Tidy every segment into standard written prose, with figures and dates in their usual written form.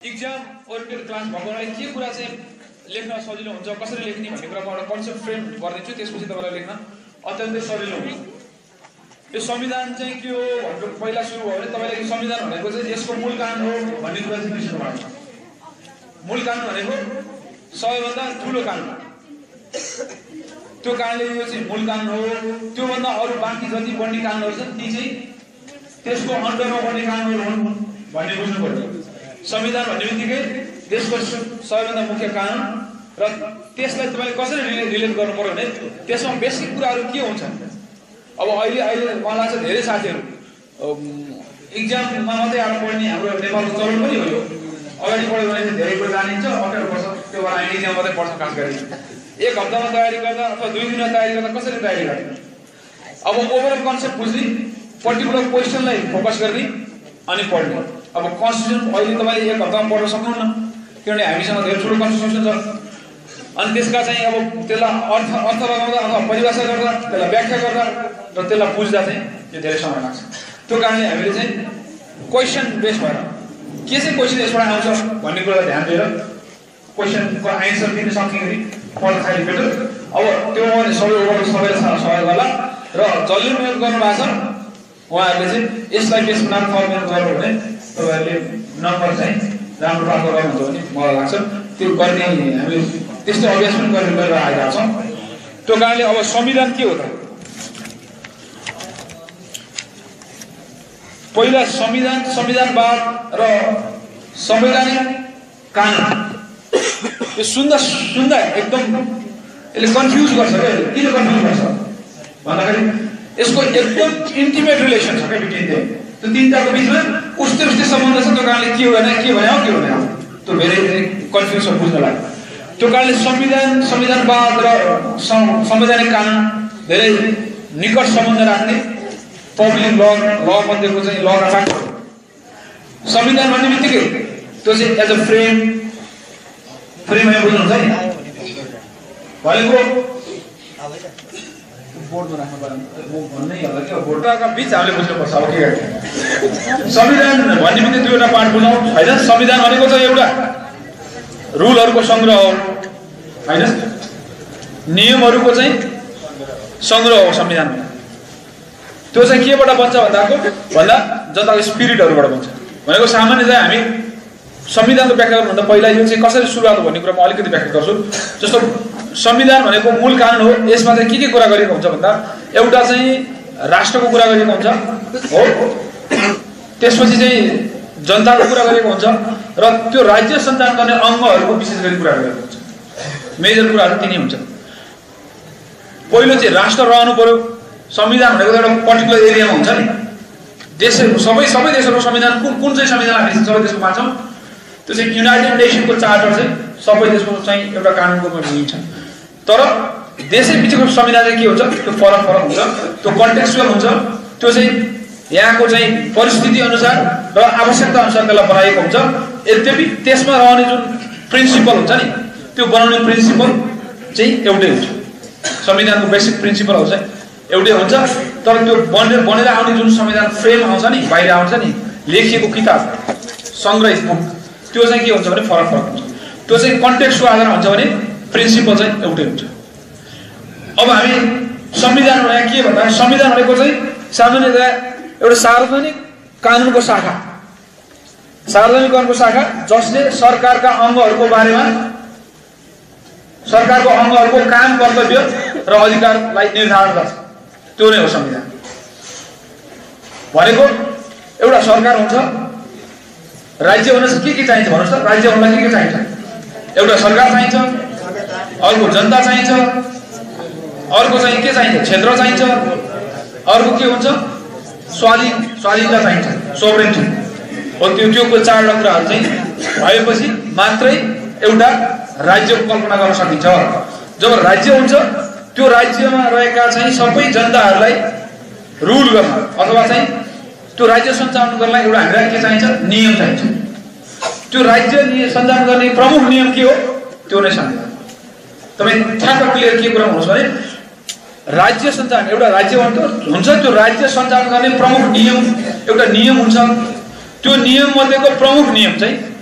Exam oriented class भएकोलाई के कुरा चाहिँ लेख्न सजिलो हुन्छ, कसरी लेख्ने भन्ने कुरा म एउटा कन्सेप्ट फ्रेम गरिदिन्छु, त्यसपछि तपाईँलाई लेख्न अत्यन्तै सजिलो हुन्छ। यो संविधान चाहिँ के हो भनेर पहिला सुरु भयो भने तपाईँले यो संविधान भनेको चाहिँ देशको मूल कानुन हो भन्ने कुरा चाहिँ बिर्सिनु भएको छ। मूल कानुन भनेको सबैभन्दा ठुलो कानुन, त्यो कारणले यो चाहिँ मूल कानुन हो। त्योभन्दा अरू बाँकी जति बढ्ने कानुनहरू छन् ती चाहिँ त्यसको अन्डरमा बढ्ने कानुनहरू हुन् भन्ने बुझ्नु पर्यो। संविधान भन्ने बित्तिकै देशको सबैभन्दा मुख्य कानुन र त्यसलाई तपाईँले कसरी रिलेट गर्नु पर्यो भने त्यसमा बेसिक कुराहरू के हुन्छ। अब अहिले मलाई लाग्छ धेरै साथीहरू इक्जाममा मात्रै आएर पढ्ने हाम्रो नेपालको चलन पनि हो। यो अगाडि पढ्यो भने धेरै कुरा जानिन्छ, अप्ठ्यारो पर्छ, त्यो भएर हामी इक्जाम मात्रै पढ्छ खास गरी। एक हप्तामा तयारी गर्दा अथवा 2 दिनमा तयारी गर्दा कसरी तयारी गर्ने। अब ओभरअल कन्सेप्ट बुझ्ने, पर्टिकुलर क्वेसनलाई फोकस गर्ने अनि पढ्ने। अब कन्स्टिट्युसन अहिले तपाईँले एक हप्तामा पढ्न सक्नुहुन्न किनभने हामीसँग धेरै ठुलो कन्स्टिट्युसन छ। अनि त्यसका चाहिँ अब त्यसलाई अर्थ लगाउँदा अथवा परिभाषा गर्दा, त्यसलाई व्याख्या गर्दा र त्यसलाई बुझ्दा चाहिँ यो धेरै समय लाग्छ। त्यो कारणले हामीले चाहिँ क्वेसन बेस भएर के चाहिँ क्वेसन यसबाट आउँछ भन्ने कुरालाई ध्यान दिएर क्वेसनको आन्सर दिन सक्ने गरी पढ्दाखेरि बेटर। अब त्यो मैले सबैले सहयोग गर्ला र जसले मेहनत गर्नुभएको छ उहाँहरूले चाहिँ यसलाई बेस बनाएर मेहनत गर्नु भने तपाईँहरूले नम्बर चाहिँ राम्रो प्राप्त गर्नुहुन्छ भने मलाई लाग्छ। त्यो गर्ने हामीले त्यस्तो अभ्यास पनि गरेर आएका छौँ। त्यो कारणले अब संविधान के हो त, पहिला संविधानवाद र संवैधानिक कानुन यो सुन्दा एकदम यसले कन्फ्युज गर्छ क्या। किन कन्फ्युज गर्छ भन्दाखेरि यसको एकदम इन्टिमेट रिलेसन छ क्या बिट्विन त्यो तिनटाको बिचमा उस्तै सम्बन्ध छ। त्यो कारणले के भने त्यो धेरै कन्फ्युज छ बुझ्नलाई। त्यो कारणले संविधानवाद र संवैधानिक कानुन धेरै निकट सम्बन्ध राख्ने पब्लिक ल मध्येको चाहिँ ल र फ्याक्ट। संविधान भन्ने बित्तिकै त्यो चाहिँ एज अ फ्रेम बुझ्नुहुन्छ नि भनेको बोर्डमा राख्नु पर्यो भन्नै होला कि बोर्डका बिच हामीले बुझ्नुपर्छ। अब के गर्ने संविधान भन्ने बित्तिकै दुईवटा पार्ट बुझौँ होइन। संविधान भनेको चाहिँ एउटा रुलहरूको सङ्ग्रह हो होइन, नियमहरूको चाहिँ सङ्ग्रह हो संविधान। त्यो चाहिँ केबाट बन्छ भन्दा जनताको स्पिरिटहरूबाट बन्छ भनेको। सामान्य चाहिँ हामी संविधानको व्याख्या गर्नुभन्दा पहिला यो चाहिँ कसरी सुरुवात हो भन्ने कुरा म अलिकति व्याख्या गर्छु। जस्तो संविधान भनेको मूल कानुन हो, यसमा चाहिँ के कुरा गरिएको हुन्छ भन्दा एउटा चाहिँ राष्ट्रको कुरा गरिएको हुन्छ हो, त्यसपछि चाहिँ जनताको कुरा गरिएको हुन्छ र त्यो राज्य सञ्चालन गर्ने अङ्गहरूको विशेष गरी कुरा गरिएको हुन्छ। मेजर कुराहरू तिनै हुन्छ। पहिलो चाहिँ राष्ट्र रहनु पर्यो। संविधान भनेको एउटा पर्टिकुलर एरियामा हुन्छ नि। सबै देशहरूको संविधान कुन चाहिँ संविधान हामी सबै देशको मान्छौँ त्यो चाहिँ युनाइटेड नेसनको चार्टर चाहिँ सबै देशको चाहिँ एउटा कानुनको रूपमा लिइन्छ। तर देशै बिचको संविधान चाहिँ के हुन्छ त्यो फरक हुन्छ, त्यो कन्टेक्चुअल हुन्छ। त्यो चाहिँ यहाँको चाहिँ परिस्थिति अनुसार र आवश्यकता अनुसार त्यसलाई बनाइएको हुन्छ। यद्यपि त्यसमा रहने जुन प्रिन्सिपल हुन्छ नि त्यो बनाउने प्रिन्सिपल चाहिँ एउटै हुन्छ। संविधानको बेसिक प्रिन्सिपलहरू चाहिँ एउटै हुन्छ। तर त्यो बनेर आउने जुन संविधान फ्रेम आउँछ नि, बाहिर आउँछ नि लेखिएको किताब सङ्ग्रहित बुक, त्यो चाहिँ के हुन्छ भने फरक हुन्छ। त्यो चाहिँ कन्टेक्स्टको आधारमा हुन्छ भने प्रिन्सिपल चाहिँ एउटै हुन्छ। अब हामी संविधान भनेको के भन्दा संविधान भनेको चाहिँ सामान्यतया एउटा सार्वजनिक कानुनको शाखा जसले सरकारका अङ्गहरूको बारेमा सरकारको अङ्गहरूको काम, कर्तव्य र अधिकारलाई निर्धारण गर्छ। त्यो नै हो संविधान भनेको। एउटा सरकार हुन्छ, राज्य हुन के चाहिन्छ भन्नुहोस् त। राज्य हुनलाई के चाहिन्छ? एउटा सरकार चाहिन्छ, अर्को जनता चाहिन्छ, अर्को चाहिँ के चाहिन्छ? क्षेत्र चाहिन्छ, अर्को के हुन्छ? स्वाधीनता चाहिन्छ, सोभरेन्टी हो। त्यो 4वटा कुराहरू चाहिँ भएपछि मात्रै एउटा राज्यको कल्पना गर्न सकिन्छ। जब राज्य हुन्छ त्यो राज्यमा रहेका चाहिँ सबै जनताहरूलाई रुल गर्न अथवा चाहिँ त्यो राज्य सञ्चालन गर्नलाई एउटा हामीलाई के चाहिन्छ? नियम चाहिन्छ। त्यो राज्य सञ्चालन गर्ने प्रमुख नियम के हो? त्यो नै संविधान। तपाईँ ठ्याक्क क्लियर के कुरा हुनुहोस् भने राज्य सञ्चालन एउटा राज्य हुन्छ, त्यो राज्य सञ्चालन गर्ने प्रमुख नियम एउटा नियम हुन्छ। त्यो नियम मध्येको प्रमुख नियम चाहिँ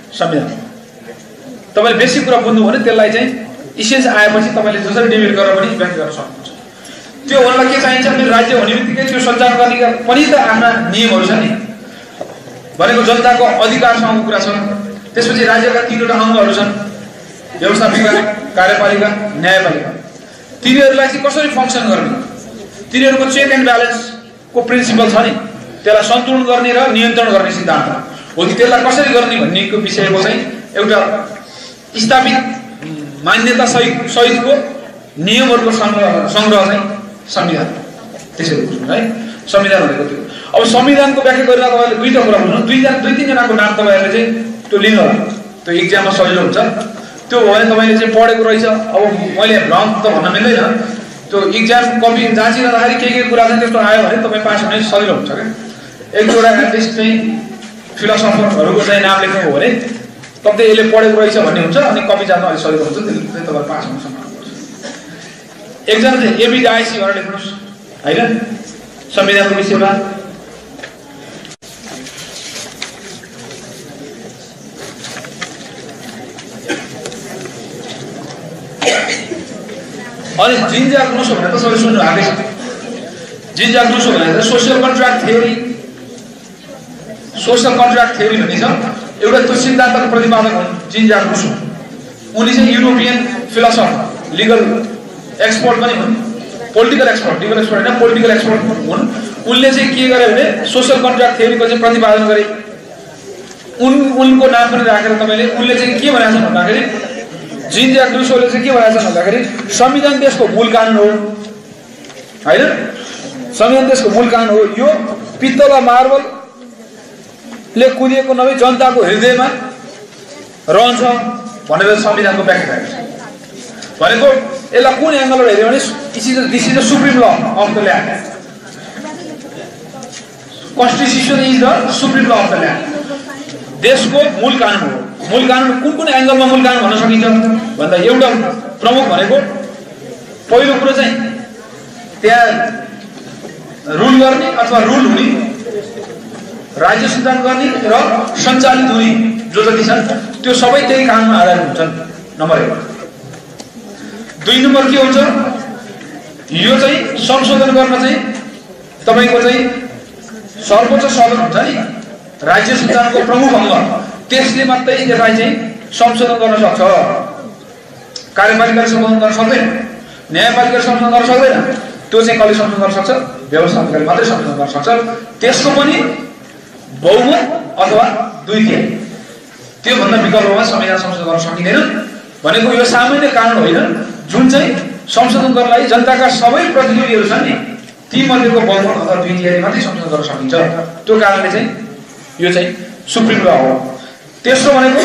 संविधान। तपाईले बेसिक कुरा बुझ्नु भने त्यसलाई चाहिँ इसेन्स आएपछि तपाईले जसरी डिबेट गरेर पनि व्यक्त गर्न सक्नुहुन्छ। त्यो हुनलाई के चाहिन्छ भने राज्य हुने बित्तिकै त्यो सञ्चालन गर्ने पनि त आफ्ना नियमहरू छन् नि। भनेको जनताको अधिकारसँगको कुरा छ। त्यसपछि राज्यका 3वटा अङ्गहरू छन्, व्यवस्थापिका, कार्यपालिका, न्यायपालिका। तिनीहरूलाई चाहिँ कसरी फङ्सन गर्ने, तिनीहरूको चेक एन्ड ब्यालेन्सको प्रिन्सिपल छ नि, त्यसलाई सन्तुलन गर्ने र नियन्त्रण गर्ने सिद्धान्त हो कि त्यसलाई कसरी गर्ने भन्नेको विषयको चाहिँ एउटा स्थापित मान्यता सहितको नियमहरूको सङ्ग्रह चाहिँ संविधान। त्यसरी बुझ्नु है, संविधान भनेको त्यो। अब संविधानको व्याख्या गरेर तपाईँले दुईवटा कुरा बुझ्नु, दुई तीनजनाको नाम तपाईँहरूले चाहिँ त्यो लिनु होला, त्यो इक्जाममा सजिलो हुन्छ। त्यो भयो भने तपाईँले चाहिँ पढेको रहेछ। अब मैले भ्रम त भन्न मिल्दैन, त्यो इक्जाम कपी जाँचिरहँदाखेरि के कुरा चाहिँ त्यस्तो आयो भने तपाईँ पास हुने सजिलो हुन्छ क्या। एक दुईवटा एटलिस्ट चाहिँ फिलोसफरहरूको चाहिँ नाम लेख्नु हो भने तपाईँ यसले पढेको रहेछ भन्ने हुन्छ, अनि कपी जानु अलिक सजिलो हुन्छ, त्यसले चाहिँ तपाईँ पास हुन सक्नुहुन्छ। एकजना चाहिँ एबी डायसी भनेर लेख्नुहोस् होइन संविधानको विषयमा। अनि जिन ज्याक रुसो भनेर त सबैले सुन्नु आएकै छ। जिन ज्याक रुसो भनेर सोसियल कन्ट्र्याक्ट थ्योरी भन्ने छ एउटा, त्यो सिद्धान्तको प्रतिपादक हुन् जिन ज्याक रुसो। उनी चाहिँ युरोपियन फिलोसफर, लिगल एक्सपर्ट पनि हुन्, पोलिटिकल एक्सपर्ट, लिगल एक्सपर्ट होइन पोलिटिकल एक्सपर्ट हुन्। उनले चाहिँ के गरे भने सोसियल कन्ट्र्याक्ट थ्योरीको चाहिँ प्रतिपादन गरे। उनको नाम पनि राखेर तपाईँले उनले चाहिँ के भनेको छ भन्दाखेरि, जिन ज्याक रुसोले चाहिँ के भनेको छ भन्दाखेरि संविधान देशको मूल कानुन हो होइन, संविधान देशको मूल कानुन हो। यो पित्तल वा मार्बलले कुदिएको नभई जनताको हृदयमा रहन्छ भनेर संविधानको व्याख्या गरेको छ। भनेको यसलाई कुन एङ्गलबाट हेऱ्यो भने this is the supreme law of the land. Constitution is the supreme law of the land. देशको मूल कानुन हो। मूल कानुन कुन एङ्गलमा मूल कानुन भन्न सकिन्छ भन्दा एउटा प्रमुख भनेको पहिलो कुरो चाहिँ त्यहाँ रुल गर्ने अथवा रुल हुने, राज्य सञ्चालन गर्ने र सञ्चालित हुने जो जति छन् त्यो सबै त्यही कानुनमा आधारित हुन्छन्, नम्बर 1। 2 नम्बर के हुन्छ, यो चाहिँ संशोधन गर्न चाहिँ तपाईँको चाहिँ सर्वोच्च सदन हुन्छ नि, राज्य सञ्चालनको प्रमुख अङ्ग, त्यसले मात्रै यसलाई चाहिँ संशोधन गर्न सक्छ। कार्यपालिकाले संशोधन गर्न सक्दैन, न्यायपालिकाले संशोधन गर्न सक्दैन। त्यो चाहिँ कसले संशोधन गर्न सक्छ? व्यवस्थापिकाले मात्रै संशोधन गर्न सक्छ। त्यसको पनि बहुमत अथवा 2/3, त्योभन्दा विकल्पमा संविधान संशोधन गर्न सकिँदैन। भनेको यो सामान्य कानुन होइन, जुन चाहिँ संशोधन गर्नलाई जनताका सबै प्रतिनिधिहरू छन् नि, ती मध्येको बहुमत अथवा 2/3 मात्रै संशोधन गर्न सकिन्छ। त्यो कारणले चाहिँ यो चाहिँ सुप्रिम ल हो। तेस्रो भनेको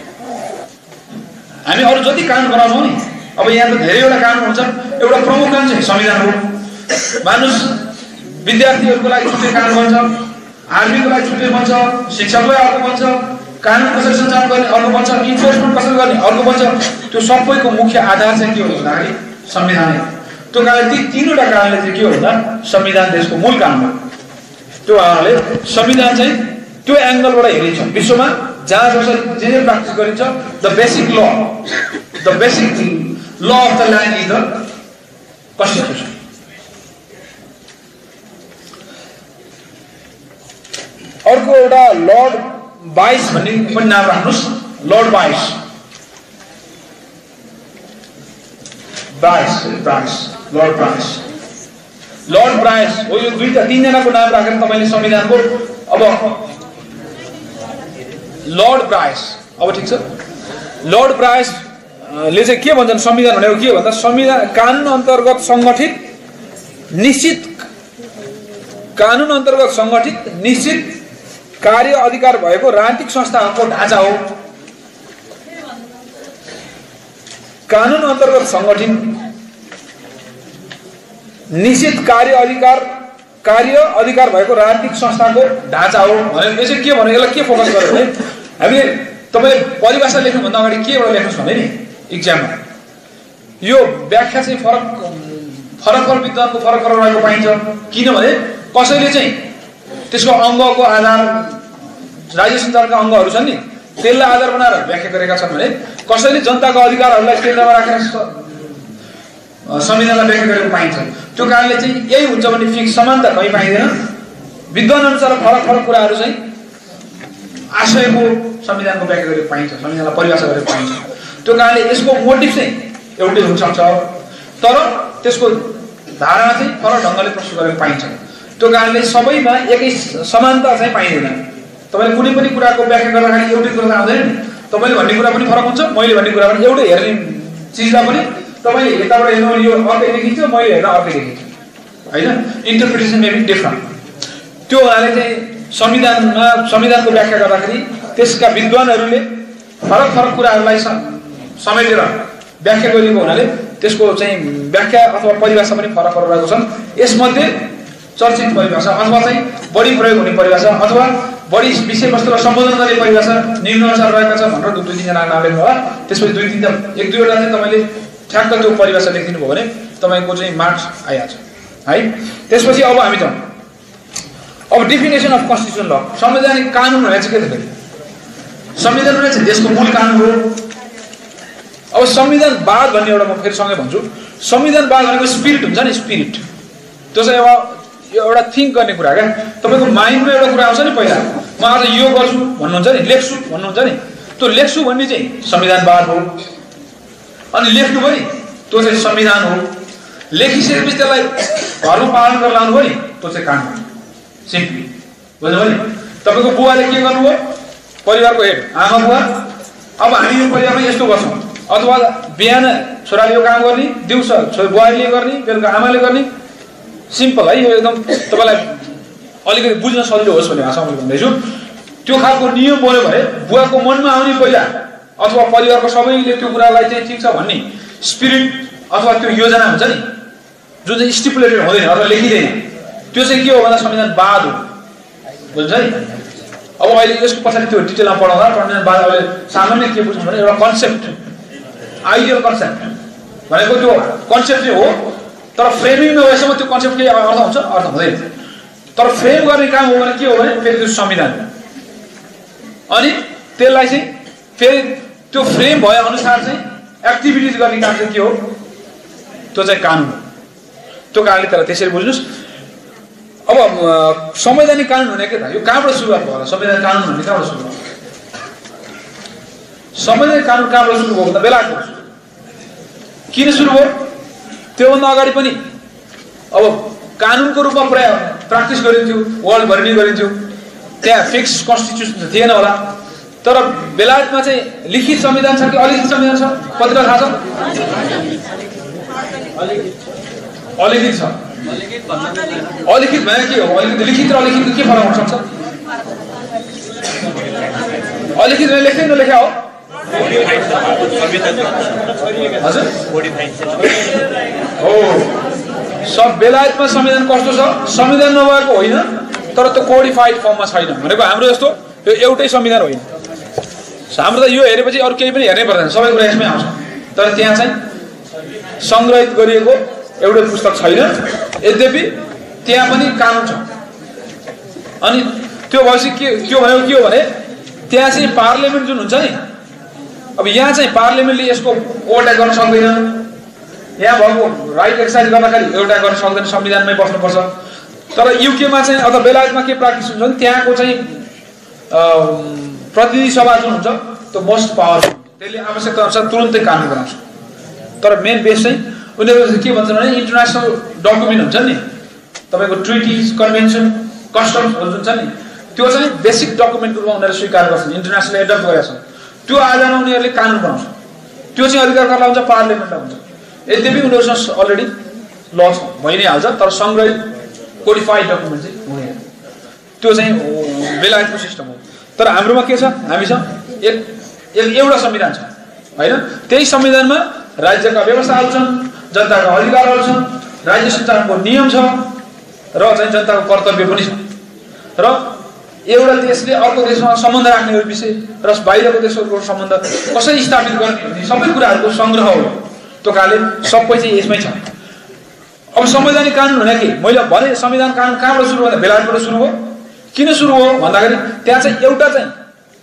हामी अरू जति कानुन बनाउँछौँ नि, अब यहाँ त धेरैवटा कानुन हुन्छ, एउटा प्रमुख कानुन चाहिँ संविधान हो। मानुस विद्यार्थीहरूको लागि छुट्टै कानुन बन्छ, आर्मीको लागि छुट्टै बन्छ, शिक्षकलाई अर्को बन्छ, कानुन कसरी सञ्चालन गर्ने अर्को बन्छ, इन्फोर्समेन्ट कसरी गर्ने अर्को बन्छ। त्यो सबैको मुख्य आधार चाहिँ के हो भन्दाखेरि संविधान हो। त्यो कारणले ती 3वटा कारणले चाहिँ के हो भन्दा संविधान देशको मूल कानुन हो। त्यो कारणले संविधान चाहिँ त्यो एङ्गलबाट हेरिन्छ विश्वमा जहाँ जसरी जे प्र्याक्टिस गरिन्छ। The basic law of the land is the constitution. अर्को एउटा लर्ड बाइस भन्ने पनि नाम राख्नुहोस्। लर्ड बाइस हो। यो 2-3जनाको नाम राखेर तपाईँले संविधानको अब लर्ड ब्रायस, अब ठिक छ, लर्ड ब्रायसले चाहिँ के भन्छन् संविधान भनेको के भन्दा संविधान कानुन अन्तर्गत सङ्गठित निश्चित कार्य अधिकार भएको राजनीतिक संस्थाहरूको ढाँचा हो। कानुन अन्तर्गत सङ्गठित निश्चित कार्य अधिकार भएको राजनीतिक संस्थाको ढाँचा हो भने यो चाहिँ के भने यसलाई के फोकस गर्यो भने हामीले तपाईँले परिभाषा लेख्नुभन्दा अगाडि के एउटा लेख्नुहोस् भने नि इक्जाममा यो व्याख्या चाहिँ फरक विद्वानको फरक रहेको पाइन्छ। किनभने कसैले चाहिँ त्यसको अङ्गको आधार राज्य सञ्चालनका अङ्गहरू छन् नि त्यसलाई आधार बनाएर व्याख्या गरेका छन् भने कसैले जनताको अधिकारहरूलाई केन्द्रमा राखेर संविधानलाई व्याख्या गरेको पाइन्छ। त्यो कारणले चाहिँ यही हुन्छ भने फिक्स समानता कहीँ पाइँदैन। विद्वान अनुसार फरक फरक कुराहरू चाहिँ आशयको संविधानको व्याख्या गरेको पाइन्छ, संविधानलाई परिभाषा गरेको पाइन्छ। त्यो कारणले यसको मोटिभ चाहिँ एउटै हुनसक्छ तर त्यसको धारणा चाहिँ फरक ढङ्गले प्रस्तुत गरेको पाइन्छ। त्यो कारणले सबैमा एकै समानता चाहिँ पाइँदैन। तपाईँले कुनै पनि कुराको व्याख्या गर्दाखेरि एउटै कुरा आउँदैन नि। तपाईँले भन्ने कुरा पनि फरक हुन्छ, मैले भन्ने कुरा पनि एउटै हेर्ने चिजलाई पनि तपाईँले यताबाट हेर्नु यो अर्कै देखिन्छ, मैले हेर्दा अर्कै देखिन्छ होइन। Interpretation may be different. त्यो हुनाले चाहिँ संविधानको व्याख्या गर्दाखेरि त्यसका विद्वानहरूले फरक फरक कुराहरूलाई समेटेर व्याख्या गरिएको हुनाले त्यसको चाहिँ व्याख्या अथवा परिभाषा पनि फरक फरक रहेको छन्। यसमध्ये चर्चित परिभाषा अथवा चाहिँ बढी प्रयोग हुने परिभाषा अथवा बढी विषयवस्तुलाई सम्बोधन गर्ने परिभाषा निम्नानुसार रहेका छन् भनेर दुई तिनजना नाम लेख्नु होला। त्यसपछि एक दुईवटा चाहिँ तपाईँले ठ्याक्क त्यो परिभाषा लेखिदिनु भयो भने तपाईँको चाहिँ मार्क्स आइहाल्छ है। त्यसपछि अब हामी जाउँ अब डेफिनेसन अफ कन्स्टिट्युसन ल। संवैधानिक कानुन भनेको चाहिँ के त फेरि? संविधान भनेको चाहिँ देशको मूल कानुन हो। अब संविधानवाद भन्ने एउटा म फेरि सँगै भन्छु। संविधानवाद भनेको स्पिरिट हुन्छ नि, स्पिरिट त्यो चाहिँ एउटा थिङ्क गर्ने कुरा क्या। तपाईँको माइन्डमा एउटा कुरा आउँछ नि पहिला, म आज यो गर्छु भन्नुहुन्छ नि, लेख्छु भन्नुहुन्छ नि, त्यो लेख्छु भन्ने चाहिँ संविधानवाद हो। अनि लेख्नु पनि त्यो चाहिँ संविधान हो। लेखिसकेपछि त्यसलाई घरमा पालन गरेर लानु भयो नि, त्यो चाहिँ कानुन सिम्पली। बुझ्नुभयो नि? तपाईँको बुवाले के गर्नुभयो, परिवारको हेड आमा बुवा, अब हामी यो परिवारमा यस्तो गर्छौँ अथवा बिहान छोराले यो काम गर्ने, दिउँसो बुहारीले गर्ने, बेलुका आमाले गर्ने। सिम्पल है, यो एकदम तपाईँलाई अलिकति बुझ्न सजिलो होस् भन्ने भाषामा भन्दैछु। त्यो खालको नियम बन्यो भने बुवाको मनमा आउने पहिला अथवा परिवारको सबैले त्यो कुरालाई चाहिँ ठिक छ भन्ने स्पिरिट अथवा त्यो योजना हुन्छ नि, जुन चाहिँ स्टिपुलेटेड हुँदैन अथवा लेखिँदैन, त्यो चाहिँ के हो भन्दा संविधानवाद हो। बुझ्छ है? अब अहिले यसको पछाडि त्यो डिटेलमा पढाउँदा संविधानवाद अहिले सामान्य के बुझ्नु भने एउटा कन्सेप्ट, आइडियल कन्सेप्ट भनेको त्यो कन्सेप्ट चाहिँ हो तर फ्रेमिङ नभएसम्म त्यो कन्सेप्ट केही अर्थ हुन्छ अर्थ हुँदैन। तर फ्रेम गर्ने काम हो भने के हो भने फेरि त्यो संविधान हो। अनि त्यसलाई चाहिँ फेरि त्यो फ्रेम भए अनुसार चाहिँ एक्टिभिटिज गर्ने काम चाहिँ के हो, त्यो चाहिँ कानुन हो। त्यो कारणले त्यसलाई त्यसरी बुझ्नुहोस्। अब संवैधानिक कानुन भने के त? यो कहाँबाट सुरुवात भयो होला? संवैधानिक कानुन भन्ने कहाँबाट सुरु भयो? संवैधानिक कानुन कहाँबाट सुरु भयो भन्दा बेलायतबाट। किन सुरु भयो? त्योभन्दा अगाडि पनि अब कानुनको रूपमा प्र्याक्टिस गरिन्थ्यो, वर्ल्डभरि नै गरिन्थ्यो। त्यहाँ फिक्स कन्स्टिट्युसन थिएन होला। तर बेलायतमा चाहिँ लिखित संविधान छ कि अलिखित संविधान छ? कतिवटा थाहा छ? अलिखित छ। अलिखित भने के हो? अलिकति लिखित र अलिखित के फरक हुन सक्छ? अलिखित भने लेख्दै नलेखा हो? हजुर हो। सब बेलायतमा संविधान कस्तो छ? संविधान नभएको होइन तर त्यो कोडिफाइड फर्ममा छैन। भनेको हाम्रो जस्तो यो एउटै संविधान होइन। हाम्रो त यो हेरेपछि अरू केही पनि हेर्नै पर्दैन, सबै कुरा यसमै आउँछ। तर त्यहाँ चाहिँ सङ्ग्रहित गरिएको एउटै पुस्तक छैन। यद्यपि त्यहाँ पनि कानुन छ। अनि त्यो भएपछि के भनेको के हो भने त्यहाँ चाहिँ पार्लियामेन्ट जुन हुन्छ नि, अब यहाँ चाहिँ पार्लियामेन्टले यसको ओभरटाइम गर्न सक्दैन। यहाँ भएको राइट एक्सर्साइज गर्दाखेरि एउटा गर्न सक्दैन, संविधानमै बस्नुपर्छ। तर युकेमा चाहिँ अथवा बेलायतमा के प्र्याक्टिस हुन्छ भने त्यहाँको चाहिँ प्रतिनिधि सभा जुन हुन्छ त्यो मोस्ट पावरफुल, त्यसले आवश्यकता अनुसार तुरन्तै कानुन बनाउँछ। तर मेन बेस चाहिँ उनीहरू के भन्छन् भने इन्टरनेसनल डकुमेन्ट हुन्छ नि, तपाईँको ट्रिटिज, कन्भेन्सन, कस्टम्सहरू जुन छ नि, त्यो चाहिँ बेसिक डकुमेन्टको रूपमा उनीहरूले स्वीकार गर्छन्, इन्टरनेसनल एडप्ट गरेका छन्। त्यो आधारमा उनीहरूले कानुन बनाउँछ। त्यो चाहिँ अधिकार कसलाई हुन्छ? पार्लियामेन्टलाई हुन्छ। यद्यपि उनीहरूसँग अलरेडी ल भइ नै हाल्छ तर सङ्ग्रहित कोडिफाइड डकुमेन्ट चाहिँ हुँदैन। त्यो चाहिँ बेलायतको सिस्टम हो। तर हाम्रोमा के छ? हामीसँग एउटा संविधान छ होइन। त्यही संविधानमा राज्यका व्यवस्थाहरू छन्, जनताका अधिकारहरू छन्, राज्य सञ्चालनको नियम छ र चाहिँ जनताको कर्तव्य पनि छ। र एउटा देशले अर्को देशमा सम्बन्ध राख्ने विषय र बाहिरको देशहरूको सम्बन्ध कसरी स्थापित गर्ने सबै कुराहरूको सङ्ग्रह हो। त्यो कारणले सबै चाहिँ यसमै छ। अब संवैधानिक कानुन भने के? मैले भने संविधान कानुन कहाँबाट सुरु भन्दा बेलायतबाट सुरु हो। किन सुरु हो भन्दाखेरि त्यहाँ चाहिँ एउटा चाहिँ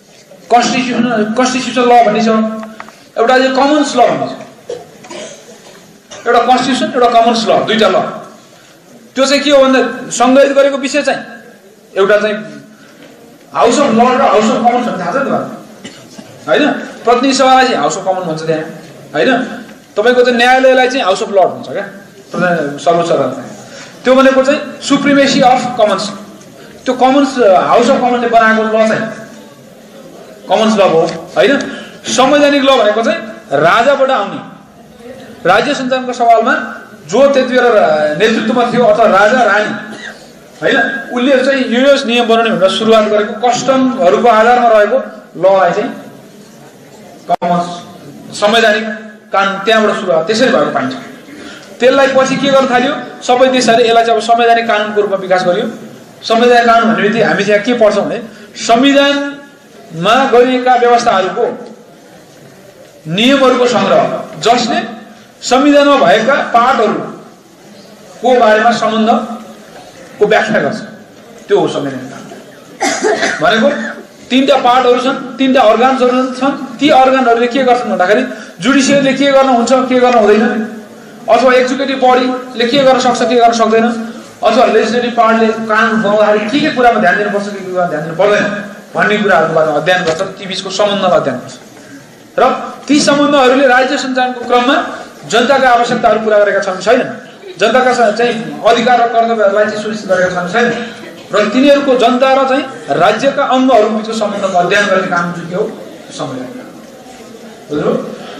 कन्स्टिट्युसनल ल भन्ने छ, एउटा चाहिँ कमन्स ल भन्ने छ। एउटा कन्स्टिट्युसन, एउटा कमन्स ल, दुईटा ल। त्यो चाहिँ के हो भन्दा संग्रहित गरेको विषय चाहिँ एउटा चाहिँ हाउस अफ लर्ड र हाउस अफ कमन्स भन्छ, थाहा छ तपाईँलाई होइन? प्रतिनिधि सभालाई चाहिँ हाउस अफ कमन भन्छ त्यहाँ होइन। तपाईँको चाहिँ न्यायालयलाई चाहिँ हाउस अफ लर्ड भन्छ क्या, सर्वोच्च अदालत। त्यो भनेको चाहिँ सुप्रिमेसी अफ कमन्स। त्यो कमन्स हाउस अफ कमन्सले बनाएको ल चाहिँ कमन्स ल हो होइन। संवैधानिक ल भनेको चाहिँ राजाबाट आउने, राज्य सञ्चालनको सवालमा जो त्यति बेला नेतृत्वमा थियो अथवा राजा रानी होइन, उसले चाहिँ यो नियम बनाउने भनेर सुरुवात गरेको कस्टमहरूको आधारमा रहेको ललाई चाहिँ कमन्स संवैधानिक कानुन त्यहाँबाट सुरुवात त्यसरी भएको पाइन्छ। त्यसलाई पछि के गर्न थाल्यो, सबै देशहरूले यसलाई चाहिँ अब संवैधानिक कानुनको रूपमा विकास गर्यो। संवैधानिक कानुन भन्ने बित्तिकै हामी त्यहाँ के पढ्छौँ भने संविधानमा गरिएका व्यवस्थाहरूको नियमहरूको सङ्ग्रह, जसले संविधानमा भएका पाठहरूको बारेमा सम्बन्धको व्याख्या गर्छ, त्यो हो संवैधानिक कानुन भनेको। तीनटा पार्टहरू छन्, तीनटा अर्गान्सहरू छन्। ती अर्गानहरूले के गर्छन् भन्दाखेरि जुडिसियरले के गर्न हुन्छ, के गर्न हुँदैन, अथवा एक्जिक्युटिभ बडीले के गर्न सक्छ, के गर्न सक्दैन, अथवा लेजिस्लेटिभ पार्टले कानुन बनाउँदाखेरि के कुरामा ध्यान दिनुपर्छ, के कुरामा ध्यान दिनु पर्दैन भन्ने कुराहरूको बारेमा अध्ययन गर्छ। ती बिचको सम्बन्धलाई अध्ययन गर्छ र ती सम्बन्धहरूले राज्य सञ्चालनको क्रममा जनताका आवश्यकताहरू पुरा गरेका छन् छैनन्, जनताका चाहिँ अधिकार र कर्तव्यहरूलाई चाहिँ सुनिश्चित गरेका छन् छैनन्, र तिनीहरूको जनता र चाहिँ राज्यका अङ्गहरू बिचको सम्बन्धको अध्ययन गर्ने काम चाहिँ के हो, संवैधानिक कानुन। बुझ्नुभयो?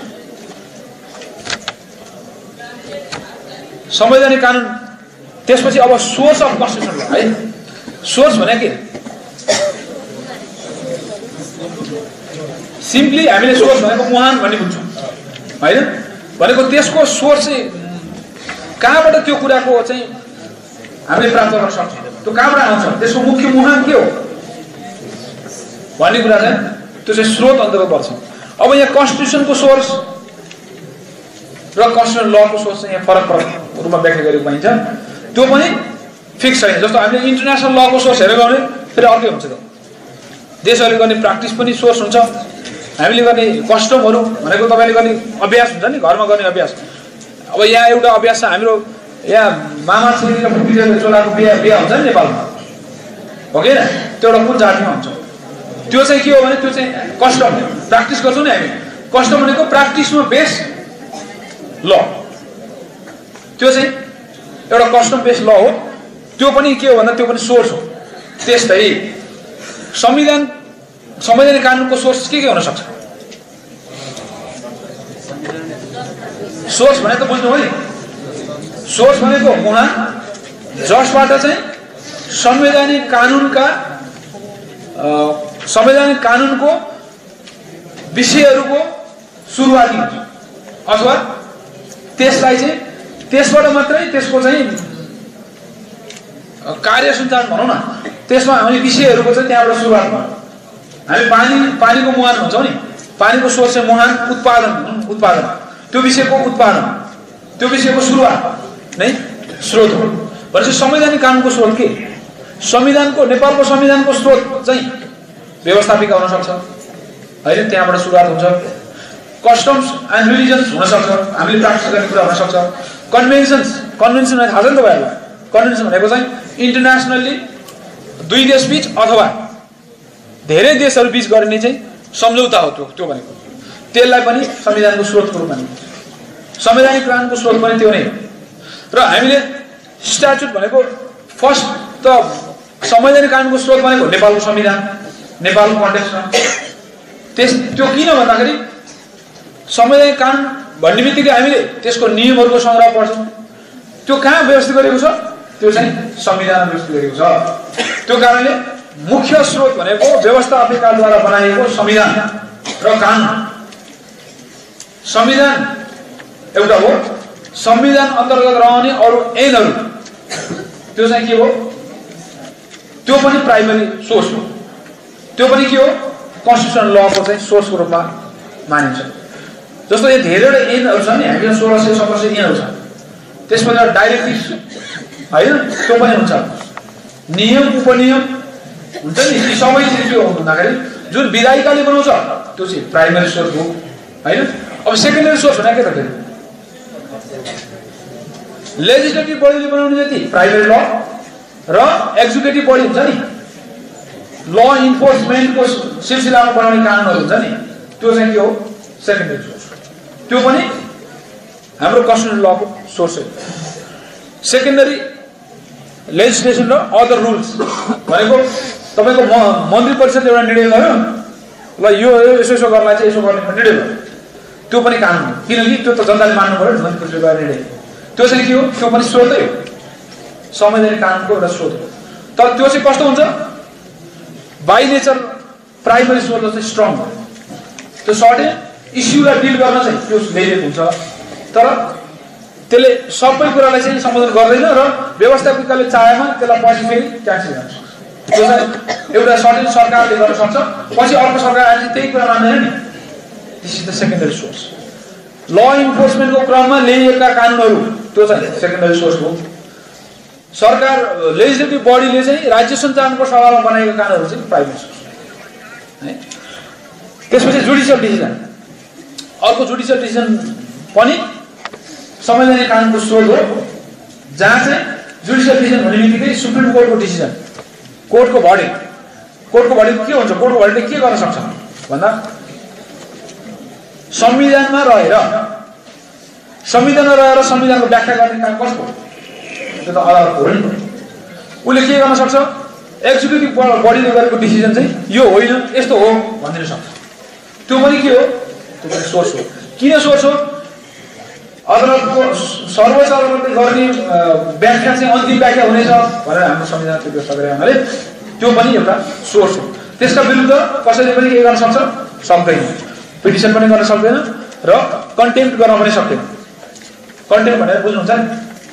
संवैधानिक कानुन। त्यसपछि अब सोर्स अफ कन्स्टिट्युसन है। सोर्स भने के? सिम्पली हामीले सोर्स भनेको मुहान भन्ने बुझ्छौँ होइन। भनेको त्यसको सोर्स चाहिँ कहाँबाट त्यो कुराको चाहिँ हामीले प्राप्त गर्न सक्छौँ, त्यो कहाँबाट आउँछ, त्यसको मुख्य मुहान के हो भन्ने कुरा चाहिँ त्यो चाहिँ स्रोत अन्तर्गत पर्छ। अब यहाँ कन्स्टिट्युसनको सोर्स र कन्स्टिट्युसन लको सोर्स चाहिँ यहाँ फरक रूपमा व्याख्या गरेको पाइन्छ। त्यो पनि फिक्स छैन। जस्तो हामीले इन्टरनेसनल लको सोर्स हेरेर गर्ने फेरि अर्कै हुन्छ। त देशहरूले गर्ने प्र्याक्टिस पनि सोर्स हुन्छ। हामीले गर्ने कस्टमहरू भनेको तपाईँले गर्ने अभ्यास हुन्छ नि, घरमा गर्ने अभ्यास। अब यहाँ एउटा अभ्यास छ हाम्रो, यहाँ मामा छोरी र फुपीले चोलाको बिहा हुन्छ नि नेपालमा, हो कि होइन? त्यो एउटा कुन जातिमा हुन्छ, त्यो चाहिँ के हो भने त्यो चाहिँ कस्टम प्र्याक्टिस गर्छौँ नि हामी। कस्टम भनेको प्र्याक्टिसमा बेस ल, त्यो चाहिँ एउटा कस्टम बेस ल हो। त्यो पनि के हो भन्दा त्यो पनि सोर्स हो। त्यस्तै संवैधानिक कानुनको सोर्स के हुन सक्छ? सोर्स भनेको बुझ्नु हो नि, सोर्स भनेको मुहान जसबाट चाहिँ संवैधानिक कानुनको विषयहरूको सुरुवाती हुन्छ, अथवा त्यसलाई चाहिँ त्यसबाट मात्रै त्यसको चाहिँ कार्य सञ्चालन भनौँ न, त्यसमा हामी विषयहरूको चाहिँ त्यहाँबाट सुरुवात भनौँ। हामी पानीको मुहान भन्छौँ नि, पानीको सोर्स चाहिँ मुहान, उत्पादन त्यो विषयको उत्पादन, त्यो विषयको सुरुवात नै स्रोत हो। भनेपछि संवैधानिक कानुनको स्रोत के? नेपालको संविधानको स्रोत चाहिँ व्यवस्थापिका हुन सक्छ होइन, त्यहाँबाट सुरुवात हुन्छ। कस्टम्स एन्ड रिलिजन्स हुनसक्छ, हामीले प्र्याक्टिस गर्ने कुरा हुनसक्छ। कन्भेन्सन भने थाहा छ नि तपाईँहरूलाई? कन्भेन्सन भनेको चाहिँ इन्टरनेसनल्ली दुई देश बीच अथवा धेरै देशहरू बीच गरिने चाहिँ सम्झौता हो त्यो भनेको। त्यसलाई पनि संविधानको स्रोतको रूपमा लिन्छ। संवैधानिक कानुनको स्रोत पनि त्यो नै हो। र हामीले स्ट्याच्युट भनेको फर्स्ट त संवैधानिक कानुनको स्रोत भनेको नेपालको संविधान, नेपालको कन्टेक्स्टमा। त्यो किन भन्दाखेरि संवैधानिक कानुन भन्ने बित्तिकै हामीले त्यसको नियमहरूको सङ्ग्रह पढ्छौँ। त्यो कहाँ व्यवस्थित गरेको छ? त्यो चाहिँ संविधानमा व्यवस्थित गरेको छ। त्यो कारणले मुख्य स्रोत भनेको व्यवस्थापिकाद्वारा बनाइएको संविधान र कानुन। संविधान एउटा हो, संविधान अन्तर्गत रहने अरू ऐनहरू त्यो चाहिँ के हो? त्यो पनि प्राइमरी सोर्स हो। त्यो पनि के हो? कन्स्टिट्युसनल लको चाहिँ सोर्सको रूपमा मानिन्छ। जस्तो यहाँ धेरैवटा ऐनहरू छन् नि, हामीलाई 1600-1700 ऐनहरू छन्। त्यसपछि डाइरेक्टिभ होइन, त्यो पनि हुन्छ। नियम उपनियम हुन्छ नि, यी सबै चाहिँ के हो भन्दाखेरि जुन विधायिकाले बनाउँछ त्यो चाहिँ प्राइमेरी सोर्स हो हैन। अब सेकेन्डरी सोर्स भने के त फेरि लेजिस्लेटिभ बडीले बनाउने जति प्राइमेरी ल र एक्जिक्युटिभ बडी हुन्छ नि ल इन्फोर्समेन्टको सिलसिलामा बनाउने कानुनहरू हुन्छ नि त्यो चाहिँ के हो सेकेन्डरी सोर्स। त्यो पनि हाम्रो कन्स्टिट्युसनल लको सोर्स हो। सेकेन्डरी लेजिस्लेसन र अदर रुल्स भनेको तपाईको मन्त्री परिषदले एउटा निर्णय गर्यो ल यो यसो यसो गर्नलाई चाहिँ यसो गर्ने निर्णय गर्यो त्यो पनि कानुन हो किनकि त्यो त जनताले मान्नु पर्यो मन्त्री परिषदले गर्ने निर्णय त्यो चाहिँ के हो त्यो पनि स्रोतै हो संवैधानिक कानुनको एउटा स्रोत हो। तर त्यो चाहिँ कस्तो हुन्छ बाइ नेचर प्राइमेरी सोर्स चाहिँ स्ट्रङ हो त्यो सर्टेन इस्युलाई डिल गर्न चाहिँ त्यो ल्याइएको हुन्छ तर त्यसले सबै कुरालाई चाहिँ सम्बोधन गर्दैन र व्यवस्थापिकाले चाहेमा त्यसलाई पछि फेरि क्यान्सल गर्न सक्छ। त्यो चाहिँ एउटा सर्टेन सरकारले गर्न सक्छ पछि अर्को सरकार आएर त्यही कुरा मान्दैन नि this is the secondary source. Law इन्फोर्समेन्टको क्रममा ल्याइएका कानुनहरू त्यो चाहिँ सेकेन्डरी सोर्स हो। सरकार लेजिस्लेटिभ बडीले चाहिँ राज्य सञ्चालनको सभामा बनाएका कानुनहरू चाहिँ प्राइमेरी सोर्स है। त्यसपछि जुडिसियल डिसिजन अर्को जुडिसियल डिसिजन पनि संवैधानिक कानुनको स्रोत हो जहाँ चाहिँ जुडिसियल डिसिजन भन्ने बित्तिकै सुप्रिम कोर्टको डिसिजन कोर्टको भर्डिक्ट के हुन्छ कोर्टको भर्डिक्टले के गर्न सक्छ भन्दा संविधानमा रहेर संविधानको व्याख्या गर्ने काम कसको त्यो त अदालतको हो नि। उसले के गर्न सक्छ एक्जिक्युटिभ बडीले गरेको डिसिजन चाहिँ यो होइन यस्तो हो भनिदिन सक्छ। त्यो पनि के हो त्यो पनि सोर्स हो। किन सोर्स हो अदालतको सर्वोच्च अदालतले गर्ने व्याख्या चाहिँ अन्तिम व्याख्या हुनेछ भनेर हाम्रो संविधानले व्यवस्था गरे हुनाले त्यो पनि एउटा सोर्स हो। त्यसका विरुद्ध कसैले पनि के गर्न सक्दैन पिटिसन पनि गर्न सक्दैन र कन्टेम्प्ट गर्न पनि सक्दैन। कन्टेम्प्ट भनेर बुझ्नुहुन्छ नि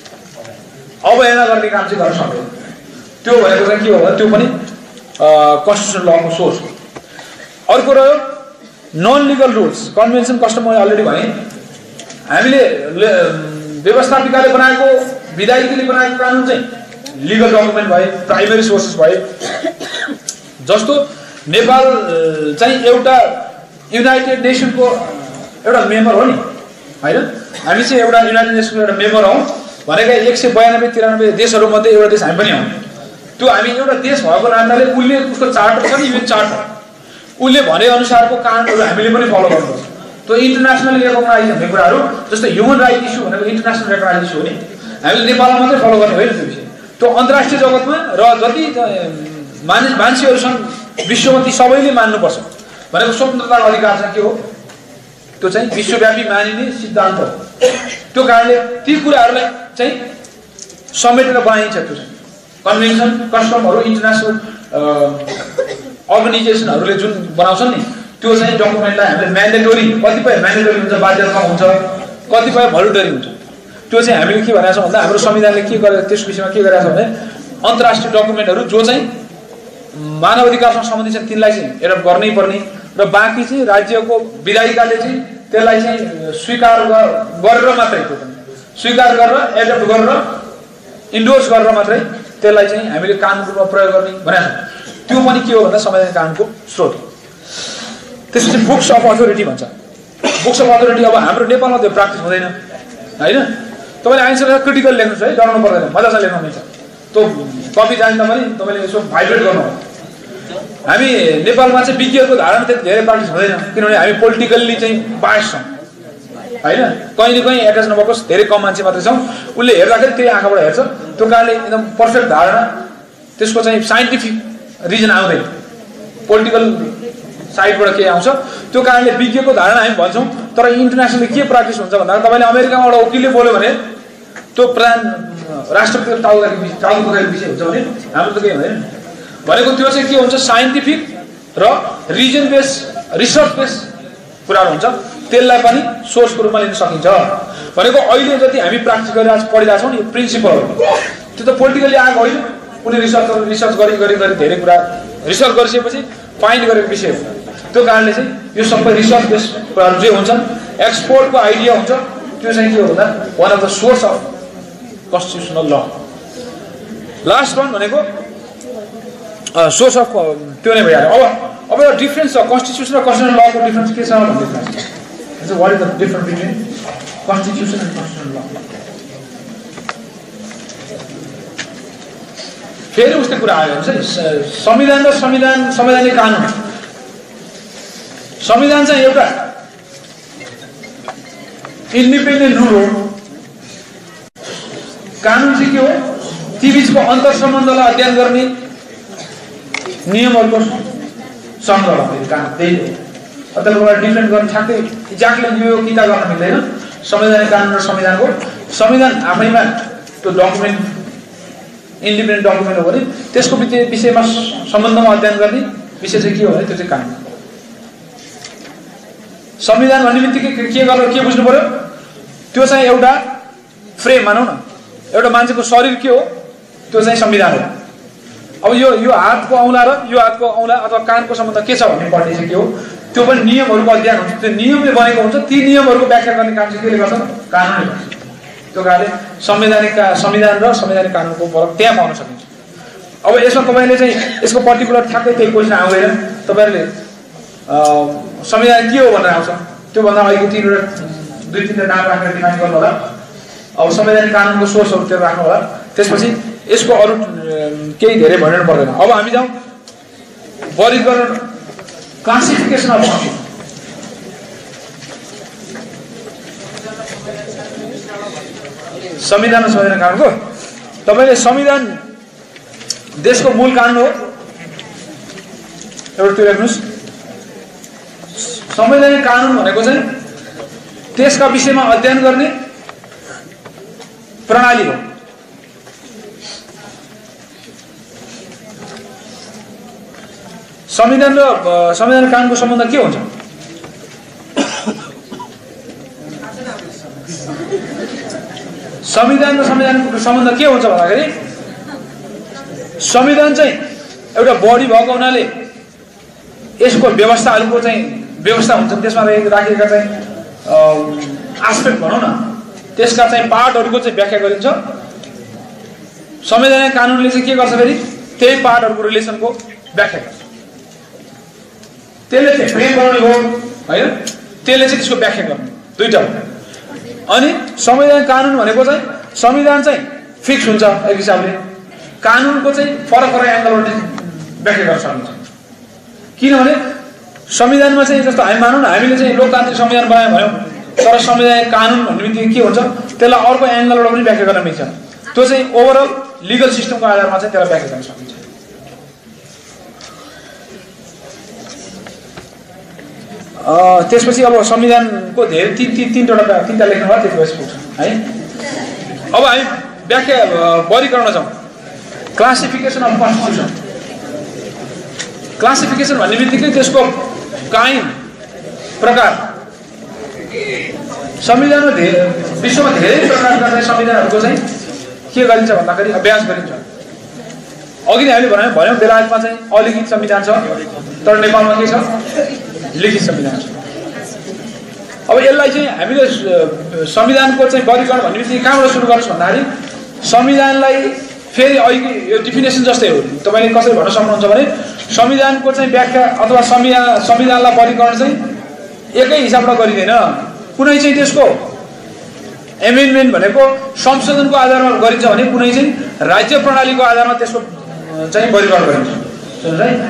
अवहेलना गर्ने काम चाहिँ गर्न सक्दैन। त्यो भनेको चाहिँ के हो भने त्यो पनि कन्स्टिट्युसनल लको सोर्स हो। अर्को रह्यो non legal rules convention custom मैले अलरेडी भने हामीले व्यवस्थापिकाले बनाएको विधायिकाले बनाएको कानुन चाहिँ लिगल डकुमेन्ट भए प्राइमेरी सोर्सेस भए जस्तो नेपाल चाहिँ एउटा युनाइटेड नेसनको एउटा मेम्बर हो नि हैन। हामी चाहिँ एउटा युनाइटेड नेसनको एउटा मेम्बर हौँ भनेका 192-93 देशहरूमध्ये एउटा देश हामी पनि हौँ। त्यो हामी एउटा देश भएको नाताले उसले उसको चार्टर छ नि युएन चार्टर उसले भने अनुसारको कानुनहरू हामीले पनि फलो गर्नुपर्छ। त्यो इन्टरनेसनल रेकगनाइज हुने कुराहरू जस्तै ह्युमन राइट इस्यु भनेको इन्टरनेसनल रेकगनाइज इस्यु हो नि हामीले नेपालमा मात्रै फलो गर्ने होइन त्यो विषय। त्यो अन्तर्राष्ट्रिय जगतमा र जति मान्छेहरू छन् विश्वमा ती सबैले मान्नुपर्छ भनेको स्वतन्त्रताको अधिकार चाहिँ के हो त्यो चाहिँ विश्वव्यापी मानिने सिद्धान्त हो। त्यो कारणले ती कुराहरूलाई चाहिँ समेटेर बनाइन्छ। त्यो चाहिँ कन्भेन्सन कस्टमहरू इन्टरनेसनल अर्गनाइजेसनहरूले जुन बनाउँछन् नि त्यो चाहिँ डकुमेन्टलाई हामीले म्यान्डेटोरी कतिपय म्यान्डेटोरी हुन्छ बाध्यतात्मक हुन्छ कतिपय भलुन्टरी हुन्छ। त्यो चाहिँ हामीले के भनेको छ भन्दा हाम्रो संविधानले के गरेर त्यस विषयमा के गरेको छ भने अन्तर्राष्ट्रिय डकुमेन्टहरू जो चाहिँ मानव अधिकारसँग सम्बन्धित छन् तिनलाई चाहिँ एडप्ट गर्नै पर्ने र बाँकी चाहिँ राज्यको विधायिकाले चाहिँ त्यसलाई चाहिँ स्वीकार गरेर मात्रै त्यो पनि स्वीकार गरेर एडप्ट गरेर इन्डोर्स गरेर मात्रै त्यसलाई चाहिँ हामीले कानुनको रूपमा प्रयोग गर्ने भनेको छ। त्यो पनि के हो भन्दा संवैधानिक कानुनको स्रोत हो। त्यसपछि बुक्स अफ अथोरिटी भन्छ। बुक्स अफ अथोरिटी अब हाम्रो नेपालमा त्यो प्र्याक्टिस हुँदैन होइन। तपाईँले आइन्सर क्रिटिकल लेख्नुहोस् है डराउनु पर्दैन मजासँग लेख्नु मिल्छ। त्यो कपी जान्दा पनि तपाईँले यसो भाइब्रेट गर्नु हो। हामी नेपालमा चाहिँ विज्ञको धारणा त्यति धेरै प्र्याक्टिस हुँदैन किनभने हामी पोलिटिकल्ली चाहिँ बायस छौँ होइन। कहीँ न कहीँ एट्याच नभएकोस् धेरै कम मान्छे मात्रै छौँ उसले हेर्दाखेरि त्यही आँखाबाट हेर्छ। त्यो कारणले एकदम पर्फेक्ट धारणा त्यसको चाहिँ साइन्टिफिक रिजन आउँदैन पोलिटिकल साइडबाट के आउँछ। त्यो कारणले विज्ञको धारणा हामी भन्छौँ तर इन्टरनेसनली के प्र्याक्टिस हुन्छ भन्दा तपाईँले अमेरिकामा एउटा वकिलले बोल्यो भने त्यो प्रधान राष्ट्रपतिको टाउको विषय हुन्छ भने हाम्रो त केही हुँदैन भनेको। त्यो चाहिँ के हुन्छ साइन्टिफिक र रिजन बेस रिसर्च बेस कुराहरू हुन्छ त्यसलाई पनि सोर्सको रूपमा लिन सकिन्छ भनेको। अहिले जति हामी प्र्याक्टिस गरिरहेको पढिरहेको छौँ नि यो प्रिन्सिपलहरू त्यो त पोलिटिकली आएको होइन। कुनै रिसर्च गरी धेरै कुरा रिसर्च गरिसकेपछि फाइन्ड गरेको विषय हो। त्यो कारणले चाहिँ यो सबै रिसर्च बेस कुराहरू जे हुन्छन् एक्सपोर्टको आइडिया हुन्छ त्यो चाहिँ के हो भन्दा one of the source of constitutional law. Last one भनेको सोर्स अफ त्यो नै भइहाल्यो। अब अब यो डिफरेन्स छ कन्स्टिट्युसन र कन्स्टिट्युसनल लको डिफरेन्स के छ भन्ने छ what is the difference between constitution and constitutional law फेरि उसको कुरा आयो हुन्छ नि संविधान र संवैधानिक कानुन संविधान चाहिँ एउटा इन्डिपेन्डेन्ट रुल हो कानुन चाहिँ के हो ती बीचको अन्तर सम्बन्धलाई अध्ययन गर्ने नियमहरूको संग्रह हो कानुन त्यही हो अन्तर्गत डिफरेन्ट गर्न ठ्याक्कै एक्ज्याक्टली यो किता गर्न मिल्दैन संवैधानिक कानुन र संविधानको संविधान आफैमा त्यो डकुमेन्ट इन्डिपेन्डेन्ट डकुमेन्ट हो भने त्यसको विषयमा सम्बन्धमा अध्ययन गर्ने विषय चाहिँ के हो भने त्यो चाहिँ कानुन संविधान भन्ने बित्तिकै के गरेर के बुझ्नु पर्यो त्यो चाहिँ एउटा फ्रेम मानौँ न एउटा मान्छेको शरीर के हो त्यो चाहिँ संविधान हो अब यो हातको औँला र यो हातको औँला अथवा कानको सम्बन्ध के छ भन्ने पढ्ने चाहिँ के हो त्यो पनि नियमहरूको अध्ययन हुन्छ त्यो नियमले बनेको हुन्छ ती नियमहरूको व्याख्या गर्ने काम चाहिँ केले गर्छ कानुनले गर्छ त्यो कारणले संविधान र संवैधानिक कानुनको फरक त्यहाँ पाउन सकिन्छ अब यसमा तपाईँले चाहिँ यसको पर्टिकुलर ठ्याक्कै त्यही क्वेसन आउँदैन तपाईँहरूले संविधान के हो भनेर आउँछ त्योभन्दा अलिकति दुई तीनवटा नाम राखेर डिफाइन गर्नु होला अब संवैधानिक कानुनको सोर्सहरू त्यो राख्नु होला त्यसपछि यसको अरू केही धेरै भन्नु पर्दैन अब हामी जाउँ वर्गीकरण क्लासिफिकेसन अफ कन्स्टिट्युसन संविधान र संवैधानिक कानुनको तपाईले संविधान देशको मूल कानुन हो एउटा त्यो लेख्नुस् संवैधानिक कानुन भनेको चाहिँ त्यसका विषयमा अध्ययन गर्ने प्रणाली हो संविधान र संवैधानिक कानुनको सम्बन्ध के हुन्छ संविधान र संवैधानिक सम्बन्ध के हुन्छ भन्दाखेरि संविधान चाहिँ एउटा बडी भएको हुनाले यसको व्यवस्थाहरूको चाहिँ व्यवस्था हुन्छ त्यसमा राखिएका चाहिँ आस्पेक्ट भनौँ न त्यसका चाहिँ पार्टहरूको चाहिँ व्याख्या गरिन्छ संवैधानिक कानुनले चाहिँ के गर्छ फेरि त्यही पार्टहरूको रिलेसनको व्याख्या गर्छ त्यसले चाहिँ फ्रेम बनाउने हो हैन त्यसले चाहिँ त्यसको व्याख्या गर्ने दुईटा हो अनि संवैधानिक कानुन भनेको चाहिँ संविधान चाहिँ फिक्स हुन्छ एक हिसाबले कानुनको चाहिँ फरक एङ्गलबाट व्याख्या गर्न सकिन्छ किनभने संविधानमा चाहिँ जस्तो हामी मानौँ न हामीले चाहिँ लोकतान्त्रिक संविधान बनायौँ भन्यौँ तर संवैधानिक कानुन भन्ने बित्तिकै के हुन्छ त्यसलाई अर्को एङ्गलबाट पनि व्याख्या गर्न मिल्छ त्यो चाहिँ ओभरअल लिगल सिस्टमको आधारमा चाहिँ त्यसलाई व्याख्या गर्न सकिन्छ त्यसपछि अब संविधानको धेरै तीनवटा लेख्नु भयो त्यसपछि पुग्छ है अब हामी व्याख्या वर्गीकरण जाउँ क्लासिफिकेसन अफ कन्स्टिट्युसन क्लासिफिकेसन भन्ने बित्तिकै त्यसको कायम प्रकार संविधानमा विश्वमा धेरै प्रकारका चाहिँ संविधानहरूको चाहिँ के गरिन्छ भन्दाखेरि अभ्यास गरिन्छ अघि नै हामीले भन्यौँ बेलायतमा चाहिँ अलिखित संविधान छ तर नेपालमा के छ लिखित संविधान छ अब यसलाई चाहिँ हामीले संविधानको चाहिँ वर्गीकरण भन्ने बित्तिकै कहाँबाट सुरु गर्छ भन्दाखेरि संविधानलाई फेरि अहिले यो डिफिनेसन जस्तै हो तपाईँले कसरी भन्न सक्नुहुन्छ भने संविधानको चाहिँ व्याख्या अथवा संविधानलाई वर्गीकरण चाहिँ एकै हिसाबबाट गरिँदैन कुनै चाहिँ त्यसको एमेन्डमेन्ट भनेको संशोधनको आधारमा गरिन्छ भने कुनै चाहिँ राज्य प्रणालीको आधारमा त्यसको चाहिँ वर्गीकरण गरिन्छ सुन्नु है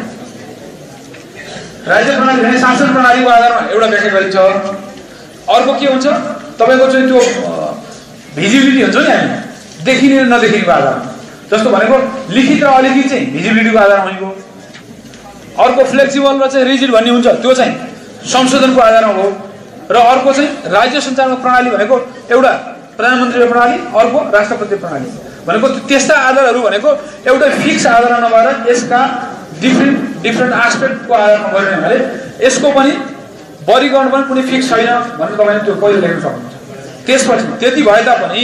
राज्य प्रणाली भने शासन प्रणालीको आधारमा एउटा व्याख्या गरिन्छ अर्को के हुन्छ तपाईँको चाहिँ त्यो भिजिबिलिटी हुन्छ नि हामी देखिने र नदेखिनेको आधारमा जस्तो भनेको लिखित र अलिखित चाहिँ भिजिबिलिटीको आधारमा हुनेको अर्को फ्लेक्सिबल र चाहिँ रिजिड भन्ने हुन्छ त्यो चाहिँ संशोधनको आधारमा हो र अर्को चाहिँ राज्य सञ्चालन प्रणाली भनेको एउटा प्रधानमन्त्री प्रणाली अर्को राष्ट्रपति प्रणाली भनेको त्यस्ता आधारहरू भनेको एउटा फिक्स आधारमा नभएर यसका डिफ्रेन्ट एस्पेक्टको आधारमा गर्ने हुनाले यसको पनि वर्गीकरण पनि कुनै फिक्स छैन भनेर तपाईँले त्यो पहिले लेख्न सक्नुहुन्छ त्यसपछि त्यति भए तापनि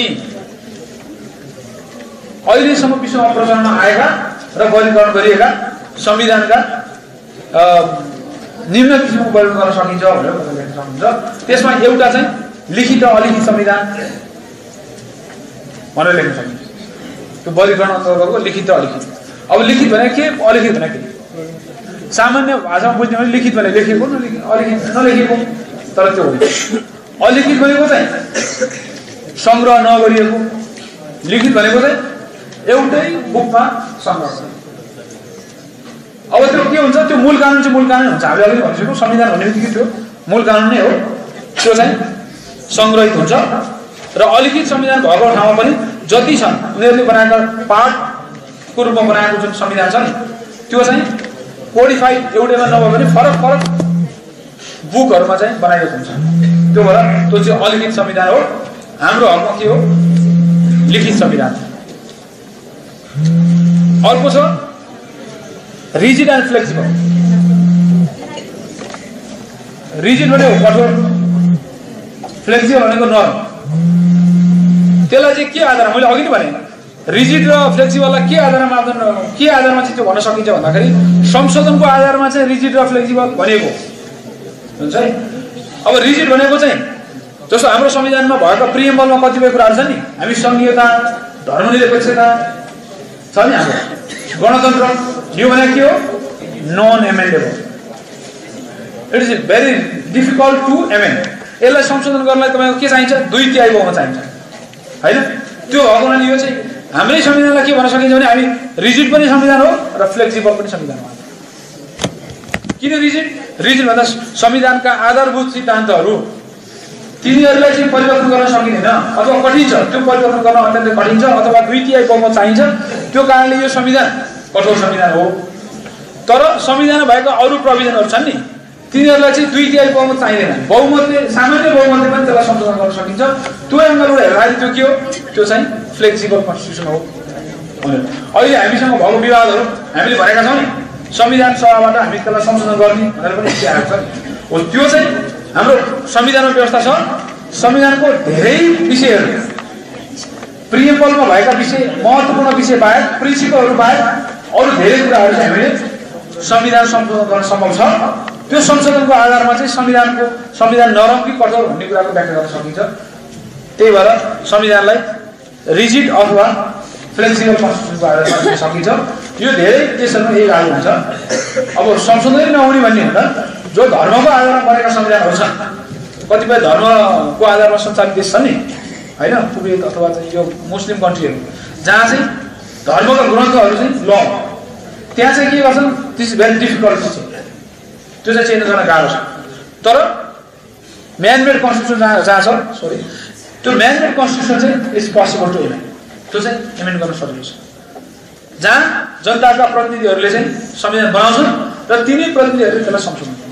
अहिलेसम्म विश्वमा प्रचलनमा आएका र वर्गीकरण गरिएका संविधानका निम्न किसिमको वर्गीकरण गर्न सकिन्छ भनेर तपाईँले लेख्न सक्नुहुन्छ त्यसमा एउटा चाहिँ लिखित र अलिखित संविधान भनेर लेख्न सकिन्छ त्यो वर्गीकरण अन्तर्गतको लिखित र अलिखित अब लिखित भने के अलिखित भने के सामान्य भाषामा बुझ्ने भने लिखित भने लेखेको नलेखेको, तर त्यो होइन। अलिखित भनेको चाहिँ सङ्ग्रह नगरिएको, लिखित भनेको चाहिँ एउटै बुकमा सङ्ग्रह। अब त्यो के हुन्छ, त्यो मूल कानुन चाहिँ मूल कानुन हुन्छ। हामीले अघि भनिसक्यौँ, संविधान भन्ने बित्तिकै त्यो मूल कानुन नै हो, त्यो चाहिँ सङ्ग्रहित हुन्छ। र अलिखित संविधान भएको ठाउँमा पनि जति छन् उनीहरूले बनाएका पार्टको रूपमा बनाएको जुन संविधान छ नि, त्यो चाहिँ कोडिफाइड एउटैमा नभए पनि फरक फरक बुकहरूमा चाहिँ बनाइएको हुन्छ। त्यो भएर त्यो चाहिँ अलिखित संविधान हो। हाम्रो हकमा के हो, लिखित संविधान। अर्को छ रिजिड एन्ड फ्लेक्सिबल। रिजिड भनेको कठोर, फ्लेक्सिबल भनेको नरम। त्यसलाई चाहिँ के आधारमा, मैले अघि नै भने रिजिड र फ्लेक्सिबललाई के आधारमा चाहिँ त्यो भन्न सकिन्छ भन्दाखेरि संशोधनको आधारमा चाहिँ रिजिड र फ्लेक्सिबल भनेको हुन्छ है। अब रिजिड भनेको चाहिँ जस्तो हाम्रो संविधानमा भएको प्रिएम्बलमा कतिपय कुराहरू छन् नि, हामी सङ्घीयता, धर्मनिरपेक्षता छ नि, हाम्रो गणतन्त्र, यो भनेको के हो, non amendable. It is very difficult to amend. यसलाई संशोधन गर्नलाई तपाईँको के चाहिन्छ, 2/3 बहुमत चाहिन्छ होइन। त्यो भएको हुनाले यो चाहिँ हाम्रै संविधानलाई के भन्न सकिन्छ भने हामी रिजिड पनि संविधान हो र फ्लेक्सिबल पनि संविधान हो। किन रिजिड? रिजिड भन्दा संविधानका आधारभूत सिद्धान्तहरू तिनीहरूलाई चाहिँ परिवर्तन गर्न सकिँदैन अथवा कठिन छ, त्यो परिवर्तन गर्न अत्यन्तै कठिन छ, अथवा 2/3 बहुमत चाहिन्छ। त्यो कारणले यो संविधान कठोर संविधान हो। तर संविधानमा भएका अरू प्रोभिजनहरू छन् नि, तिनीहरूलाई चाहिँ 2/3 बहुमत चाहिँदैन। बहुमतले, सामान्य बहुमतले पनि त्यसलाई संशोधन गर्न सकिन्छ। त्यो एङ्गलबाट हेर्दाखेरि त्यो के हो, त्यो चाहिँ फ्लेक्सिबल कन्स्टिट्युसन हो भनेर। अहिले हामीसँग भएको विवादहरू हामीले भनेका छौँ नि, संविधान सभाबाट हामी त्यसलाई संशोधन गर्ने भनेर पनि आएको छ हो। त्यो चाहिँ हाम्रो संविधानमा व्यवस्था छ। संविधानको धेरै विषयहरू, प्रिएम्बलमा भएका विषय, महत्त्वपूर्ण विषय बाहेक, प्रिन्सिपलहरू बाहेक अरू धेरै कुराहरू चाहिँ हामीले संविधान संशोधन गर्न सम्भव छ। त्यो संशोधनको आधारमा चाहिँ संविधान नरम कि कठोर भन्ने कुराको व्याख्या गर्न सकिन्छ। त्यही भएर संविधानलाई रिजिड अथवा फ्लेक्सिबल कन्स्टिट्युसनको आधारमा दिन सकिन्छ। यो धेरै देशहरूमा यही लागू हुन्छ। अब संशोधनै नहुने भन्ने हुँदा जो धर्मको आधारमा बनेका संविधानहरू छन्, कतिपय धर्मको आधारमा सञ्चालित देश छन् नि होइन, कुवेत अथवा चाहिँ यो मुस्लिम कन्ट्रीहरू, जहाँ चाहिँ धर्मका ग्रन्थहरू चाहिँ ल, त्यहाँ चाहिँ के गर्छन्, this is very difficult to change. त्यो चाहिँ चेन्ज गर्न गाह्रो छ। तर म्यानमेड कन्स्टिट्युसन जहाँ छ, सरी, त्यो म्यानमेड कन्स्टिट्युसन चाहिँ इट्स पोसिबल टु एमेन्ड। त्यो चाहिँ एमेन्ड गर्न सजिलो छ, जहाँ जनताका प्रतिनिधिहरूले चाहिँ संविधान बनाउँछन् र तिनै प्रतिनिधिहरूले त्यसलाई संशोधन गर्छ।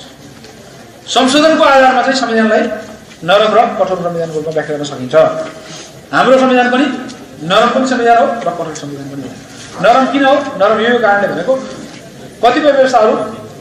संशोधनको आधारमा चाहिँ संविधानलाई नरम र कठोर संविधानको रूपमा व्याख्या गर्न सकिन्छ। हाम्रो संविधान पनि नरम पनि संविधान हो र कठोर संविधान पनि हो। नरम किन हो? नरम यो कारणले भनेको कतिपय व्यवस्थाहरू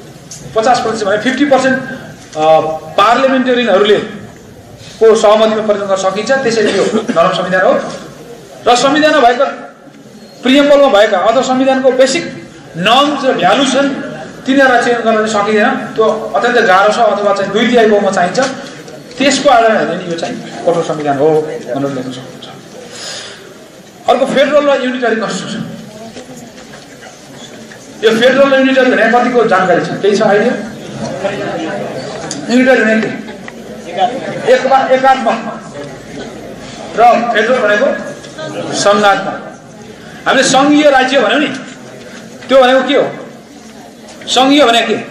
50% भने 50% पार्लिमेन्टेरियनहरूले को सहमतिमा परिवर्तन गर्न सकिन्छ, त्यसैले यो नरम संविधान हो। र संविधानमा भएका प्रिएम्बलमा भएका अथवा संविधानको बेसिक नर्म्स र भ्यालु छन्, तिनीहरूलाई चेन्ज गर्न सकिँदैन। त्यो अत्यन्तै गाह्रो छ, अथवा चाहिँ 2/3 बहुमत चाहिन्छ। त्यसको आधारमा हेर्दा नि यो चाहिँ कठोर संविधान हो भनेर लेख्न सकिन्छ। अर्को फेडरल र युनिटरी कन्स्टिट्युसन। यो फेडरल र युनिटरी भने कतिको जानकारी छ, केही छ आइडिया? युनिटरी भने एकात्मक र फेडरल भनेको संघात्मक। हामीले सङ्घीय राज्य भन्यौँ नि, त्यो भनेको के हो? सङ्घीय भनेको के?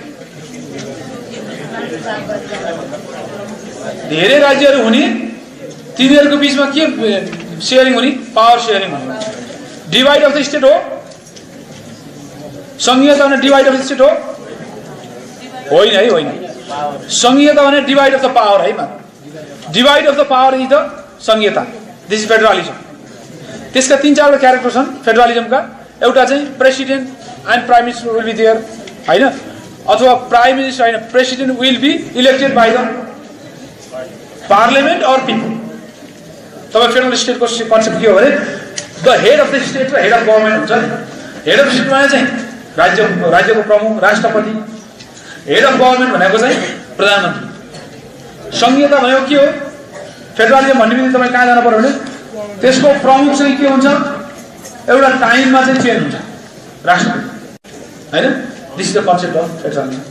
धेरै राज्यहरू हुने, तिनीहरूको बिचमा के सेयरिङ हुने? पावर सेयरिङ हुने। डिभाइड अफ द स्टेट हो सङ्घीयता भने? डिभाइड अफ द स्टेट हो? होइन है, होइन। सङ्घीयता भने डिभाइड अफ द पावर है, divide of the power is the सङ्घीयता। This is federalism. त्यसका 3-4 क्यारेक्टर छन् फेडरलिजमका। एउटा चाहिँ president and prime minister will be there होइन, अथवा प्राइम मिनिस्टर होइन, president will be elected by the parliament or people. तपाईँ फेडरल स्टेटको कन्सेप्ट के हो भने the head of the state र हेड अफ गभर्मेन्ट हुन्छ नि। हेड अफ स्टेट भने चाहिँ राज्यको प्रमुख राष्ट्रपति, हेड अफ गभर्मेन्ट भनेको चाहिँ प्रधानमन्त्री। सङ्घीयता भनेको के हो? फेडरलिजम भन्ने बित्तिकै तपाईँ कहाँ जानु पर्यो भने त्यसको प्रमुख चाहिँ के हुन्छ, एउटा टाइममा चाहिँ चेन्ज हुन्छ राष्ट्रपति होइन, this is the concept of federalism.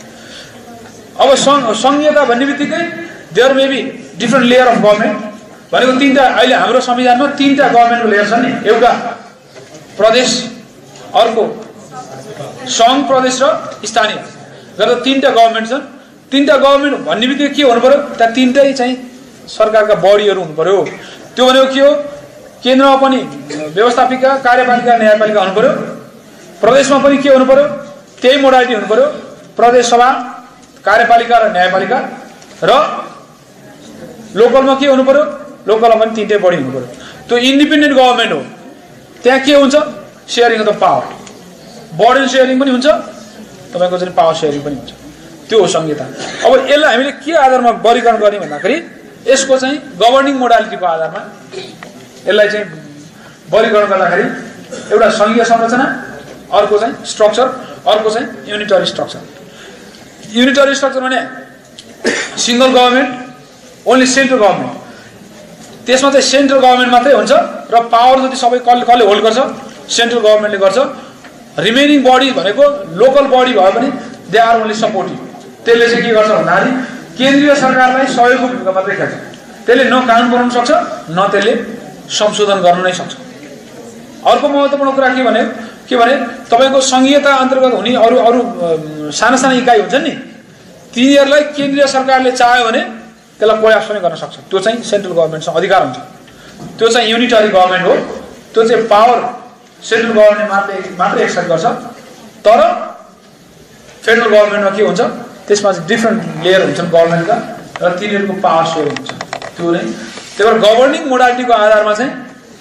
अब संघीयता भन्ने बित्तिकै there may be different layer of government भनेको तीनटा अहिले हाम्रो संविधानमा तीनटा गभर्मेन्टको लेयर छ नि, एउटा प्रदेश, अर्को सङ्घ, प्रदेश र स्थानीय गरेर तीनटा गभर्मेन्ट छन्। तीनटा गभर्मेन्ट भन्ने बित्तिकै के हुनु पर्यो, त्यहाँ तीनटै चाहिँ सरकारका बडीहरू हुनु पर्यो। त्यो भनेको के हो, केन्द्रमा पनि व्यवस्थापिका, कार्यपालिका, न्यायपालिका हुनु पर्यो, प्रदेशमा पनि के हुनु पर्यो, त्यही मोडालिटी हुनु पर्यो, प्रदेश सभा, कार्यपालिका र न्यायपालिका, र लोकलमा के हुनु पर्यो, लोकलमा पनि तीनटै बडी हुनु पर्यो। त्यो इन्डिपेन्डेन्ट गभर्मेन्ट हो, त्यहाँ के हुन्छ, sharing of the power, burden sharing पनि हुन्छ, तपाईँको चाहिँ पावर सेयरिङ पनि हुन्छ। त्यो हो संहिता। अब यसलाई हामीले के आधारमा वर्गीकरण गर्ने भन्दाखेरि यसको चाहिँ गभर्निङ मोडालिटीको आधारमा यसलाई चाहिँ वर्गीकरण गर्दाखेरि एउटा संघीय संरचना, अर्को चाहिँ स्ट्रक्चर, अर्को चाहिँ युनिटरी स्ट्रक्चर। युनिटरी स्ट्रक्चर भने single government, only central government, त्यसमा चाहिँ सेन्ट्रल गभर्मेन्ट मात्रै हुन्छ र पावर जति सबै कसले होल्ड गर्छ, सेन्ट्रल गभर्मेन्टले गर्छ। रिमेनिङ बडी भनेको लोकल बडी भए पनि दे आर ओन्ली सपोर्टिभ। त्यसले चाहिँ के गर्छ भन्दाखेरि केन्द्रीय सरकारलाई सहयोगको भूमिका मात्रै खेल्छ। त्यसले न कानुन बनाउन सक्छ, न त्यसले संशोधन गर्न नै सक्छ। अर्को महत्त्वपूर्ण कुरा के भने तपाईँको संघीयता अन्तर्गत हुने अरू अरू साना साना इकाइ हुन्छन् नि, तिनीहरूलाई केन्द्रीय सरकारले चाह्यो भने त्यसलाई कोल्याप्स पनि गर्न सक्छ। त्यो चाहिँ सेन्ट्रल गभर्मेन्टसँग अधिकार हुन्छ। त्यो चाहिँ युनिटरी गभर्मेन्ट हो। त्यो चाहिँ पावर सेन्ट्रल गभर्मेन्ट मात्रै एक्सर्ट गर्छ। तर फेडरल गभर्मेन्टमा के हुन्छ, त्यसमा चाहिँ डिफ्रेन्ट लेयर हुन्छन् गभर्मेन्टका र तिनीहरूको पावर सेयर हुन्छ। त्यो नै त्यही भएर गभर्निङ मोडालिटीको आधारमा चाहिँ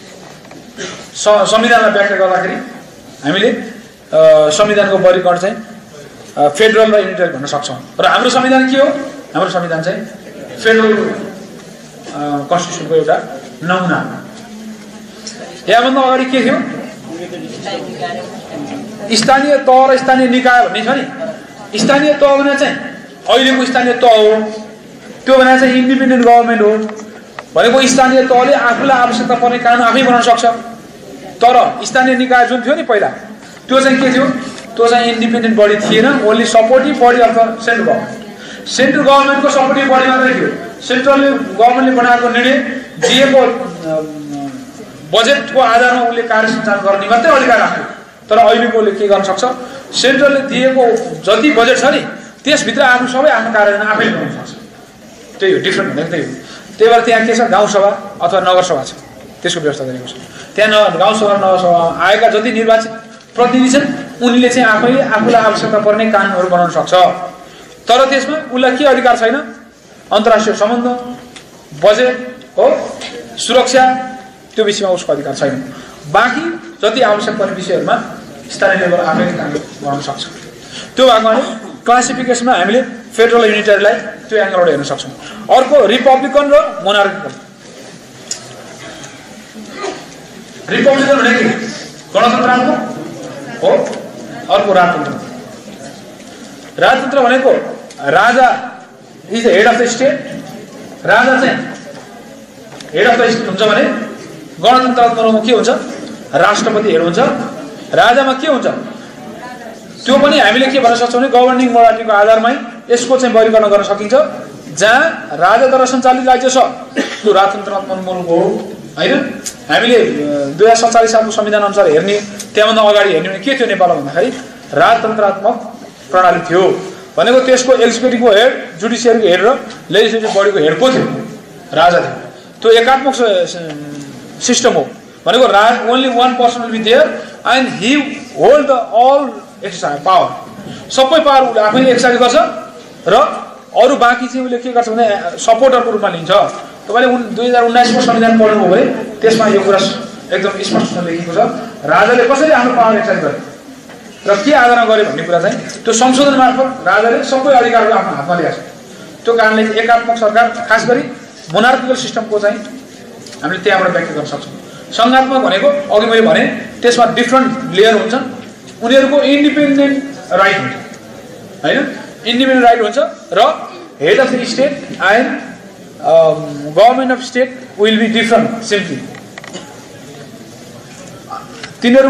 संविधानलाई व्याख्या गर्दाखेरि हामीले संविधानको वर्गीकरण चाहिँ फेडरल र युनिटरी भन्न सक्छौँ। र हाम्रो संविधान के हो, हाम्रो संविधान चाहिँ फेडरल कन्स्टिट्युसनको एउटा नमुना। यहाँभन्दा अगाडि के थियो, स्थानीय तह र स्थानीय निकाय भन्ने छ नि। स्थानीय तह भने चाहिँ अहिलेको स्थानीय तह हो, त्यो भने चाहिँ इन्डिपेन्डेन्ट गभर्मेन्ट हो। भनेको स्थानीय तहले आफूलाई आवश्यकता पर्ने कानुन आफै बनाउन सक्छ। तर स्थानीय निकाय जुन थियो नि पहिला, त्यो चाहिँ के थियो, त्यो चाहिँ इन्डिपेन्डेन्ट बडी थिएन, only supportive body of the central government. Central गभर्मेन्टको सपोर्टिभ बडी मात्रै थियो। सेन्ट्रल गभर्मेन्टले बनाएको निर्णय दिएको बजेटको आधारमा उसले कार्य सञ्चालन गर्ने मात्रै अधिकार राख्यो। तर अहिलेकोले के गर्न सक्छ, सेन्ट्रलले दिएको जति बजेट छ नि त्यसभित्र आफू सबै आफ्नो कार्यान्वयन आफैले गर्न सक्छ। त्यही हो डिफ्रेन्ट भनेको, त्यही हो। त्यही भएर त्यहाँ के छ, गाउँसभा अथवा नगरसभा छ, त्यसको व्यवस्था गरेको छ। त्यहाँ गाउँसभा नगरसभा आएका जति निर्वाचित प्रतिनिधि छन् उनले चाहिँ आफैले आफूलाई आवश्यकता पर्ने कानुनहरू बनाउन सक्छ। तर त्यसमा उसलाई के अधिकार छैन, अन्तर्राष्ट्रिय सम्बन्ध, बजेट हो, सुरक्षा, त्यो विषयमा उसको अधिकार छैन। बाँकी जति आवश्यक पर्ने विषयहरूमा स्थानीय लेभल आफैले कानुन बनाउन सक्छ। त्यो भागमा क्लासिफिकेसनमा हामीले फेडरल युनिटरीलाई त्यो एङ्गलबाट हेर्न सक्छौँ। अर्को रिपब्लिकन र मोनार्किकल। रिपब्लिकन भनेको गणतन्त्रात्मक हो, अर्को राजतन्त्र। राजतन्त्र भनेको राजा is the head of the state. राजा चाहिँ हेड अफ द स्टेट हुन्छ भने गणतन्त्रात्मकमा के हुन्छ, राष्ट्रपति हेड हुन्छ। राजामा के हुन्छ, त्यो पनि हामीले के भन्न सक्छौँ भने गभर्निङ मोडालिटीको आधारमै यसको चाहिँ वर्गीकरण गर्न सकिन्छ। जहाँ राजाद्वारा सञ्चालित राज्य छ त्यो राजतन्त्रात्मक मुलुक हो, होइन। हामीले 2047 सालको संविधान अनुसार हेर्ने, त्यहाँभन्दा अगाडि हेर्ने भने के थियो नेपालमा भन्दाखेरि राजतन्त्रात्मक प्रणाली थियो। भनेको त्यसको एक्जिक्युटिभको हेड, जुडिसियरीको हेड र लेजिस्लेटिभ बडीको हेड को थियो, राजा थियो। त्यो एकात्मक सिस्टम हो। भनेको only one person will be there and he hold the all exercise power. सबै पावर उसले आफैले एक्सर्साइज गर्छ र अरू बाँकी चाहिँ उसले के गर्छ भने सपोर्टरको रूपमा लिन्छ। तपाईँले 2019को संविधान पढ्नुभयो भने त्यसमा यो कुरा एकदम स्पष्ट लेखिएको छ, राजाले कसरी आफ्नो पावर एक्सर्साइज गरे र के आधारमा गरे भन्ने कुरा चाहिँ त्यो संशोधन मार्फत राजाले सबै अधिकारहरू आफ्नो हातमा ल्याएको छ। त्यो कारणले एकात्मक सरकार, खास गरी मोनार्किकल सिस्टमको चाहिँ हामीले त्यहाँबाट व्याख्या गर्न सक्छौँ। सङ्घात्मक भनेको अघि मैले भने त्यसमा डिफ्रेन्ट लेयर हुन्छन्, उनीहरूको इन्डिपेन्डेन्ट राइट हुन्छ, होइन। इन्डिपेन्डेन्ट राइट हुन्छ र head of the state and government of state will be different simply. तिनीहरू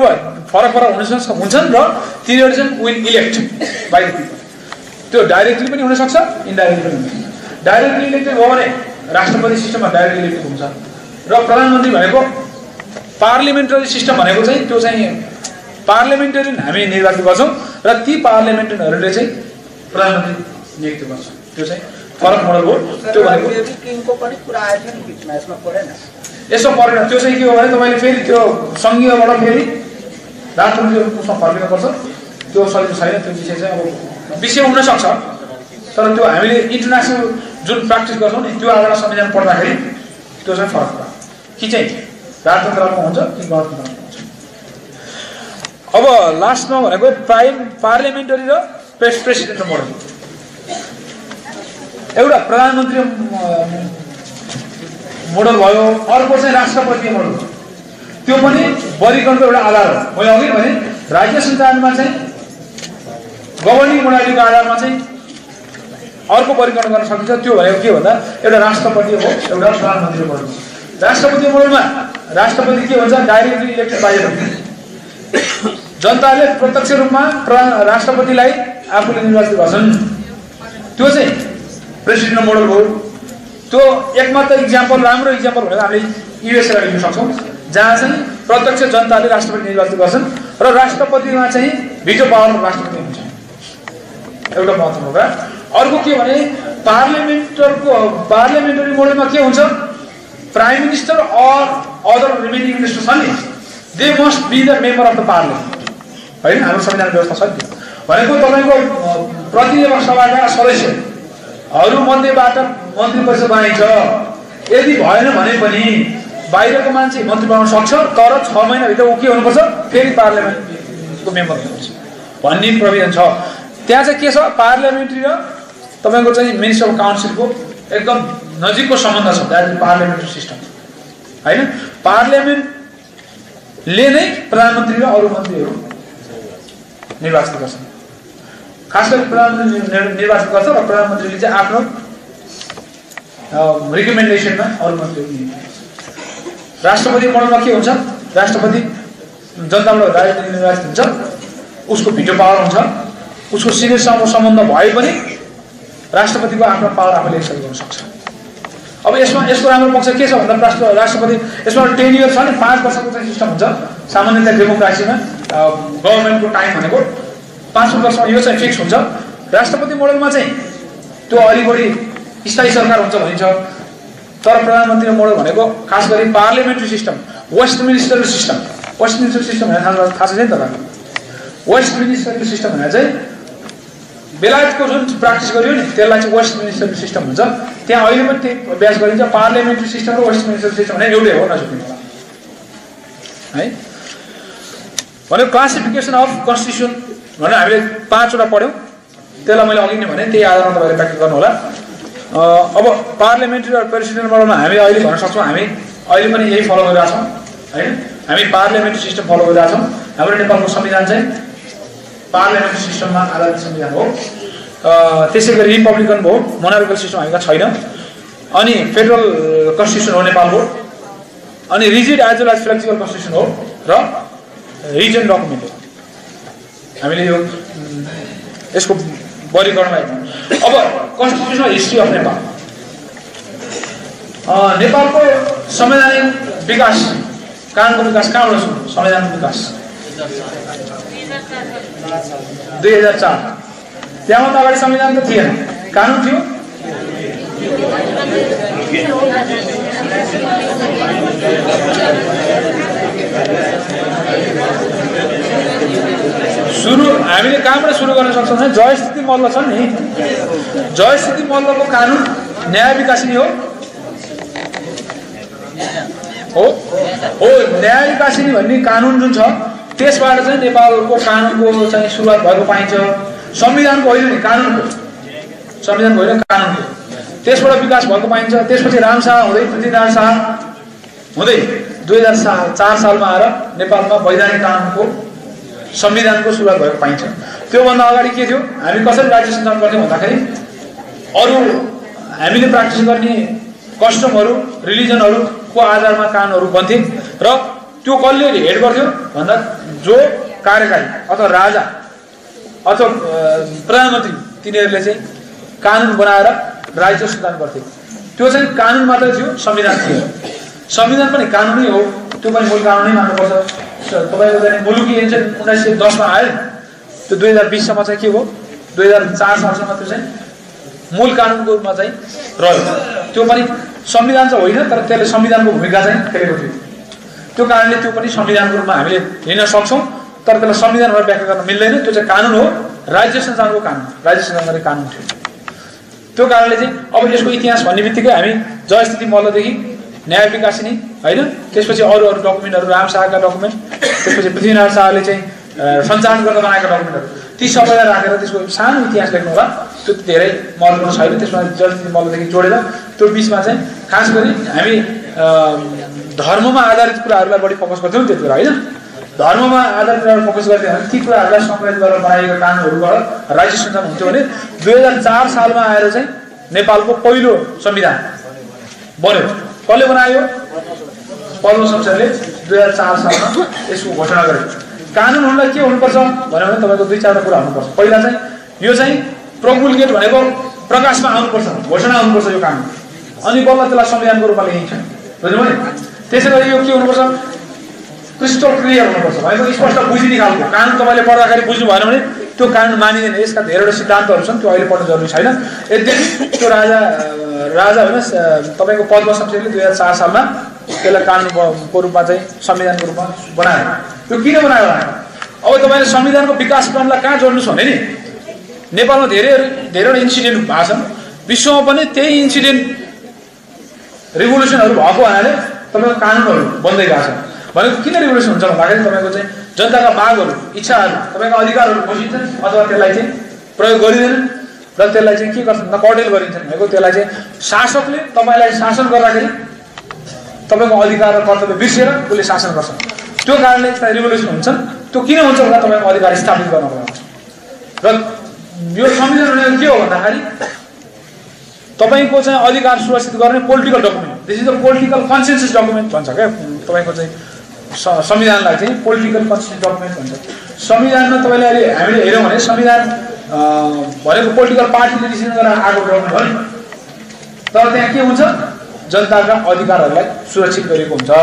फरक हुन्छन् र तिनीहरू चाहिँ will elect by the people. त्यो डाइरेक्टली पनि हुनसक्छ, इन्डाइरेक्टली पनि हुनसक्छ। डाइरेक्टली इलेक्टेड हो भने राष्ट्रपति सिस्टममा डाइरेक्टली इलेक्टेड हुन्छ र प्रधानमन्त्री भनेको पार्लिमेन्टरी सिस्टम भनेको चाहिँ त्यो चाहिँ पार्लिमेन्टरी हामी निर्वाचित गर्छौँ र ती पार्लिमेन्टरीहरूले चाहिँ प्रधानमन्त्री नियुक्त गर्छ। त्यो चाहिँ फरक मोडल हो। त्यो भनेको किङको पनि कुरा आयो थियो नि बिचमा, यसमा परेन। यसो परेन। त्यो चाहिँ के हो भने तपाईँले फेरि त्यो सङ्घीयबाट फेरि राष्ट्रपतिमा फर्किनुपर्छ। त्यो सजिलो छैन। त्यो विषय चाहिँ अब विषय हुनसक्छ, तर त्यो हामीले इन्टरनेसनल जुन प्र्याक्टिस गर्छौँ नि त्यो आधारमा संविधान पढ्दाखेरि त्यो चाहिँ फरक पर्छ कि चाहिँ राजतन्त्रमा हुन्छ कि गणतन्त्रमा हुन्छ। अब लास्टमा भनेको पार्लिमेन्टरी र प्रेसिडेन्ट मोडल। एउटा प्रधानमन्त्री मोडल भयो, अर्को चाहिँ राष्ट्रपति मोडल। त्यो पनि वर्गीकरणको एउटा आधार हो। मैले अघि भने राज्य सञ्चालनमा चाहिँ गभर्निङ मोडालिटीको आधारमा चाहिँ अर्को वर्गीकरण गर्न सकिन्छ। त्यो भनेको के भन्दा एउटा राष्ट्रपति हो, एउटा प्रधानमन्त्री मोडल। राष्ट्रपति मोडलमा राष्ट्रपति के हुन्छ, directly elected by the people. जनताले प्रत्यक्ष रूपमा राष्ट्रपतिलाई आफूले निर्वाचित गर्छन्। त्यो चाहिँ प्रेसिडेन्ट मोडल हो। त्यो एकमात्र इक्जाम्पल, राम्रो इक्जाम्पल भनेको हामीले युएसलाई लिन सक्छौँ, जहाँ चाहिँ प्रत्यक्ष जनताले राष्ट्रपति निर्वाचित गर्छन् र राष्ट्रपतिमा चाहिँ भिटो पावर राष्ट्रपति हुन्छ। एउटा महत्त्वपूर्ण कुरा। अर्को के भने पार्लिमेन्टरी मोडलमा के हुन्छ, prime minister or other remaining minister छन् नि, they must be the member of the parliament. होइन, हाम्रो संविधान व्यवस्था छ नि। भनेको तपाईँको प्रतिनिधि सभाका सदस्यहरू मध्येबाट मन्त्री परिषद बनाइन्छ। यदि भएन भने पनि बाहिरको मान्छे मन्त्री बनाउन सक्छ, तर 6 महिनाभित्र ऊ के हुनुपर्छ, फेरि पार्लिमेन्टको मेम्बर हुनुपर्छ भन्ने प्रोभिजन छ। त्यहाँ चाहिँ के छ, पार्लिमेन्ट्री र तपाईँको चाहिँ मिनिस्टर अफ काउन्सिलको एकदम नजिकको सम्बन्ध छ। That is parliamentary system. होइन, पार्लिमेन्टले नै प्रधानमन्त्री र अरू मन्त्रीहरू निर्वाचित गर्छन्। खास गरी प्रधानमन्त्री निर्वाचित गर्छ र प्रधानमन्त्रीले चाहिँ आफ्नो रिकमेन्डेसनमा अरू मन्त्रीहरू नियुक्त। राष्ट्रपति मोडलमा के हुन्छ, राष्ट्रपति जनताबाट डाइरेक्टली निर्वाचित हुन्छ, उसको भिटो पावर हुन्छ, उसको सिनियरसँग सम्बन्ध भए पनि राष्ट्रपतिको आफ्नो पावर आफूले एक्सर्साइज गर्न सक्छ। अब यसको राम्रो पक्ष के छ भन्दा राष्ट्रपति यसमा 10 इयर छ नि, 5 वर्षको चाहिँ सिस्टम हुन्छ। सामान्यतया डेमोक्रेसीमा गभर्मेन्टको टाइम भनेको 5 वर्षमा यो चाहिँ फिक्स हुन्छ। राष्ट्रपति मोडलमा चाहिँ त्यो अलि बढी स्थायी सरकार हुन्छ भनिन्छ। तर प्रधानमन्त्री मोडल भनेको खास गरी parliamentary system, Westminster system. Westminster system भनेर थाहा छ नि तपाईँको। वेस्टमिनिस्टर सिस्टम भनेर चाहिँ बेलायतको जुन प्र्याक्टिस गरियो नि त्यसलाई चाहिँ वेस्टमिनिस्टर सिस्टम हुन्छ। त्यहाँ अहिले पनि त्यही अभ्यास गरिन्छ। पार्लिमेन्ट्री सिस्टम र वेस्टमिनिस्टर सिस्टम भने एउटै हो, नछुट्टिनु होला है। भने क्लासिफिकेसन अफ कन्स्टिट्युसन भनेर हामीले 5 वटा पढ्यौँ। त्यसलाई मैले अघि नै भने त्यही आधारमा तपाईँले प्र्याक्टिस गर्नु होला। अब पार्लिमेन्ट्री र प्रेसिडेन्ट मोडलमा हामी अहिले भन्न सक्छौँ, हामी अहिले पनि यही फलो गरिरहेछौँ। होइन, हामी पार्लिमेन्ट्री सिस्टम फलो गरिरहेछौँ। हाम्रो नेपालको संविधान चाहिँ पार्लिमेन्ट्री सिस्टममा आधारित संविधान हो। त्यसै गरी रिपब्लिकन भयो, मोनार्कल सिस्टम हामीमा छैन। अनि फेडरल कन्स्टिट्युसन हो नेपालको। अनि rigid as well as flexible constitution हो र रिजन डकुमेन्ट हो। हामीले यो यसको वर्गीकरणलाई अब कन्स्टिट्युसनल हिस्ट्री अफ नेपाल। नेपालको संवैधानिक विकास, कानुनको विकास कहाँबाट सुरु? संवैधानको विकास 2004। त्यहाँभन्दा अगाडि संविधान त थिएन, कानुन थियो। सुरु हामीले कहाँबाट सुरु गर्न सक्छौँ भने जयस्थिति मल्ल छन् नि, जयस्थिति मल्लको कानुन न्याय विकासिनी हो। न्याय विकासिनी भन्ने कानुन जुन छ त्यसबाट चाहिँ नेपालको कानुनको चाहिँ सुरुवात भएको पाइन्छ। संविधानको होइन नि, कानुनको। संविधानको होइन, कानुनको। त्यसबाट विकास भएको पाइन्छ। त्यसपछि रामशाह हुँदै पृथ्वीनारायण शाह हुँदै 2004 सालमा आएर नेपालमा वैधानिक कानुनको संविधानको सुरुवात भएको पाइन्छ। त्योभन्दा अगाडि के थियो, हामी कसरी राज्य सञ्चालन गर्थ्यौँ भन्दाखेरि अरू हामीले प्र्याक्टिस गर्ने कस्टमहरू, रिलिजनहरूको आधारमा कानुनहरू बन्थे र त्यो कसले हेड गर्थ्यो भन्दा जो कार्यकारी अथवा राजा अथवा प्रधानमन्त्री तिनीहरूले चाहिँ कानुन बनाएर राज्य सञ्चालन गर्थे। त्यो चाहिँ कानुन मात्र थियो, संविधान थियो। संविधान पनि कानुनै हो, त्यो पनि मूल कानुनै मान्नुपर्छ। तपाईँको चाहिँ मुलुकी एजेन्ट 1910 मा आयो, त्यो 2020 सम्म चाहिँ के हो, 2004 सालसम्म त्यो चाहिँ मूल कानुनको रूपमा चाहिँ रह्यो। त्यो पनि संविधान चाहिँ होइन, तर त्यसले संविधानको भूमिका चाहिँ खेलेको थियो। त्यो कारणले त्यो पनि संविधानको रूपमा हामीले लिन सक्छौँ, तर त्यसलाई संविधान भएर व्याख्या गर्न मिल्दैन। त्यो चाहिँ कानुन हो, राज्य सञ्चालनको कानुन, राज्य सञ्चालन गर्ने कानुन थियो। त्यो कारणले चाहिँ अब यसको इतिहास भन्ने बित्तिकै हामी जयस्थिति मल्लदेखि न्याय विकासिनी होइन, त्यसपछि अरू डकुमेन्टहरू, राम शाहका डकुमेन्ट, त्यसपछि पृथ्वीनारायण शाहले चाहिँ सञ्चालन गरेर बनाएका डकुमेन्टहरू, ती सबैलाई राखेर त्यसको सानो इतिहास लेख्नु होला। त्यो धेरै महत्त्वपूर्ण छैन, त्यसमा जयस्थिति मल्लदेखि जोडेर त्यो बिचमा चाहिँ खास गरी हामी धर्ममा आधारित कुराहरूलाई बढी फोकस गर्थ्यौँ। त्यति बेला होइन, धर्ममा आधारित कुराहरू फोकस गर्थ्यौँ भने ती कुराहरूलाई सङ्कलित गरेर बनाएका कानुनहरूबाट राज्य सञ्चालन हुन्थ्यो भने 2004 सालमा आएर चाहिँ नेपालको पहिलो संविधान बन्यो। कसले बनायो? पद्म शमशेरले 2004 सालमा यसको घोषणा गर्यो। कानुन हुनलाई के हुनुपर्छ भन्यो भने तपाईँको 2-4 कुरा हुनुपर्छ। पहिला चाहिँ यो चाहिँ प्रोपुलगेट भनेको प्रकाशमा आउनुपर्छ, घोषणा हुनुपर्छ यो कानुन, अनि बल्ल त्यसलाई संविधानको रूपमा लेखिन्छ। बुझ्नुभयो? त्यसै गरी यो के हुनुपर्छ? क्रिस्टल क्लियर हुनुपर्छ, भनेको स्पष्ट बुझिने खालको कानुन। तपाईँले पढ्दाखेरि बुझ्नु भएन भने त्यो कानुन मानिँदैन। यसका धेरैवटा सिद्धान्तहरू छन्, त्यो अहिले पढ्नु जरुरी छैन। यद्यपि त्यो राजा होइन, तपाईँको पद्म शमशेरले 2004 सालमा त्यसलाई कानुनको रूपमा चाहिँ संविधानको रूपमा बनायो। त्यो किन बनायो भने अब तपाईँले संविधानको विकास क्रमलाई कहाँ जोड्नु छ भने नि, नेपालमा धेरैवटा इन्सिडेन्ट भएको छन्, विश्वमा पनि त्यही इन्सिडेन्ट रिभोल्युसनहरू भएको हुनाले तपाईँको कानुनहरू बन्दै गएको छ। भनेको किन रिभोल्युसन हुन्छ भन्दाखेरि तपाईँको चाहिँ जनताका मागहरू, इच्छाहरू, तपाईँको अधिकारहरू खोजिन्छन् अथवा त्यसलाई चाहिँ प्रयोग गरिँदैन र त्यसलाई चाहिँ के गर्छन्, कर्टेल गरिन्छन्। भनेको त्यसलाई चाहिँ शासकले तपाईँलाई शासन गर्दाखेरि तपाईँको अधिकार र कर्तव्य बिर्सेर उसले शासन गर्छ। त्यो कारणले रिभोल्युसन हुन्छन्। त्यो किन हुन्छ भन्दा तपाईँको अधिकार स्थापित गर्नको लागि। र यो संविधान भनेको के हो भन्दाखेरि तपाईँको चाहिँ अधिकार सुरक्षित गर्ने political document. This is the political consensus document भन्छ क्या तपाईँको चाहिँ संविधानलाई चाहिँ पोलिटिकल कन्सेन्सस डकुमेन्ट भन्छ। संविधानमा तपाईँले अहिले हामीले हेऱ्यौँ भने संविधान भनेको पोलिटिकल पार्टीले डिसिजन गरेर आएको डकुमेन्ट हो नि, तर त्यहाँ के हुन्छ, जनताका अधिकारहरूलाई सुरक्षित गरिएको हुन्छ।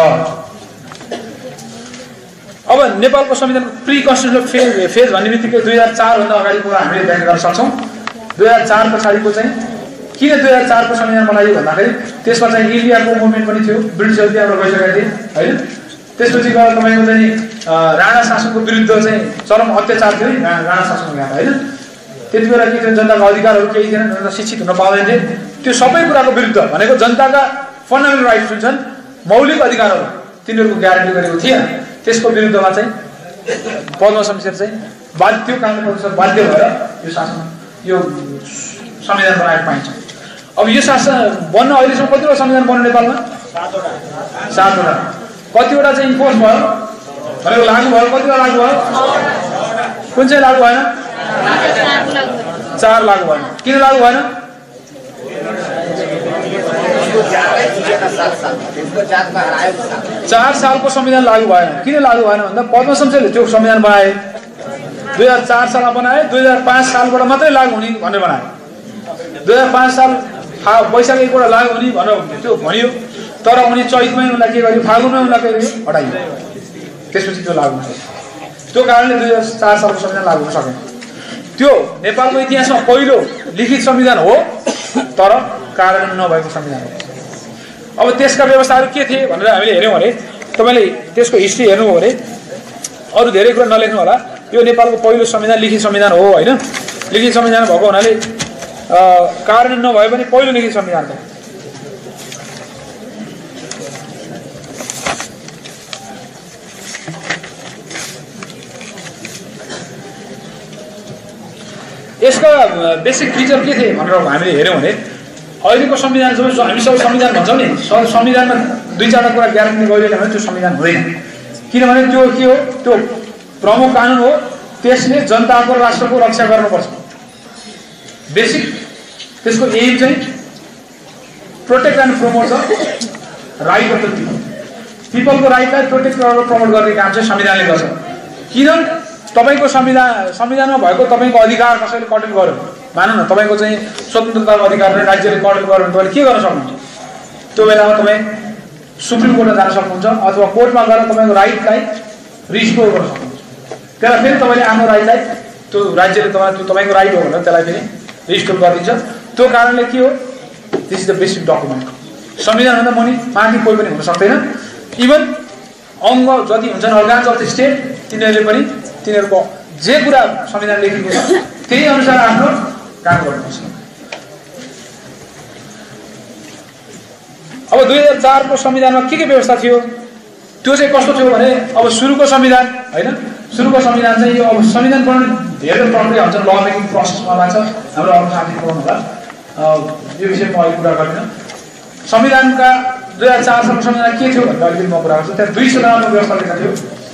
अब नेपालको संविधानको प्री कन्स्टिट्युसनल फेज भन्ने बित्तिकै 2004 भन्दा अगाडिको हामीले व्याख्या गर्न सक्छौँ। 2004 पछाडिको चाहिँ किन 2004 को संविधान बनाइयो भन्दाखेरि त्यसमा चाहिँ इन्डियाको मुभमेन्ट पनि थियो, ब्रिटिसहरू त्यहाँबाट गइसकेका थिए होइन। त्यसपछि गएर तपाईँको चाहिँ राणा शासनको विरुद्ध चाहिँ चरम अत्याचार थियो नि राणा शासनको यहाँ होइन। त्यति बेला के थियो, जनताको अधिकारहरू केही थिएन, जनता शिक्षित हुन पाउँदैन थिए। त्यो सबै कुराको विरुद्ध भनेको जनताका फन्डामेन्टल राइट्स जुन छन्, मौलिक अधिकारहरू, तिनीहरूको ग्यारेन्टी गरेको थिएन। त्यसको विरुद्धमा चाहिँ पद्म शमशेर चाहिँ त्यो कारणले बाध्य भएर यो शासन, यो संविधान बनाएको पाइन्छ। अब यो शासन बन्न अहिलेसम्म कतिवटा संविधान बन्यो नेपालमा? 7वटा। कतिवटा चाहिँ इन्फोर्स भयो भनेको लागू भयो? कतिवटा लागू भयो? कुन चाहिँ लागू भएन? 4 लागू भएन। किन लागू भएन? 4 सालको संविधान लागू भएन। किन लागू भएन भन्दा पद्म शमशेरले त्यो संविधान बनाए, 2004 सालमा बनाए, 2005 सालबाट मात्रै लागू हुने भनेर बनाए। 2005 साल वैशाख 1 बाट लागू हुने भनेर त्यो भनियो, तर उनी चैतमै उनलाई के गर्यो, फागुनमै उनलाई के गर्यो, हटाइयो। त्यसपछि त्यो लागू हुन्छ। त्यो कारणले 2004 सालको संविधान लागू हुन सकेन। त्यो नेपालको इतिहासमा पहिलो लिखित संविधान हो, तर कार्यान्वयन नभएको संविधान हो। अब त्यसका व्यवस्थाहरू के थिए भनेर हामीले हेऱ्यौँ भने तपाईँले त्यसको हिस्ट्री हेर्नु हो भने अरू धेरै कुरा नलेख्नु होला। यो नेपालको पहिलो संविधान लिखित संविधान हो होइन। लिखित संविधान भएको हुनाले कार्यान्वयन नभए पनि पहिलो लिखित संविधान हो। यसका बेसिक फिचर के थिए भनेर हामीले हेऱ्यौँ भने अहिलेको संविधान जब हामी सबै संविधान भन्छौँ नि, संविधानमा 2-4 कुरा ग्यारेन्टी गरिएन भने त्यो संविधान हुँदैन। किनभने त्यो के हो, त्यो प्रमुख कानुन हो, त्यसले जनताको राष्ट्रको रक्षा गर्नुपर्छ। बेसिक त्यसको एम चाहिँ protect and promote the right of the people. पिपलको राइटलाई प्रोटेक्ट गरेर प्रमोट गर्ने काम चाहिँ संविधानले गर्छ। किन तपाईको संविधानमा भएको तपाईको अधिकार कसैले कटल गर्यो, मानौँ न तपाईको चाहिँ स्वतन्त्रताको अधिकारले राज्यले कटल गर्यो भने तपाईले के गर्न सक्नुहुन्छ? त्यो बेलामा तपाईँ सुप्रिम कोर्टमा जान सक्नुहुन्छ अथवा कोर्टमा गएर तपाईको राइटलाई रिस्टोर गर्न सक्नुहुन्छ। त्यसलाई फेरि तपाईँले आफ्नो राइटलाई त्यो राज्यले तपाईँको राइट हो भनेर त्यसलाई फेरि रिस्टोर गरिदिन्छ। त्यो कारणले के हो, this is the basic document. संविधानभन्दा माथि कोही पनि हुन सक्दैन। इभन अङ्ग जति हुन्छन् अर्गान्स अफ द स्टेट तिनीहरूले पनि तिनीहरूको जे कुरा संविधान लेखेको छ त्यही अनुसार आफ्नो काम गर्नुपर्छ। अब 2004 को संविधानमा के व्यवस्था थियो त्यो चाहिँ कस्तो थियो भने अब सुरुको संविधान हैन, सुरुको संविधान चाहिँ यो अब संविधान बनाउने धेरै प्रक्रिया हुन्छ, ल मेकिङ प्रोसेसमा लाग्छ। हाम्रो अरू साथीले पढ्नु होला, यो विषयमा अहिले कुरा गर्दिनँ। संविधानका 2004 सालको संविधान के थियो भनेर अलिकति म कुरा गर्छु। त्यहाँ 2 सदनको व्यवस्था लिएको थियो,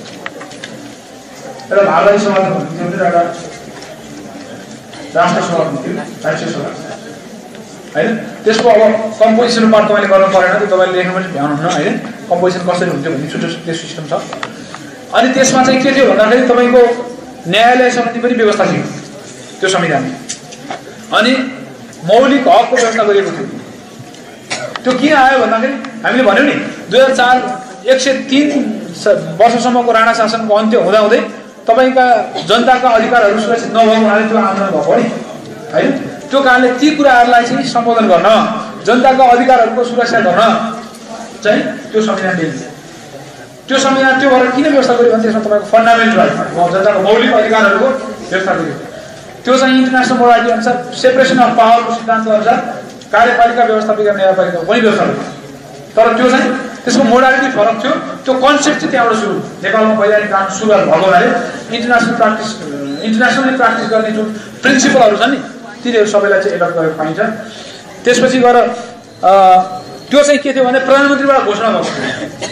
एउटा भारतीय सभा थियो, एउटा राष्ट्र सभा थियो, राष्ट्रिय सभा हैन। त्यसको अब कम्पोजिसन पार्ट तपाईँले गर्नु परेन, त्यो तपाईँले लेख्नु पनि भ्याउनुहुन्न हैन, कम्पोजिसन कसरी हुन्थ्यो भन्ने छुट्टै त्यो सिस्टम छ। अनि त्यसमा चाहिँ के थियो भन्दाखेरि तपाईँको न्यायालय सम्बन्धी पनि व्यवस्था थियो त्यो संविधानमा। अनि मौलिक हकको व्यवस्था गरिएको थियो। त्यो किन आयो भन्दाखेरि हामीले भन्यौँ नि 2004 103 वर्षसम्मको राणा शासनको अन्त्य हुँदाहुँदै तपाईँका जनताका अधिकारहरू सुरक्षित नभएको हुनाले त्यो आन्दोलन भएको नि हैन। त्यो कारणले ती कुराहरूलाई चाहिँ सम्बोधन गर्न, जनताका अधिकारहरूको सुरक्षा गर्न चाहिँ त्यो संविधान ल्याइन्छ। त्यो संविधान त्यो भएर किन व्यवस्था गर्यो भने त्यसमा तपाईँको फन्डामेन्टल राइट, जनताको मौलिक अधिकारहरूको व्यवस्था गर्यो। त्यो चाहिँ इन्टरनेसनल मोरालिटी अनुसार सेपरेसन अफ पावरको सिद्धान्त अनुसार कार्यपालिका व्यवस्थापिका न्यायपालिका पनि व्यवस्था गर्यो। तर त्यो चाहिँ त्यसको मोडालिटी फरक थियो। त्यो कन्सेप्ट चाहिँ त्यहाँबाट सुरु, नेपालमा वैधानिक कानुन सुरुवात भएको हुनाले इन्टरनेसनली प्र्याक्टिस गर्ने जुन प्रिन्सिपलहरू छन् नि तिनीहरू सबैलाई चाहिँ एडप्ट गरेको पाइन्छ। त्यसपछि गएर त्यो चाहिँ के थियो भने प्रधानमन्त्रीबाट घोषणा भएको थियो,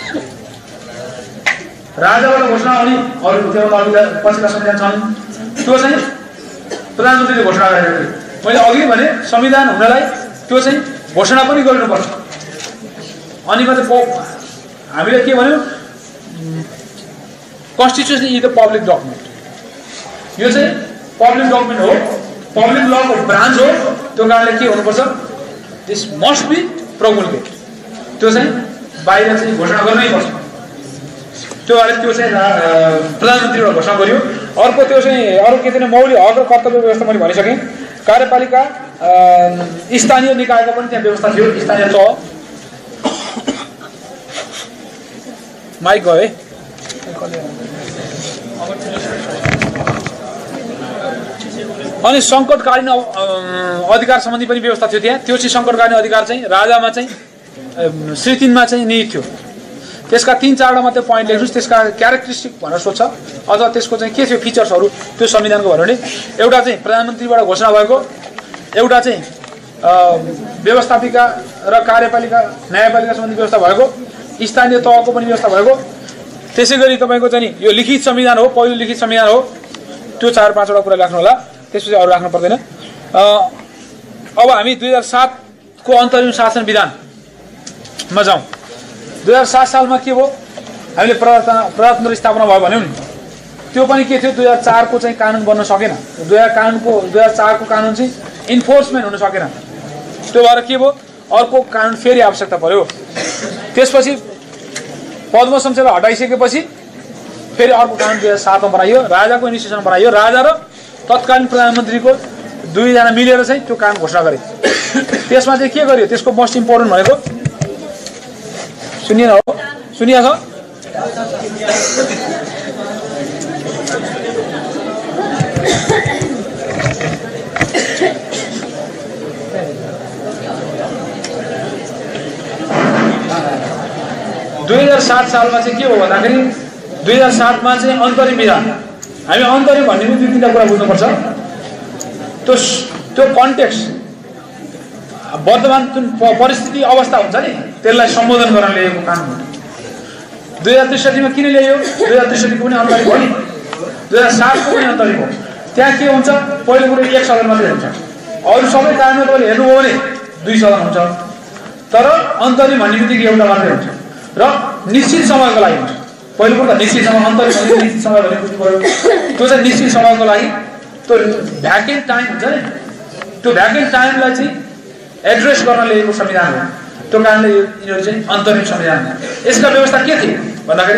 राजाबाट घोषणा हुने अरू त्यो पछिल्ला संविधान छन्, त्यो चाहिँ प्रधानमन्त्रीले घोषणा गरेको थियो। मैले अघि भने संविधान हुनलाई त्यो चाहिँ घोषणा पनि गर्नुपर्छ। अनि मात्रै हामीले के भन्यौँ, constitution is the public document. यो चाहिँ पब्लिक डकुमेन्ट हो, पब्लिक लको ब्रान्च हो। त्यो कारणले के हुनुपर्छ, दिस मस्ट बी प्रोमुलगेट। त्यो चाहिँ बाहिर चाहिँ घोषणा गर्नै पर्छ। त्यो भएर त्यो चाहिँ प्रधानमन्त्रीबाट घोषणा गर्यो। अर्को त्यो चाहिँ अरू के थिएन, मौलिक हक र कर्तव्य व्यवस्था मैले भनिसकेँ। कार्यपालिका स्थानीय निकायको पनि त्यहाँ व्यवस्था थियो, स्थानीय तह। माइक गयो है। अनि सङ्कटकालीन अधिकार सम्बन्धी पनि व्यवस्था थियो त्यहाँ। त्यो चाहिँ सङ्कटकालीन अधिकार चाहिँ राजामा चाहिँ श्री 3मा चाहिँ निहित थियो। त्यसका 3-4 मात्रै पोइन्ट लेख्नुहोस्, त्यसका क्यारेक्टरिस्टिक भनेर सोध्छ अथवा त्यसको चाहिँ के थियो फिचर्सहरू त्यो संविधानको भन्यो भने एउटा चाहिँ प्रधानमन्त्रीबाट घोषणा भएको, एउटा चाहिँ व्यवस्थापिका र कार्यपालिका न्यायपालिका सम्बन्धी व्यवस्था भएको, स्थानीय तहको पनि व्यवस्था भएको। त्यसै गरी तपाईँको चाहिँ यो लिखित संविधान हो, पहिलो लिखित संविधान हो। त्यो 4-5 कुरा राख्नु होला, त्यसपछि अरू राख्नु पर्दैन। अब हामी 2007 को अन्तरिम शासन विधानमा जाउँ। 2007 सालमा के भयो, हामीले प्रजातन्त्र स्थापना भयो भन्यौँ नि। त्यो पनि के थियो, 2004 को चाहिँ कानुन बन्न सकेन। 2004 को कानुन चाहिँ इन्फोर्समेन्ट हुन सकेन। त्यो भएर के भयो, अर्को कानुन फेरि आवश्यकता पर्यो। त्यसपछि पद्म संसदलाई हटाइसकेपछि फेरि अर्को कानुन 2007 मा बनाइयो, राजाको इन्स्टिट्युसन बनाइयो। राजा र तत्कालीन प्रधानमन्त्रीको 2 जना मिलेर चाहिँ त्यो कानुन घोषणा गरे। त्यसमा चाहिँ के गर्यो, त्यसको मोस्ट इम्पोर्टेन्ट भनेको सुनिएन हो, सुनिया छ? सालमा चाहिँ के हो भन्दाखेरि 2007 मा चाहिँ अन्तरिम विधान। हामी अन्तरिम भन्ने पनि 2-3 कुरा बुझ्नुपर्छ। त्यो कन्टेक्स्ट वर्तमान जुन परिस्थिति अवस्था हुन्छ नि त्यसलाई सम्बोधन गर्न ल्याएको कानुन हो। 2063 मा किन ल्यायो, 2063 को पनि अन्तरिम हो नि, 2007 को पनि अन्तरिम हो। त्यहाँ के हुन्छ, पहिलो कुरो 1 सदन मात्रै हुन्छ। अरू सबै कानुनमा तपाईँले हेर्नुभयो भने 2 सदन हुन्छ। तर अन्तरिम भन्ने बित्तिकै एउटा मात्रै हुन्छ। र निश्चित समयको लागि हुन्छ। पहिलो कुरो त निश्चित समय, अन्तरिम निश्चित समय भने बुझ्नु पर्यो। त्यो चाहिँ निश्चित समयको लागि त्यो भ्याकेन्ट टाइम हुन्छ नि, त्यो भ्याकेन्ट टाइमलाई चाहिँ एड्रेस गर्न ल्याएको संविधान हो। त्यो कारणले यिनीहरू चाहिँ अन्तरिम संविधान हो। यसका व्यवस्था के थिए भन्दाखेरि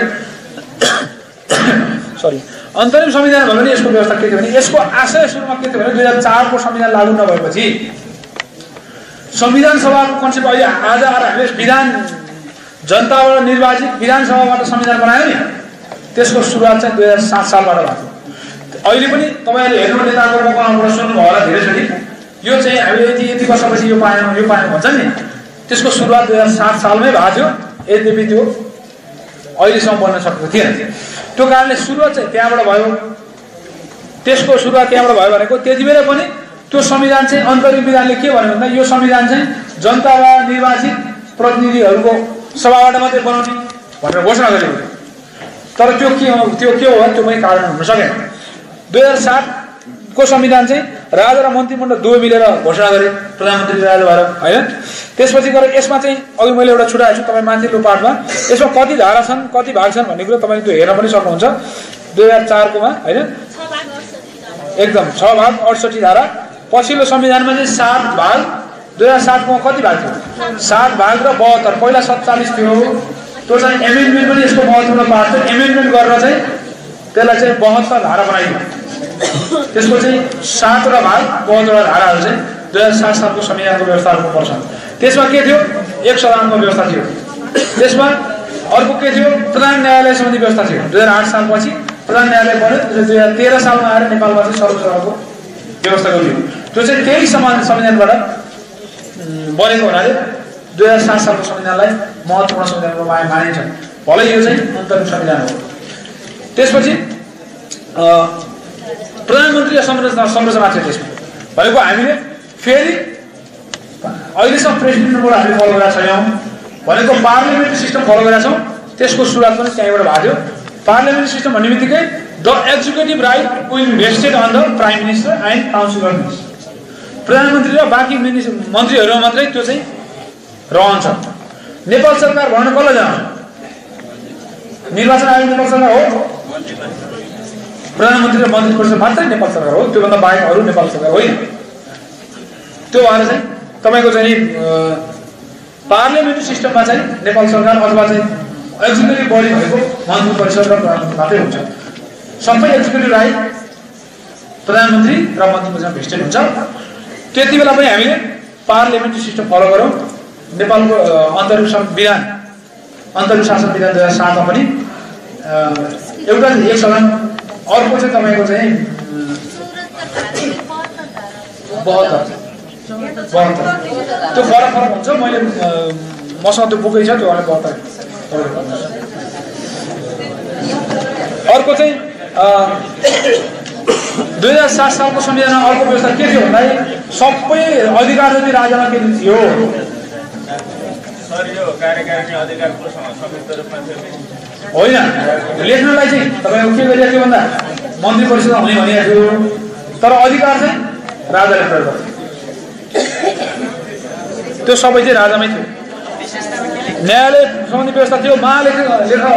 सरी अन्तरिम संविधान भयो भने यसको व्यवस्था के थियो भने यसको आशय सुरुमा के थियो भने 2004 को संविधान लागू नभएपछि संविधान सभाको कन्सेप्ट अहिले आज हामीले विधान जनताबाट निर्वाचित विधानसभाबाट संविधान बनायो नि, त्यसको सुरुवात चाहिँ 2007 सालबाट भएको थियो। अहिले पनि तपाईँहरूले हेर्नु नेताको मौकाबाट सुन्नुभयो होला धेरैचोटि, यो चाहिँ हामीले यति वर्षपछि यो पायौँ भन्छ नि, त्यसको सुरुवात 2007 सालमै भएको थियो। यद्यपि त्यो अहिलेसम्म बन्न सकेको थिएन। त्यो कारणले सुरुवात चाहिँ त्यहाँबाट भयो। त्यसको सुरुवात त्यहाँबाट भयो भनेको त्यति बेला पनि त्यो संविधान चाहिँ अन्तरिम विधानले के भन्यो भन्दा यो संविधान चाहिँ जनताबाट निर्वाचित प्रतिनिधिहरूको सभाबाट मात्रै बनाउने भनेर घोषणा गरेको थियो। तर त्यो के हो त्यो पनि कारण हुन सकेन। 2007 को संविधान चाहिँ राजा र मन्त्रीमण्डल दुवै मिलेर घोषणा गरे, प्रधानमन्त्री राजा भएर होइन। त्यसपछि गएर यसमा चाहिँ अघि मैले एउटा छुटाएको छु तपाईँ माथिल्लो पार्टमा, यसमा कति धारा छन् कति भाग छन् भन्ने कुरो तपाईँले त्यो हेर्न पनि सक्नुहुन्छ। 2004 कोमा होइन एकदम 6 भाग 68 धारा। पछिल्लो संविधानमा चाहिँ 7 भाग, 2007 को कति भाग थियो 7 भाग र 72, पहिला 47 थियो। त्यो चाहिँ एमेन्डमेन्ट पनि यसको महत्त्वपूर्ण पार्ट थियो। एमेन्डमेन्ट गरेर चाहिँ त्यसलाई चाहिँ 72 धारा बनाइयो। त्यसको चाहिँ 7 र भाग 72 धाराहरू चाहिँ 2007 सालको संविधानको व्यवस्थामा पर्छ। त्यसमा के थियो एक सदनको व्यवस्था थियो। त्यसमा अर्को के थियो प्रधान न्यायालय सम्बन्धी व्यवस्था थियो। 2008 सालपछि प्रधान न्यायालय बन्यो। 2013 सालमा आएर नेपालमा चाहिँ सर्वोच्च अदालतको व्यवस्था गरियो। त्यो चाहिँ त्यही संविधानबाट बनेको हुनाले 2007 सालको संविधानलाई महत्त्वपूर्ण संविधानको मानिन्छ। भलै यो चाहिँ अन्तरिम संविधान हो। त्यसपछि प्रधानमन्त्री संरचना थियो त्यसमा भनेको हामीले फेरि अहिलेसम्म प्रेसिडेन्टबाट हामीले फलो गरेका छैनौँ भनेको पार्लियामेन्ट्री सिस्टम फलो गरेका छौँ। त्यसको सुरुवात पनि त्यहीँबाट भएको थियो। पार्लियामेन्ट्री सिस्टम भन्ने बित्तिकै the executive right will vested on the prime minister and council of ministers. प्रधानमन्त्री र बाँकी मन्त्रीहरूमा मात्रै त्यो चाहिँ रहन्छ। नेपाल सरकार भन्न कसलाई जान्छ? निर्वाचन आयोग नेपाल सरकार हो, प्रधानमन्त्री र मन्त्री परिषद मात्रै नेपाल सरकार हो, त्योभन्दा बाहेक अरू नेपाल सरकार होइन। त्यो भएर चाहिँ तपाईँको चाहिँ पार्लियामेन्ट्री सिस्टममा चाहिँ नेपाल सरकार अथवा चाहिँ एक्जिक्युटिभ बडी भएको मन्त्री परिषद र प्रधानमन्त्री मात्रै हुन्छ। सबै एक्जिक्युटिभ राइट प्रधानमन्त्री र मन्त्री परिषदमा भेस्टेड हुन्छ। त्यति बेला पनि हामीले पार्लियामेन्ट्री सिस्टम फलो गरौँ। नेपालको अन्तरिम शासन विधान 2007 मा पनि एउटा एक सदन, अर्को चाहिँ तपाईँको चाहिँ 72 त्यो फरक हुन्छ। मैले मसँग त्यो बुकै छ त्यो 72। अर्को चाहिँ 2007 सालको संविधानमा अर्को व्यवस्था के थियो भन्दाखेरि सबै अधिकार जति राजामा के थियो होइन। लेख्नलाई चाहिँ तपाईँको के गरिएको थियो भन्दा मन्त्री परिषदमा हुने भनिएको थियो, तर अधिकार चाहिँ राजाले प्रयोग गर्थ्यो। त्यो सबै चाहिँ राजामै थियो। न्यायालय सम्बन्धी व्यवस्था थियो। महालेखक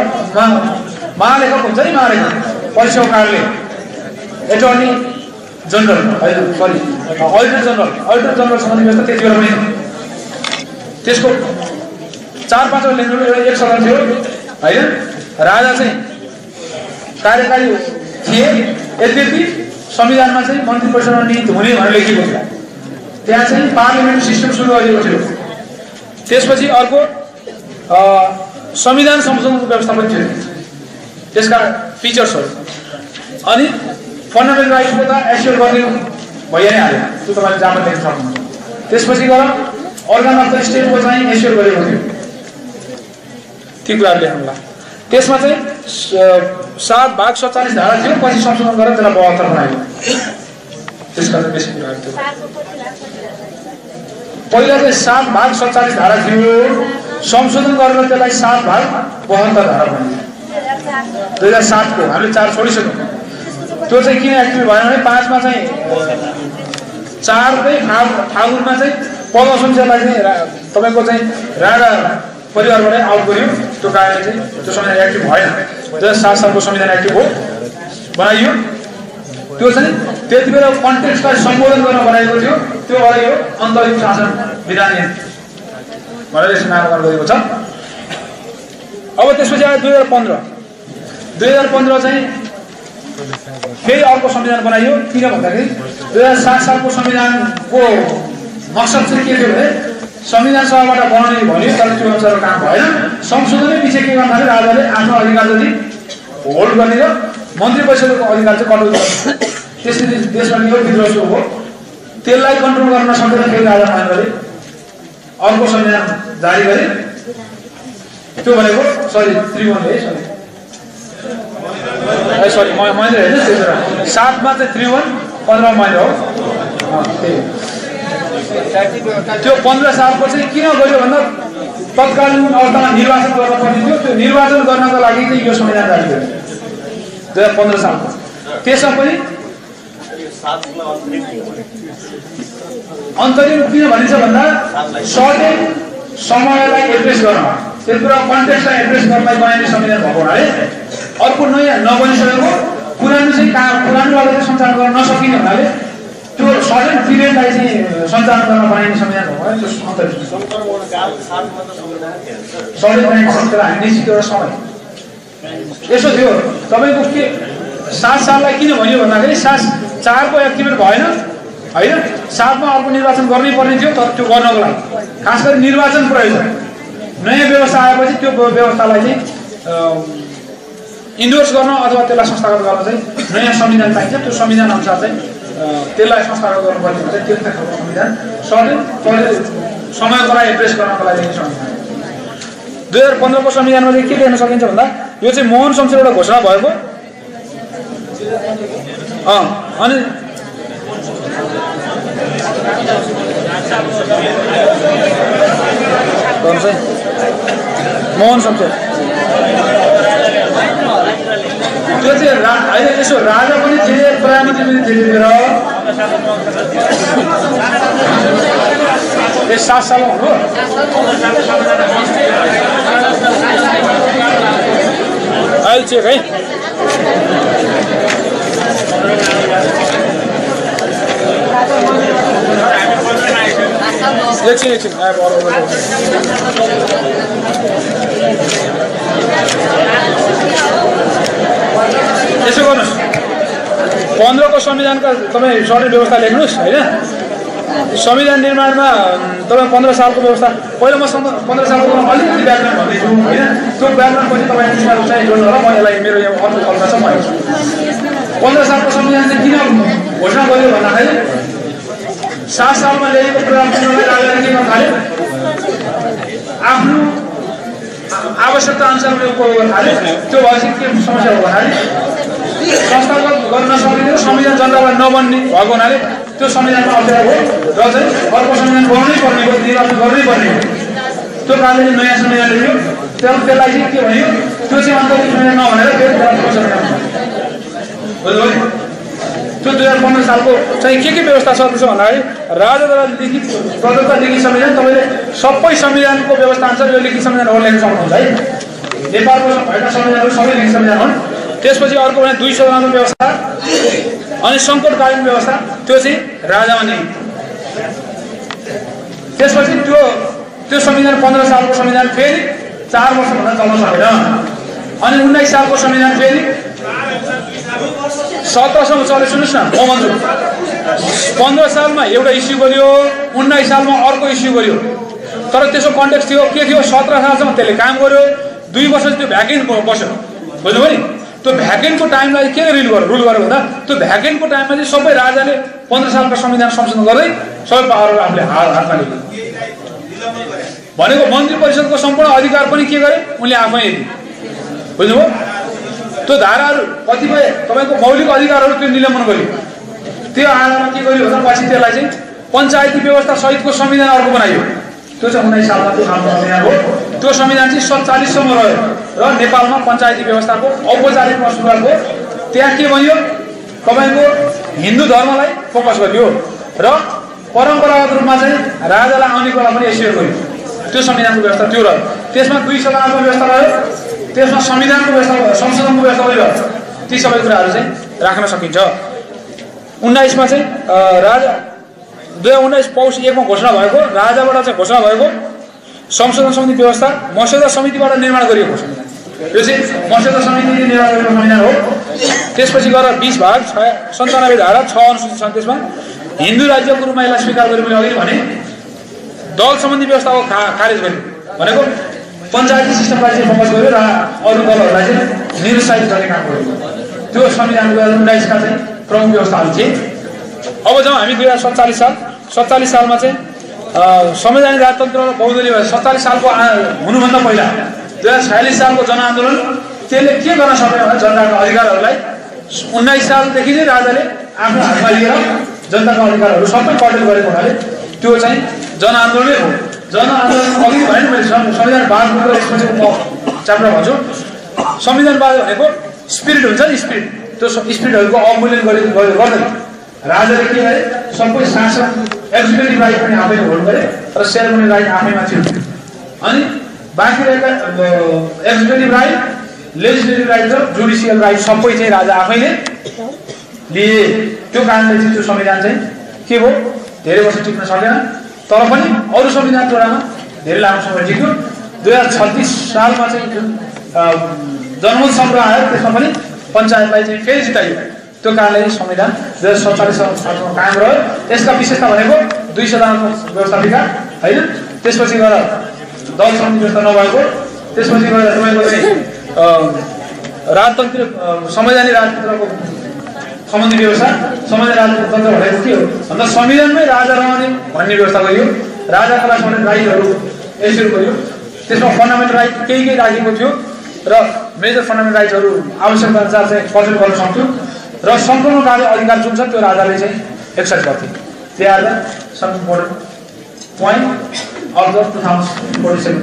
हुन्छ नि, महालेखक परिसर कार्यालय, एटर्नी जनरल अडिटर जनरल सम्बन्धी व्यवस्था त्यति बेला पनि त्यसको 4-5 लेख्नु एक सदन थियो होइन। राजा चाहिँ कार्यकारी थिए। यद्यपि संविधानमा चाहिँ मन्त्री परिषदमा नियुक्त हुने भनेर लेखिएको थियो। त्यहाँ चाहिँ पार्लियामेन्ट्री सिस्टम सुरु गरिएको थियो। त्यसपछि अर्को संविधान संशोधनको व्यवस्था पनि थियो। त्यसका फिचर्सहरू अनि फन्डामेन्टल राइट्सको त एस्योर गर्ने भइ नै हाल्यो। त्यो तपाईँले जहाँ देख्न सक्नुहुन्छ। त्यसपछि गएर अर्गन अफ द स्टेटको चाहिँ एस्योर गरेको थियो। ती कुराहरू लेख्नुला। त्यसमा चाहिँ 7 भाग 47 धारा थियो। पछि संशोधन गरेर त्यसलाई 72 बनायो। त्यसका चाहिँ बेसी कुराहरू थियो। पहिला चाहिँ 7 भाग 47 धारा थियो, संशोधन गरेर त्यसलाई 7 भाग 72 धारा बनायो 2007 को। हामीले 4 छोडिसक्यौँ। त्यो चाहिँ किन एक्टिभ भएन भने 5 मा चाहिँ 4 फागुनमा चाहिँ 15 संख्यालाई चाहिँ तपाईँको चाहिँ राणा परिवारबाटै आउट गर्यो त्यो कारणले चाहिँ त्यो संविधान एक्टिभ भएन 2007 सालको संविधान एक्टिभ हो बनाइयो त्यो चाहिँ त्यति बेला कन्टेक्स्टलाई सम्बोधन गर्न बनाएको थियो त्यो बनाइयो अन्तरिम शासन विधान भनेर यसको नामकरण गरिएको छ अब त्यसपछि आयो 2015 चाहिँ फेरि अर्को संविधान बनाइयो किन भन्दाखेरि 2007 सालको संविधानको मकसद चाहिँ के थियो भने संविधान सभाबाट बनाउने भन्यो तर त्यो अनुसारको काम भएन संशोधनै पछि के गर्न थाल्यो राजाले आफ्नो अधिकार जति होल्ड गर्ने र मन्त्री परिषदको अधिकार चाहिँ कन्ट्रोल गर्ने त्यसरी देशमा निको विद्रोह सुरु हो त्यसलाई कन्ट्रोल गर्न नसकेर फेरि राजा महेन्द्रले अर्को संविधान जारी गरे त्यो भनेको त्रिभुवनले सरी महेन्द्र होइन 7 मा चाहिँ त्रिभुवन 15 महेन्द्र हो त्यो 15 सालको चाहिँ किन गर्यो भन्दा तत्कालीन अवस्थामा निर्वाचन गर्न पर्ने थियो त्यो निर्वाचन गर्नको लागि चाहिँ यो संविधान जारी गर्यो 2015 सालको त्यसमा पनि अन्तरिम किन भनिन्छ भन्दा सर्टेन समयलाई एड्रेस गर्न त्यत्रो कन्टेक्स्टलाई एड्रेस गर्नलाई बनाइने संविधान भएको हुनाले अर्को नयाँ नबनिसकेको पुरानो चाहिँ पुरानोबाट चाहिँ सञ्चालन गर्न नसकिने हुनाले त्यो सर्टेन पिरियडलाई चाहिँ सञ्चालन गर्न बनाइने संविधान भएको है त्यो सर्टेन बनाइने संविधान हामी निश्चित एउटा समय यसो थियो तपाईँको के 7 साललाई किन भन्यो भन्दाखेरि 4 को एक्टिभेट भएन होइन 7 मा अर्को निर्वाचन गर्नै पर्ने थियो तर त्यो गर्नको लागि खास गरी निर्वाचन प्रयोजन नयाँ व्यवस्था आएपछि त्यो व्यवस्थालाई चाहिँ इन्डोर्स गर्न अथवा त्यसलाई संस्थागत गर्न चाहिँ नयाँ संविधान चाहिन्छ त्यो संविधान अनुसार चाहिँ त्यसलाई संस्थागत गर्नुपर्ने हुन्छ त्यो खालको संविधान सर्टेन समयकोलाई एड्रेस गर्नको लागि संविधान 2015 को संविधानमा चाहिँ के देख्न सकिन्छ भन्दा यो चाहिँ मोहन शमशेरबाट घोषणा भएको अनि मोहन शमशेर त्यो चाहिँ अहिले यसो राजा पनि थिए प्रधानमन्त्री पनि थिए त्यतिखेर 7 सालमा हो अहिले चेक है एकछिन यसो गर्नुहोस् 15 को संविधानका तपाईँ सर्टेन व्यवस्था लेख्नुहोस् होइन संविधान निर्माणमा तपाईँ 15 सालको व्यवस्था पहिला म 15 सालको अलिकति व्याकरण भन्दैछु होइन त्यो व्याकरण पनि तपाईँ चाहिँ जोड्नु होला म यसलाई मेरो यो अर्को कल्पना छ म 15 सालको संविधान चाहिँ किन घोषणा गर्यो भन्दाखेरि 7 सालमा ल्याएको प्रजातन्त्रलाई राजाले के गर्न थाल्यो आफ्नो आवश्यकता अनुसार उपयोग गर्न थाल्यो त्यो भएपछि के समस्या हो भन्दाखेरि संस्थागत गर्न नसकिने संविधान जनतालाई नबन्ने भएको हुनाले त्यो संविधानमा अप्ठ्यारो हो र चाहिँ अर्को संविधान बनाउनै पर्ने हो निर्वाचन गर्नै पर्ने हो त्यो कारणले नयाँ संविधान ल्याइयो त्यसलाई चाहिँ के भन्यो त्यो चाहिँ अन्तरिम संविधान नभनेर फेरि संविधान बुझ्नुभयो त्यो 2015 सालको चाहिँ के व्यवस्था छ त्यसो भन्दाखेरि राजाद्वारा लिखित प्रदत्त लिखित संविधान तपाईँले सबै संविधानको व्यवस्था अनुसार यो लिखित संविधान हो लेख्न सक्नुहुन्छ है नेपालको भएका संविधानहरू सबै लिखित संविधान हुन् त्यसपछि अर्को भने 2 सदनको व्यवस्था अनि सङ्कटकालीन व्यवस्था त्यो चाहिँ राजामा नै त्यसपछि त्यो संविधान 15 सालको संविधान फेरि 4 वर्षभन्दा चल्न सकेन अनि 19 सालको संविधान फेरि 17 सम्म चल्यो सुन्नुहोस् न म भन्छु 15 सालमा एउटा इस्यु गर्यो 19 सालमा अर्को इस्यु गर्यो तर त्यसको कन्टेक्स्ट थियो के थियो 17 सालसम्म त्यसले काम गर्यो 2 वर्ष त्यो भ्याकेन्ट बस्यो बुझ्नुभयो नि त्यो भ्याकेन्टको टाइमलाई के रुल गर्यो भन्दा त्यो भ्याकेन्टको टाइममा चाहिँ सबै राजाले 15 सालको संविधान संशोधन गर्दै सबै पावरहरू आफूले हातमा लियो भनेको मन्त्री परिषदको सम्पूर्ण अधिकार पनि के गरे उनले आफै बुझ्नुभयो त्यो धाराहरू कतिपय तपाईँको मौलिक अधिकारहरू त्यो निलम्बन गर्यो त्यो आधारमा के गर्यो भन्दा पछि त्यसलाई चाहिँ पञ्चायती व्यवस्था सहितको संविधान अर्को बनाइयो त्यो चाहिँ 19 सालमा त्यो खालको संविधान हो त्यो संविधान चाहिँ 47 सम्म रह्यो र नेपालमा पञ्चायती व्यवस्थाको औपचारिकमा सुरुवात हो त्यहाँ के भन्यो तपाईँको हिन्दू धर्मलाई फोकस गरियो र परम्परागत रूपमा चाहिँ राजालाई आउने कुरा पनि एस्योर गर्यो त्यो संविधानको व्यवस्था त्यो रह्यो। त्यसमा 2 सदनको व्यवस्था रह्यो, त्यसमा संविधानको व्यवस्था, संशोधनको व्यवस्था पनि रह्यो। ती सबै कुराहरू चाहिँ राख्न सकिन्छ। 19 मा चाहिँ राजा 2019 पौष 1 मा घोषणा भएको, राजाबाट चाहिँ घोषणा भएको संशोधन समिति व्यवस्था मस्यौदा समितिबाट निर्माण गरिएको संविधान। यो चाहिँ मस्यौदा समितिले निर्माण गरेको संविधान हो। त्यसपछि गएर 20 भाग 97 धारा 6 अनुसूची छन्। त्यसमा हिन्दू राज्यको रूपमा यसलाई स्वीकार गरे मैले अघि भने दल सम्बन्धी व्यवस्थाको खारेज गर्यो भनेको पञ्चायती सिस्टमलाई चाहिँ फोकस गर्यो र अरू दलहरूलाई चाहिँ निरुत्साहित गर्ने काम गर्यो। त्यो संविधान 2019 का चाहिँ प्रमुख व्यवस्थाहरू थिए। अब जाउँ हामी 2047 सालमा चाहिँ संवैधानिक राजतन्त्र र बहुदलीय 47 सालको हुनुभन्दा पहिला 2046 सालको जनआन्दोलन त्यसले के गर्न सक्यो भने जनताको अधिकारहरूलाई 19 सालदेखि नै राजाले आफ्नो हातमा लिएर जनताको अधिकारहरू सबै कटेल गरेको हुनाले त्यो चाहिँ जनआन्दोलनै हो। जनआन्दोलन अघि भने मैले संविधानवाद यसपछि म च्याप्टर भन्छु। संविधानवाद भनेको स्पिरिट हुन्छ नि, स्पिरिट, त्यो स्पिरिटहरूको अवमूल्यन गर्दैन। राजाले के गरे सबै शासन एक्जिक्युटिभ राइट पनि आफैले होल्ड गरे र सेरेमोनी राइट आफैमा थियो। अनि बाँकी रहेका एक्जिक्युटिभ राइट, लेजिस्लेटिभ राइट र जुडिसियल राइट सबै चाहिँ राजा आफैले लिए। त्यो कारणले चाहिँ त्यो संविधान चाहिँ के भयो धेरै वर्ष टिक्न सकेन। तर पनि अरू संविधान तुलनामा धेरै लामो समय टिक्यो। 2036 सालमा चाहिँ जुन जनमत संग्रह आयो त्यसमा पनि पञ्चायतलाई चाहिँ फेरि जिताइयो। त्यो कारणले संविधान 2047 सालमा कायम रह्यो। यसका विशेषता भनेको 2 सदनको व्यवस्था विकार होइन, त्यसपछि गएर दल समिति व्यवस्था नभएको, त्यसपछि गएर तपाईँको चाहिँ राजतन्त्र संवैधानिक राजतन्त्रको सम्बन्धी व्यवस्था। संवैधानिक राजतन्त्र भनेको के हो भन्दा संविधानमै राजा रहने भन्ने व्यवस्था गरियो। राजाका लागि सम्बन्धित राइटहरू एस्योर गरियो। त्यसमा फन्डामेन्टल राइट केही राखेको थियो र मेजर फन्डामेन्टल राइट्सहरू आवश्यकता अनुसार चाहिँ कर्तव्य गर्न सक्थ्यो र सम्पूर्ण कार्य अधिकार जुन छ त्यो राजाले चाहिँ एक्सर्साइज गर्थे। They are the some important point of the 2047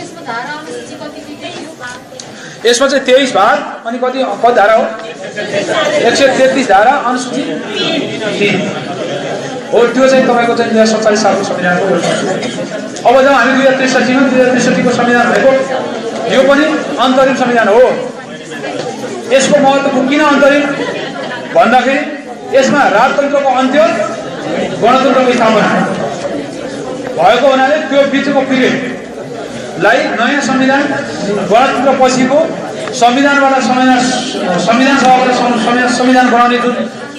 यसमा चाहिँ 23 भाग अनि कति धारा हो 133 धारा अनुसूची 3 हो। त्यो चाहिँ तपाईँको चाहिँ 2047 सालको संविधानको व्यवस्था। अब जब हामी 2063 को संविधान भएको यो पनि अन्तरिम संविधान हो। यसको महत्त्व किन अन्तरिम भन्दाखेरि यसमा राजतन्त्रको अन्त्य गणतन्त्रको स्थापना भएको हुनाले त्यो बिचको पिरियडलाई नयाँ संविधान गणतन्त्र पछिको संविधानबाट संविधान सभाबाट संविधान बनाउने जुन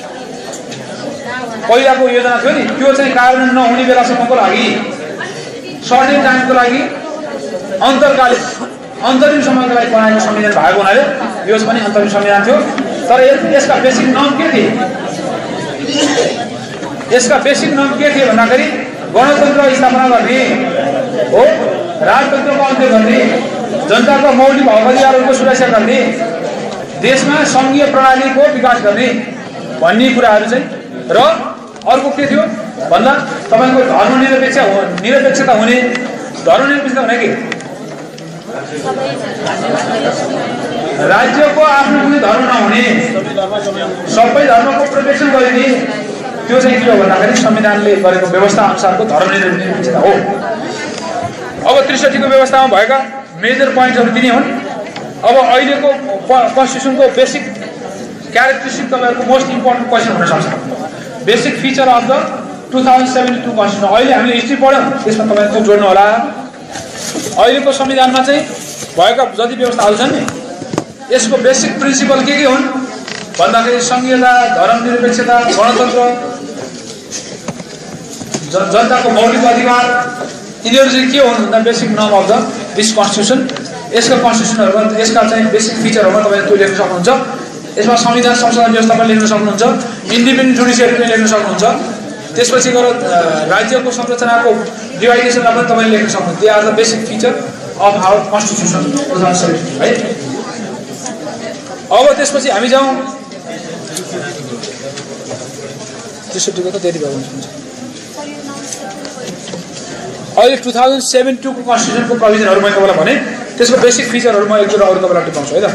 पहिलाको योजना थियो नि त्यो चाहिँ कार्यान्वयन नहुने बेलासम्मको लागि सर्टेन टाइमको लागि अन्तरिम समयको लागि बनाएको संविधान भएको हुनाले यो पनि अन्तरिम संविधान थियो। तर यसका बेसिक नर्म के थिए? यसका बेसिक नर्म के थिए भन्दाखेरि गणतन्त्र स्थापना गर्ने हो, राजतन्त्रको अन्त्य गर्ने, जनताको मौलिक हक अधिकारहरूको सुरक्षा गर्ने, देशमा सङ्घीय प्रणालीको विकास गर्ने भन्ने कुराहरू चाहिँ। र अर्को के थियो भन्दा तपाईँको धर्मनिरपेक्षता हुने। धर्मनिरपेक्षता भने के राज्यको आफ्नो कुनै धर्म नहुने, सबै धर्मको प्रोटेक्सन गरिने, त्यो चाहिँ के हो भन्दाखेरि संविधानले गरेको व्यवस्था अनुसारको धर्मनिरपेक्षता हो। अब 63 को व्यवस्थामा भएका मेजर पोइन्टहरू तिनी हुन्। अब अहिलेको कन्स्टिट्युसनको बेसिक क्यारेक्टरिस्टिक तपाईँहरूको मोस्ट इम्पोर्टेन्ट क्वेसन हुन सक्छ। Basic feature of the 2072 constitution. अहिले हामीले हिस्ट्री पढ्यौँ, त्यसमा तपाईँको जोड्नु होला। अहिलेको संविधानमा चाहिँ भएका जति व्यवस्थाहरू छन् नि यसको बेसिक प्रिन्सिपल के हुन् भन्दाखेरि सङ्घीयता, धर्मनिरपेक्षता, गणतन्त्र, जनताको मौलिक अधिकार, यिनीहरू चाहिँ के हुन् भन्दा बेसिक नर्म अफ द दिस कन्स्टिट्युसन। यसका कन्स्टिट्युसनहरूमा यसका चाहिँ बेसिक फिचरहरूमा तपाईँले त्यो लेख्न सक्नुहुन्छ। यसमा संविधान संशोधन व्यवस्था पनि लेख्न सक्नुहुन्छ, इन्डिपेन्डेन्ट जुडिसियरी पनि लेख्न सक्नुहुन्छ। त्यसपछि गएर राज्यको संरचनाको डिभाइडेसनलाई पनि तपाईँले लेख्न सक्नुहुन्छ। They are the basic feature of our constitution 2017 है। अब त्यसपछि हामी जाउँ 63 को त त्यति भएको हुन्छ। अहिले 2072 को कन्स्टिट्युसनको प्रोभिजनहरू मैले तपाईँलाई भने त्यसको बेसिक फिचरहरू म एक दुईवटा अरू तपाईँलाई टिपाउँछु है त।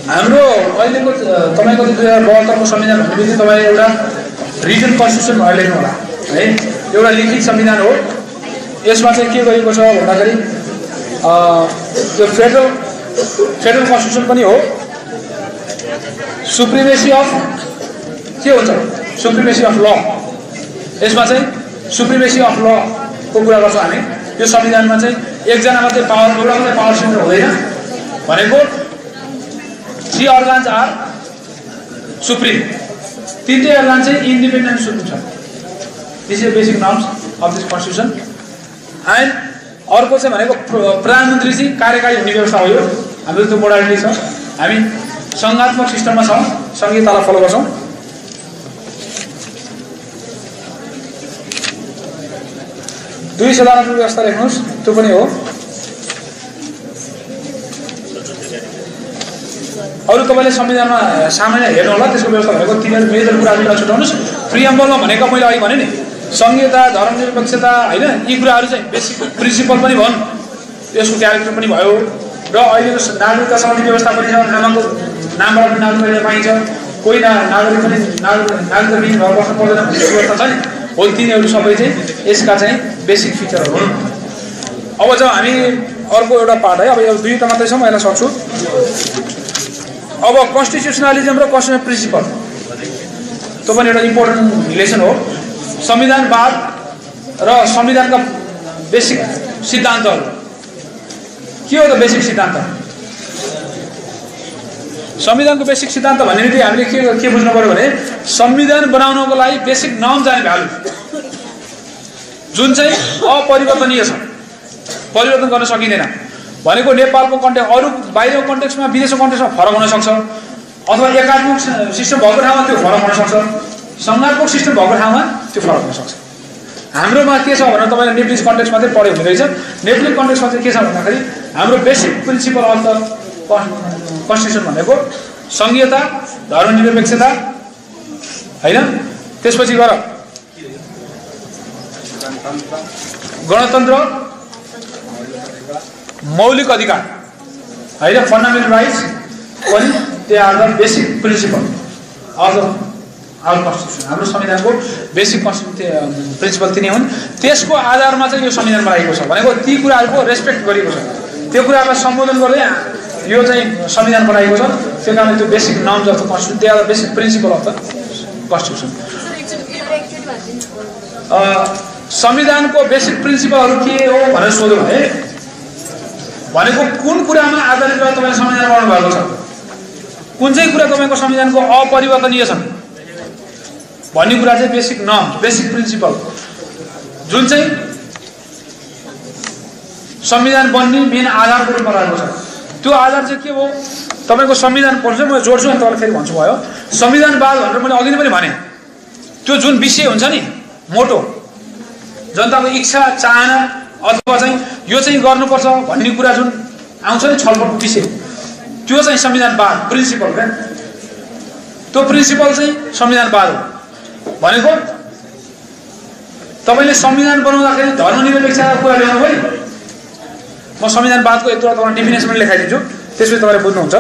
हाम्रो अहिलेको तपाईको 2072 को संविधान भनेपछि तपाईले एउटा रिटन कन्स्टिट्युसन भएर लेख्नु होला है। एउटा लिखित संविधान हो। यसमा चाहिँ के गरिएको छ भन्दाखेरि त्यो फेडरल कन्स्टिट्युसन पनि हो। सुप्रिमेसी अफ के हुन्छ सुप्रिमेसी अफ ल। यसमा चाहिँ सुप्रिमेसी अफ ल को कुरा गर्छौँ हामी। यो संविधानमा चाहिँ एकजना मात्रै पावर एउटा मात्रै पावर सेन्टर हुँदैन भनेको 3 organs आर सुप्रिम। 3 organs चाहिँ इन्डिपेन्डेन्ट सुप्रिम छ। This is basic norms of this constitution. And अर्को चाहिँ भनेको प्रधानमन्त्री चाहिँ कार्यकारी हुने व्यवस्था हो। यो हाम्रो त्यो मोडालिटी छ। हामी संघात्मक सिस्टममा छौँ, संहितालाई फलो गर्छौँ। दुई सदनको व्यवस्था लेख्नुहोस्, त्यो पनि हो। अरू तपाईले संविधानमा सामान्य हेर्नु होला। त्यसको व्यवस्था भनेको 3 मेजर कुराहरू छुटाउनुहोस्। प्रिएम्बलमा भनेको मैले अघि भने नि संहिता, धर्मनिरपेक्षता हैन, यी कुराहरू चाहिँ बेसिक प्रिन्सिपल पनि भन्, यसको क्यारेक्टर पनि भयो। र अहिलेको नागरिकता सम्बन्धी व्यवस्था पनि छ। नामबाट नागरिकता पाइन्छ, कोही नागरिक पनि नागरिकता बिन भएर बस्नु पर्दैन भन्ने व्यवस्था छ नि। हो तिनीहरू सबै चाहिँ यसका चाहिँ बेसिक फिचरहरू हुन्। अब जब हामी अर्को एउटा पार्ट है, अब यो दुईटा मात्रै छ, म यसलाई सक्छु। अब कन्स्टिट्युसनलिजम र कन्स्टिट्युसनल प्रिन्सिपल त्यो पनि एउटा इम्पोर्टेन्ट रिलेसन हो। संविधानवाद र संविधानका बेसिक सिद्धान्तहरू के हो त? बेसिक सिद्धान्त, संविधानको बेसिक सिद्धान्त भन्ने बित्तिकै हामीले के बुझ्नु पर्यो भने संविधान बनाउनको लागि बेसिक नर्म्स एन्ड भ्यालु जुन चाहिँ अपरिवर्तनीय छ, परिवर्तन गर्न सकिँदैन। भनेको नेपालको कन्टेक्स्ट अरू बाहिरको कन्टेक्स्टमा, विदेशको कन्टेक्स्टमा फरक हुन सक्छ, अथवा एकात्मक सिस्टम भएको ठाउँमा त्यो फरक हुन सक्छ, संघात्मक सिस्टम भएको ठाउँमा त्यो फरक हुन सक्छ। हाम्रोमा के छ भने तपाईले नेप्लिज कन्टेक्स्ट मात्रै पढ्यो हुने रहेछ। नेप्लिज कन्टेक्स्टमा चाहिँ के छ भन्दाखेरि हाम्रो basic principle of the constitution भनेको संघीयता, धर्मनिरपेक्षता हैन, त्यसपछि गर गणतन्त्र, मौलिक अधिकार हैन, फन्डामेन्टल राइट्स पनि they are the basic principle of the our constitution. हाम्रो संविधानको बेसिक प्रिन्सिपल तिनै हुन्। त्यसको आधारमा चाहिँ यो संविधान बनाएको छ भनेको ती कुराहरूको रेस्पेक्ट गरिएको छ। त्यो कुरालाई सम्बोधन गर्दै यो चाहिँ संविधान बनाएको छ। त्यो कारणले त्यो basic norms of the constitution, they are the basic principle of the constitution. संविधानको बेसिक प्रिन्सिपलहरू के हो भनेर सोध्यो भने भनेको कुन कुरामा आधारित भएर तपाईले संविधान बनाउनु भएको छ, कुन चाहिँ कुरा तपाईको संविधानको अपरिवर्तनीय छन् भन्ने कुरा चाहिँ बेसिक नर्म, बेसिक प्रिन्सिपल जुन चाहिँ संविधान बन्ने मेन आधारको रूपमा रहेको छ। त्यो आधार चाहिँ के हो? तपाईको संविधान पढ्छु, म जोड्छु अनि तपाईलाई फेरि भन्छु भयो। संविधानवाद भनेर मैले अघि नै पनि भने त्यो जुन विषय हुन्छ नि, मोटो जनताको इच्छा, चाहना अथवा चाहिँ यो चाहिँ गर्नुपर्छ भन्ने कुरा जुन आउँछ नि छलफलको विषय, त्यो चाहिँ संविधानवाद प्रिन्सिपल क्या। त्यो प्रिन्सिपल चाहिँ संविधानवाद हो। भनेको तपाईले संविधान बनाउँदाखेरि धर्मनिरपेक्षताको कुरा ल्याउनु भयो नि। म संविधानवादको एक दुईवटा तपाईलाई डेफिनेसन पनि लेखाइदिन्छु, त्यसपछि तपाईले बुझ्नुहुन्छ।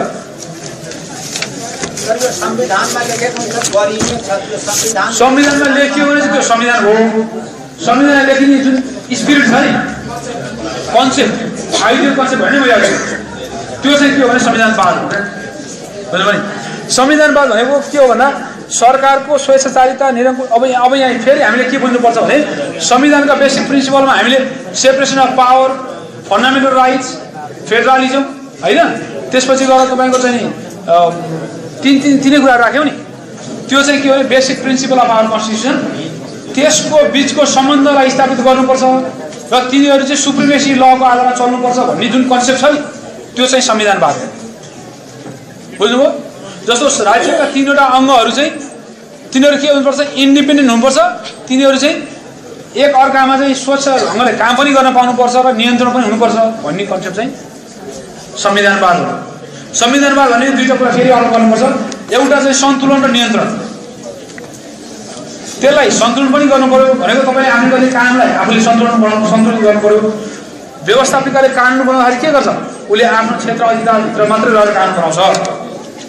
संविधानमा लेखियो भने चाहिँ त्यो संविधान हो। संविधानमा लेखिने जुन स्पिरिट छ नि, कन्सेप्ट, आइडियल कन्सेप्ट भन्ने मैले अगाडि, त्यो चाहिँ के हो भने संविधानवाद हो। बुझ्नु भयो नि? संविधानवाद भनेको के हो भन्दा सरकारको स्वेच्छाचारिता, निरङ्कुश। अब यहाँ फेरि हामीले के बुझ्नुपर्छ भने संविधानका बेसिक प्रिन्सिपलमा हामीले separation of power, fundamental rights, federalism हैन, त्यसपछि गएर तपाईको चाहिँ तिनै कुरा राख्यौ नि, त्यो चाहिँ के हो भने basic principle of our constitution. त्यसको बीचको सम्बन्धलाई स्थापित गर्नुपर्छ र तिनीहरू चाहिँ सुप्रिमेसी लको आधारमा चल्नुपर्छ भन्ने जुन कन्सेप्ट छ नि, त्यो चाहिँ संविधानवाद हो। बुझ्नुभयो? जस्तो राज्यका 3वटा अङ्गहरू चाहिँ तिनीहरू के हुनुपर्छ? इन्डिपेन्डेन्ट हुनुपर्छ। तिनीहरू चाहिँ एक अर्कामा चाहिँ स्वच्छ ढङ्गले काम पनि गर्न पाउनुपर्छ र नियन्त्रण पनि हुनुपर्छ भन्ने कन्सेप्ट चाहिँ संविधानवाद हो। संविधानवाद भने दुईटा कुरा फेरि अलग गर्नुपर्छ। एउटा चाहिँ सन्तुलन र नियन्त्रण। त्यसलाई सन्तुलन पनि गर्नु पर्यो भनेको तपाईले आफूले गर्ने कामलाई आफूले सन्तुलन गर्नु पर्यो। व्यवस्थापिकाले कानुन बनाउँदाखेरि के गर्छ? उसले आफ्नो क्षेत्र अधिकारभित्र मात्रै रहेर कानुन बनाउँछ।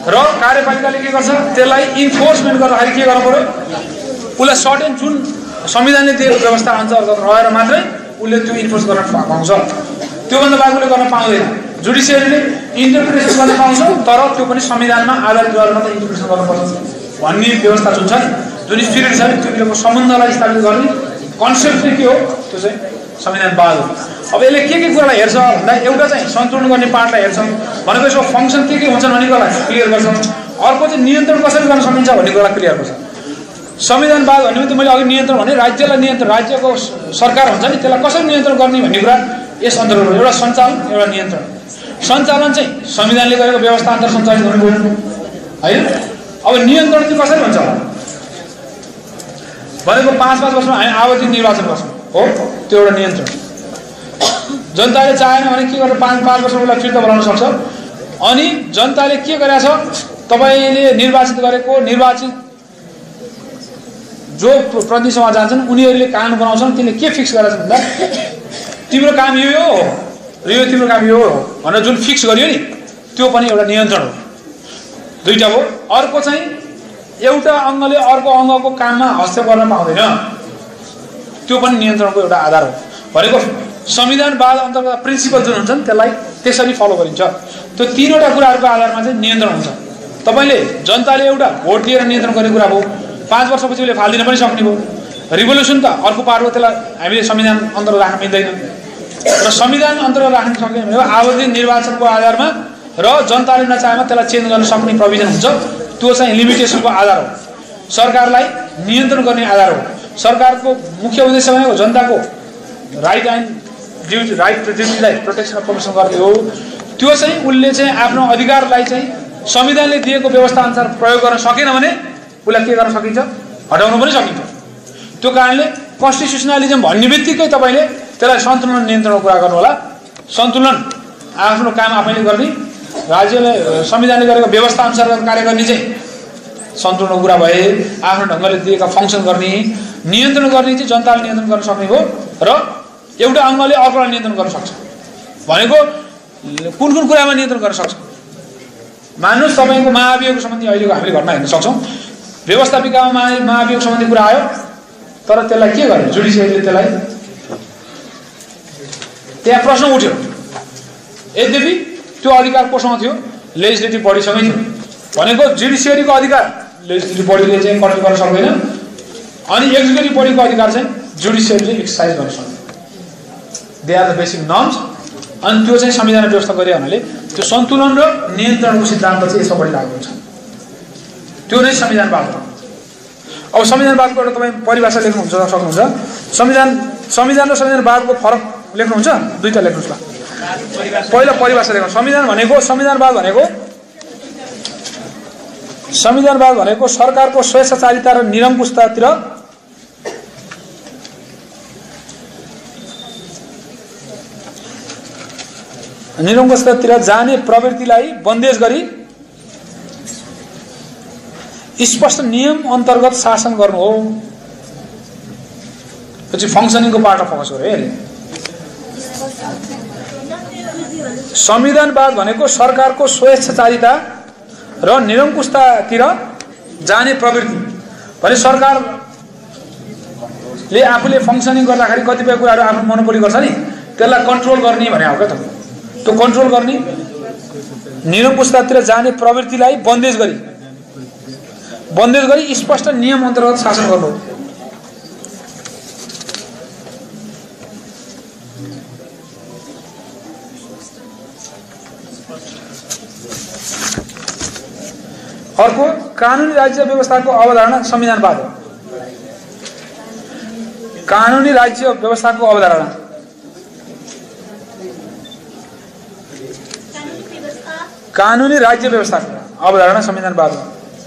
र कार्यपालिकाले के गर्छ त्यसलाई इन्फोर्समेन्ट गर्दाखेरि के गर्नु पर्यो उसलाई सर्टेन जुन संविधानले दिएको व्यवस्था अन्तर्गत रहेर मात्रै उसले त्यो इन्फोर्स गर्न पाउँछ त्योभन्दा बाहेक गर्न पाउँदैन जुडिसियरीले इन्टरप्रिटेसन गर्न पाउँछ तर त्यो पनि संविधानमा आधारित गरेर मात्रै इन्टरप्रिटेसन गर्नुपर्छ भन्ने व्यवस्था जुन छ जुन स्पिरिट छ त्यो बेलाको सम्बन्धलाई स्थापित गर्ने कन्सेप्ट चाहिँ के हो त्यो चाहिँ संविधानवाद हो अब यसले के कुरालाई हेर्छ भन्दा एउटा चाहिँ सन्तुलन गर्ने पार्टलाई हेर्छ भनेको यसको फङ्सन के हुन्छन् भन्ने कुरालाई क्लियर गर्छ अर्को चाहिँ नियन्त्रण कसरी गर्न सकिन्छ भन्ने कुरालाई क्लियर गर्छ संविधानवाद भन्ने बित्तिकै मैले अघि नियन्त्रण भने राज्यलाई नियन्त्रण राज्यको सरकार हुन्छ नि त्यसलाई कसरी नियन्त्रण गर्ने भन्ने कुरा यस अन्तर्गत एउटा सञ्चालन एउटा नियन्त्रण सञ्चालन चाहिँ संविधानले गरेको व्यवस्था अन्तर सञ्चालित गर्नु होइन अब नियन्त्रण चाहिँ कसरी हुन्छ भनेको 5-5 वर्षमा हामी आवधिक निर्वाचन गर्छौँ हो त्यो एउटा नियन्त्रण जनताले चाहेन भने के गरेर 5 वर्षमा उसलाई फिर्ता बोलाउन सक्छ अनि जनताले के गरेछ तपाईले निर्वाचित गरेको निर्वाचित जो प्रतिनिधिसभा जान्छन् उनीहरूले कानुन बनाउँछन् त्यसले के फिक्स गरेछ भन्दा तिम्रो काम यो हो र यो तिम्रो काम यो हो भनेर जुन फिक्स गरियो नि त्यो पनि एउटा नियन्त्रण हो दुईटा हो अर्को चाहिँ एउटा अङ्गले अर्को अङ्गको काममा हस्तक्षेप गर्न पाउँदैन त्यो पनि नियन्त्रणको एउटा आधार हो भनेको संविधानवाद अन्तर्गत प्रिन्सिपल जुन हुन्छन् त्यसलाई त्यसरी फलो गरिन्छ त्यो तीनवटा कुराहरूको आधारमा चाहिँ नियन्त्रण हुन्छ तपाईले जनताले एउटा भोट दिएर नियन्त्रण गर्ने कुरा भयो 5 वर्षपछि उसले फाल्दिन पनि सक्ने भयो रिभोल्युसन त अर्को पार्ट हो त्यसलाई हामीले संविधान अन्तर्गत राख्न मिल्दैन र संविधान अन्तर्गत राख्न सक्दैन भने आवधिक निर्वाचनको आधारमा र जनताले नचाहेमा त्यसलाई चेन्ज गर्न सक्ने प्रोभिजन हुन्छ त्यो चाहिँ लिमिटेसनको आधार हो सरकारलाई नियन्त्रण गर्ने आधार हो सरकारको मुख्य उद्देश्य भनेको जनताको राइट एन्ड ड्युटी राइट ड्युटीलाई प्रोटेक्सन अफ प्रोटेक्सन गर्ने हो त्यो चाहिँ उसले चाहिँ आफ्नो अधिकारलाई चाहिँ संविधानले दिएको व्यवस्था अनुसार प्रयोग गर्न सकेन भने उसलाई के गर्न सकिन्छ हटाउन पनि सकिन्छ त्यो कारणले कन्स्टिट्युसनलिजम भन्ने बित्तिकै तपाईले त्यसलाई सन्तुलन नियन्त्रणको कुरा गर्नु होला सन्तुलन आफ्नो काम आफैले गर्ने राज्यले संविधानले गरेको व्यवस्था अनुसार कार्य गर्ने चाहिँ सन्तुलनको कुरा भए आफ्नो ढङ्गले दिएका फङ्सन गर्ने नियन्त्रण गर्ने चाहिँ जनताले नियन्त्रण गर्न सक्ने हो र एउटा अङ्गले अर्कोलाई नियन्त्रण गर्न सक्छ भनेको कुन कुरामा नियन्त्रण गर्न सक्छ मान्नुस् तपाईको महाभियोगको सम्बन्धी अहिलेको हामीले घटना हेर्न सक्छौँ व्यवस्थापिकामा महाभियोग सम्बन्धी कुरा आयो तर त्यसलाई के गर्यो जुडिसियरीले त्यसलाई त्यहाँ प्रश्न उठ्यो यद्यपि त्यो अधिकार कोसँग थियो लेजिस्लेटिभ बडीसँगै थियो भनेको जुडिसियरीको अधिकार लेजिस्लेटिभ बडीले चाहिँ कन्ट्रोल गर्न सक्दैन अनि एक्जिक्युटिभ बडीको अधिकार चाहिँ जुडिसियरीले एक्सर्साइज गर्न सक्दैन they are the basic norms अनि त्यो चाहिँ संविधान व्यवस्था गरे हुनाले त्यो सन्तुलन र नियन्त्रणको सिद्धान्त चाहिँ यसमा बढी लागु हुन्छ त्यो नै संविधानवाद हो अब संविधानवादको एउटा तपाईँ परिभाषा लेख्नुहुन्छ सक्नुहुन्छ संविधान र संविधानवादको फरक लेख्नुहुन्छ दुईटा लेख्नुहोस् ल पहिला परिभाषा लेख्नु संविधानवाद भनेको सरकारको स्वेच्छाचारिता र निरङ्कुशतातिर जाने प्रवृत्तिलाई बन्देज गरी स्पष्ट नियम अन्तर्गत शासन गर्नु हो त्यो चाहिँ फङ्सनिङको पार्ट अफ फोकस हो रे संविधानवाद भनेको सरकारको स्वेच्छाचारिता र निरङ्कुशतातिर जाने प्रवृत्ति भने सरकारले आफूले फङ्सनिङ गर्दाखेरि कतिपय कुराहरू आफ्नो मोनोपोली गर्छ नि त्यसलाई कन्ट्रोल गर्ने भने हो क्या त त्यो कन्ट्रोल गर्ने निरङ्कुशतातिर जाने प्रवृत्तिलाई बन्देज गरी स्पष्ट नियम अन्तर्गत शासन गर्नु अर्को कानुनी राज्य व्यवस्थाको अवधारणा संविधानवाद हो कानुनी राज्य व्यवस्थाको अवधारणा कानुनी राज्य व्यवस्थाको अवधारणा संविधानवाद हो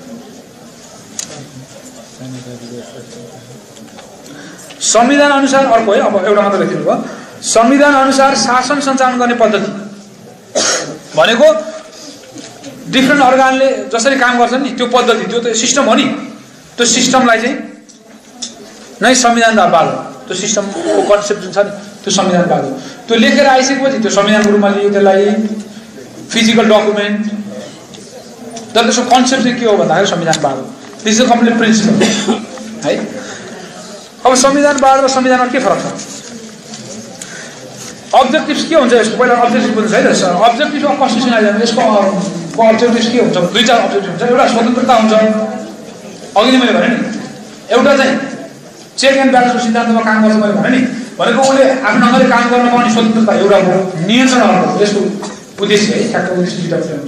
संविधान अनुसार अर्को है अब एउटा मात्र लेख्नु भयो संविधान अनुसार शासन सञ्चालन गर्ने पद्धति भनेको डिफ्रेन्ट अर्गानले जसरी काम गर्छन् नि त्यो पद्धति त्यो त सिस्टम हो नि त्यो सिस्टमलाई चाहिँ नै संविधानवाद हो त्यो सिस्टमको कन्सेप्ट जुन छ नि त्यो संविधानवाद हो त्यो लेखेर आइसकेपछि त्यो संविधानको रूपमा लियो त्यसलाई फिजिकल डकुमेन्ट तर त्यसको कन्सेप्ट चाहिँ के हो भन्दाखेरि संविधानवाद हो। दिस इज कम्प्लिट प्रिन्सिपल है। अब संविधानवाद र संविधानमा के फरक छ? अब्जेक्टिभ्स के हुन्छ यसको? पहिला अब्जेक्टिभ बुझ्नु है त। अब्जेक्टिभ अफ कन्स्टिट्युसनलाइजेसन यसको अब्जेक्टिभ्स के हुन्छ? दुईटा अब्जेक्टिभ हुन्छ। एउटा स्वतन्त्रता हुन्छ, अघि नै मैले भने नि, एउटा चाहिँ चेक एन्ड ब्यालेन्सको सिद्धान्तमा काम गर्छ मैले भने नि, भनेको उसले आफ्नो ढङ्गले काम गर्न पाउने स्वतन्त्रता एउटा हो, नियन्त्रण अर्को। यसको उद्देश्य है, ठ्याक्क उद्देश्य दुईटा हुन्छ।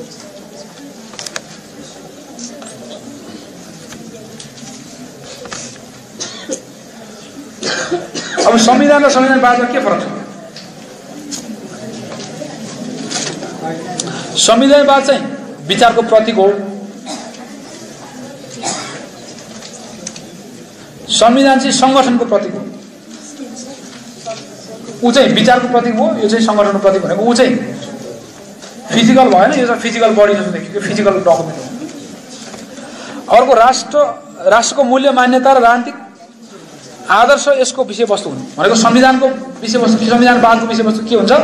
अब संविधान र संविधानवादमा के फरक छ? संविधानवाद चाहिँ विचारको प्रतीक हो, संविधान चाहिँ सङ्गठनको प्रतीक हो। ऊ चाहिँ विचारको प्रतीक हो, यो चाहिँ सङ्गठनको प्रतीक भनेको ऊ चाहिँ फिजिकल भएन, यो चाहिँ फिजिकल बडी जस्तो देखियो, फिजिकल डकुमेन्ट हो। अर्को राष्ट्रको मूल्य मान्यता र राजनीतिक आदर्श यसको विषयवस्तु हुनु भनेको संविधानको विषयवस्तु, संविधानवादको विषयवस्तु के हुन्छ?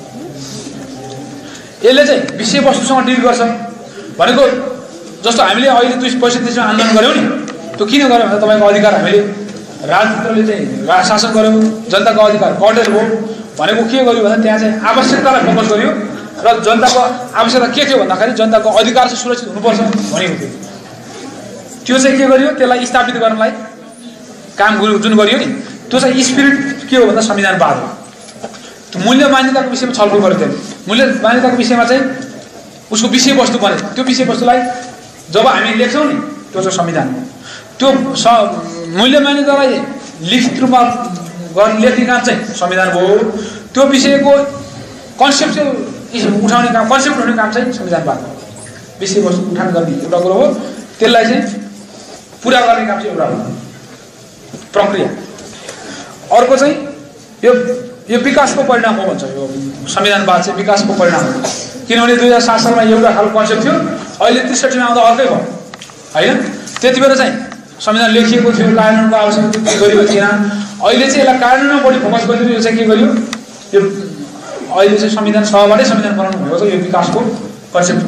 यसले चाहिँ विषयवस्तुसँग डिल गर्छ भनेको जस्तो हामीले अहिले 2% आन्दोलन गऱ्यौँ नि, त्यो किन गऱ्यौँ भन्दा तपाईँको अधिकार हामीले राजतन्त्रले चाहिँ शासन गऱ्यौँ, जनताको अधिकार कटेज हो भनेको के गर्यो भन्दा त्यहाँ चाहिँ आवश्यकतालाई फोकस गर्यो र जनताको आवश्यकता के थियो भन्दाखेरि जनताको अधिकार चाहिँ सुरक्षित हुनुपर्छ भनेको थियो। त्यो चाहिँ के गर्यो? त्यसलाई स्थापित गर्नलाई काम जुन गरियो नि, त्यो चाहिँ स्पिरिट के हो भन्दा संविधानवाद हो। त्यो मूल्य मान्यताको विषयमा छलफल गर्यो। त्यसले मूल्य मान्यताको विषयमा चाहिँ उसको विषयवस्तु बने, त्यो विषयवस्तुलाई जब हामी लेख्छौँ नि त्यो चाहिँ संविधान हो। त्यो मूल्य मान्यतालाई लिखित रूपमा लेख्ने काम चाहिँ संविधान हो। त्यो विषयको कन्सेप्चुअल उठाउने काम, कन्सेप्ट उठाउने काम चाहिँ संविधानवाद हो। विषयवस्तु उठान गर्ने एउटा कुरो हो, त्यसलाई चाहिँ पुरा गर्ने काम चाहिँ एउटा हो, प्रक्रिया। अर्को चाहिँ यो विकासको परिणाम हो भन्छ। यो संविधानवाद चाहिँ विकासको परिणाम हो, किनभने 2007 सालमा एउटा खालको कन्सेप्ट थियो, अहिले 63 मा आउँदा अर्कै भयो होइन। त्यति बेला चाहिँ संविधान लेखिएको थियो, कार्यान्वयनको आवश्यकता गरिएको थिएन। अहिले चाहिँ यसलाई कार्यान्वयनमा बढी फोकस गरियो। यो चाहिँ के गरियो? यो अहिले चाहिँ संविधान सभाबाटै संविधान बनाउनु भएको छ। यो विकासको कन्सेप्ट,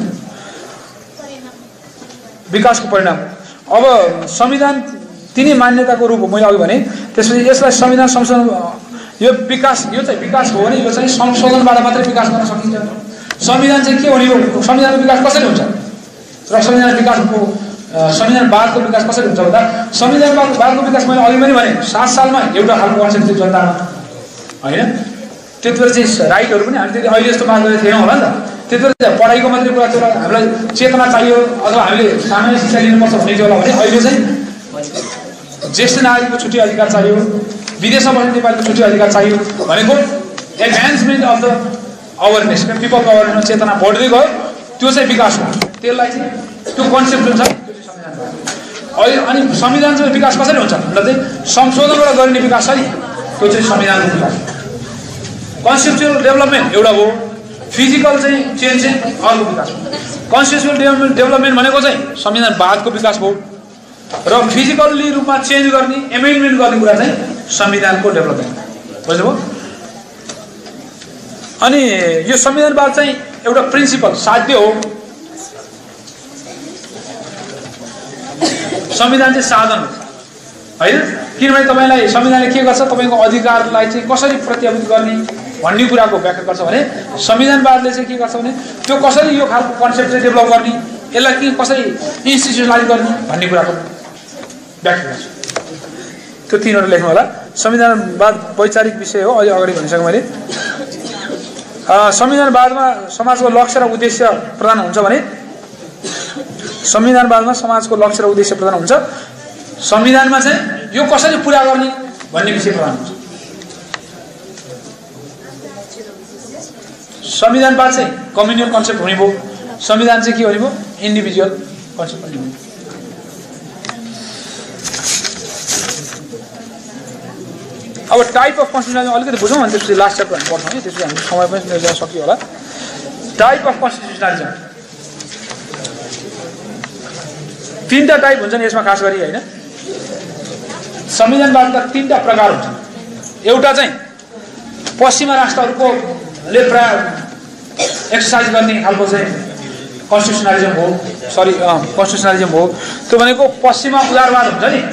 विकासको परिणाम। अब संविधान तिनै मान्यताको रूप हो मैले अघि भने। त्यसपछि यसलाई संविधान संशोधन, यो विकास, यो चाहिँ विकास हो भने यो चाहिँ संशोधनबाट मात्रै विकास गर्न सकिन्छ। संविधान चाहिँ के हुने हो? संविधानको विकास कसरी हुन्छ र संविधानवादको विकास कसरी हुन्छ भन्दा संविधानवादको विकास मैले अघि पनि भने 7 सालमा एउटा खालको कन्सेप्ट थियो जनतामा होइन। त्यति बेला चाहिँ राइटहरू पनि हामीले अहिले जस्तो माग गरेको थिएनौँ होला नि त। त्यति बेला पढाइको मात्रै कुरा थियो, हामीलाई चेतना चाहियो अथवा हामीले सामान्य शिक्षा लिनुपर्छ भन्ने थियो होला भने अहिले चाहिँ ज्येष्ठ नागरिकको छुट्टी अधिकार चाहियो, विदेशमा बस्ने नेपालीको छुट्टी अधिकार चाहियो भनेको एडभान्समेन्ट अफ द अवेरनेस, पिपलको अवेरनेस चेतना बढ्दै गयो। त्यो चाहिँ विकास हो। त्यसलाई चाहिँ त्यो कन्सेप्ट जुन छ त्यो चाहिँ संविधान हो। अनि संविधान चाहिँ विकास कसरी हुन्छ भन्दा चाहिँ संशोधनबाट गरिने विकास छ नि, त्यो चाहिँ संविधानको विकास। कन्सेप्चुअल डेभलपमेन्ट एउटा हो, फिजिकल चाहिँ चेन्ज चाहिँ अर्को विकास हो। कन्सेप्चुअल डेभलपमेन्ट भनेको चाहिँ संविधानवादको विकास हो र फिजिकल्ली रूपमा चेन्ज गर्ने, एमेन्डमेन्ट गर्ने कुरा चाहिँ संविधानको डेभलपमेन्ट। बुझ्नुभयो? अनि यो संविधानवाद चाहिँ एउटा प्रिन्सिपल साध्य हो। संविधान चाहिँ साधन हो होइन। किनभने तपाईँलाई संविधानले के गर्छ? तपाईँको अधिकारलाई चाहिँ कसरी प्रत्याभूत गर्ने भन्ने कुराको व्याख्या गर्छ भने संविधानवादले चाहिँ के गर्छ भने त्यो कसरी यो खालको कन्सेप्ट चाहिँ डेभलप गर्ने, यसलाई के कसरी इन्स्टिट्युसनलाइज गर्ने भन्ने कुराको व्याख्या गर्छ। त्यो तीनवटा लेख्नु होला। संविधानवाद वैचारिक विषय हो, अहिले अगाडि भनिसकेँ मैले। संविधानवादमा समाजको लक्ष्य र उद्देश्य प्रदान हुन्छ भने संविधानवादमा समाजको लक्ष्य र उद्देश्य प्रदान हुन्छ। संविधानमा चाहिँ यो कसरी पुरा गर्ने भन्ने विषय प्रदान हुन्छ। संविधानवाद चाहिँ कम्युनल कन्सेप्ट हुने भयो, संविधान चाहिँ के हुने भयो? इन्डिभिजुअल कन्सेप्ट हुने भयो। अब टाइप अफ कन्स्टिट्युसन अलिकति बुझौँ अनि त्यसपछि लास्ट च्याप्टर हामी पढ्छौँ है। त्यसपछि हाम्रो समय पनि निर्णय सकियो होला। टाइप अफ कन्स्टिट्युसनलिजम तीनटा टाइप हुन्छन् यसमा खास गरी होइन। संविधानवादका तीनटा प्रकार हुन्छन्। एउटा चाहिँ पश्चिमा राष्ट्रहरूकोले प्राय एक्सर्साइज गर्ने खालको चाहिँ कन्स्टिट्युसनलिजम हो, कन्स्टिट्युसनलिजम हो। त्यो भनेको पश्चिममा उदारवाद हुन्छ नि,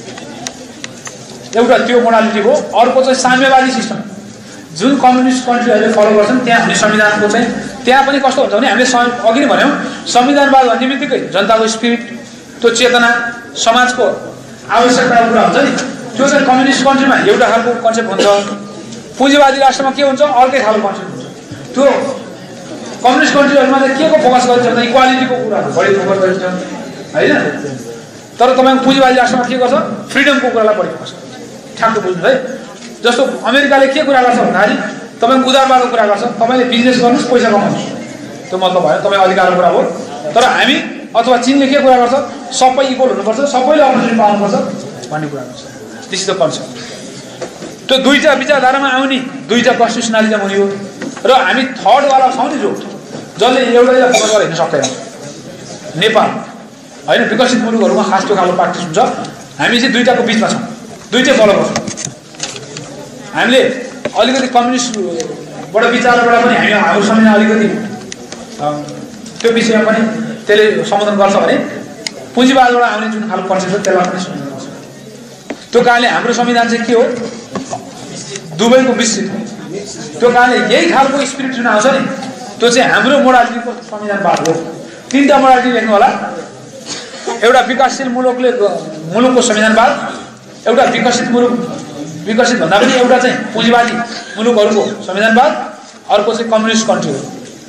एउटा त्यो मोडालिटी हो। अर्को चाहिँ साम्यवादी सिस्टम, जुन कम्युनिस्ट कन्ट्रीहरूले फलो गर्छन् त्यहाँ हुने संविधानको चाहिँ त्यहाँ पनि कस्तो हुन्छ भने हामीले अघि नै भन्यौँ, संविधानवाद भन्ने बित्तिकै जनताको स्पिरिट, त्यो चेतना, समाजको आवश्यकताको कुरा हुन्छ नि, त्यो चाहिँ कम्युनिस्ट कन्ट्रीमा एउटा खालको कन्सेप्ट हुन्छ, पुँजीवादी राष्ट्रमा के हुन्छ अर्कै खालको कन्सेप्ट हुन्छ। त्यो कम्युनिस्ट कन्ट्रीहरूमा चाहिँ के को फोकस गरिन्छ भन्दा इक्वालिटीको कुराहरू बढी फोकस गरिन्छ होइन। तर तपाईँको पुँजीवादी राष्ट्रमा के गर्छ, फ्रिडमको कुरालाई बढी फोकस गर्छ। ठ्याक्क बुझ्नु है। जस्तो अमेरिकाले के कुरा गर्छ भन्दाखेरि तपाईँको उदारवादको कुरा गर्छ, तपाईँले बिजनेस गर्नुहोस् पैसा कमाउनुहोस्, त्यो मतलब भयो तपाईँ अधिकारको कुरा हो। तर हामी अथवा चीनले के कुरा गर्छ, सबै इक्वल हुनुपर्छ, सबैले अपर्च्युनिटी पाउनुपर्छ भन्ने कुरा गर्छ। This is the concept. त्यो दुईवटा विचारधारामा आउने दुईवटा कन्स्टिट्युसनलिजम हुने हो। र हामी थर्डवाला छौँ नि, जो जसले एउटैलाई फोकस गरेर हिँड्न सक्दैन। नेपाल होइन, विकसित मुलुकहरूमा खास त्यो खालको प्र्याक्टिस हुन्छ। हामी चाहिँ दुईवटाको बिचमा छौँ, दुईटै फलो गर्छौँ। हामीले अलिकति कम्युनिस्टबाट विचारबाट पनि हाम्रो संविधान अलिकति त्यो विषयमा पनि त्यसले सम्बोधन गर्छ भने पुँजीवादबाट आउने जुन खालको कन्सेप्ट छ त्यसलाई पनि सम्बोधन गर्छ। त्यो कारणले हाम्रो संविधान चाहिँ के हो, दुवैको मिश्रित हो। त्यो कारणले यही खालको स्पिरिट जुन आउँछ नि, त्यो चाहिँ हाम्रो मोडालिटीको संविधानवाद हो। तीनटा मोडालिटी लेख्नु होला, एउटा विकासशील मुलुकको संविधानवाद, एउटा विकसित भन्दा पनि एउटा चाहिँ पुँजीवादी मुलुकहरूको संविधानवाद, अर्को चाहिँ कम्युनिस्ट कन्ट्री हो।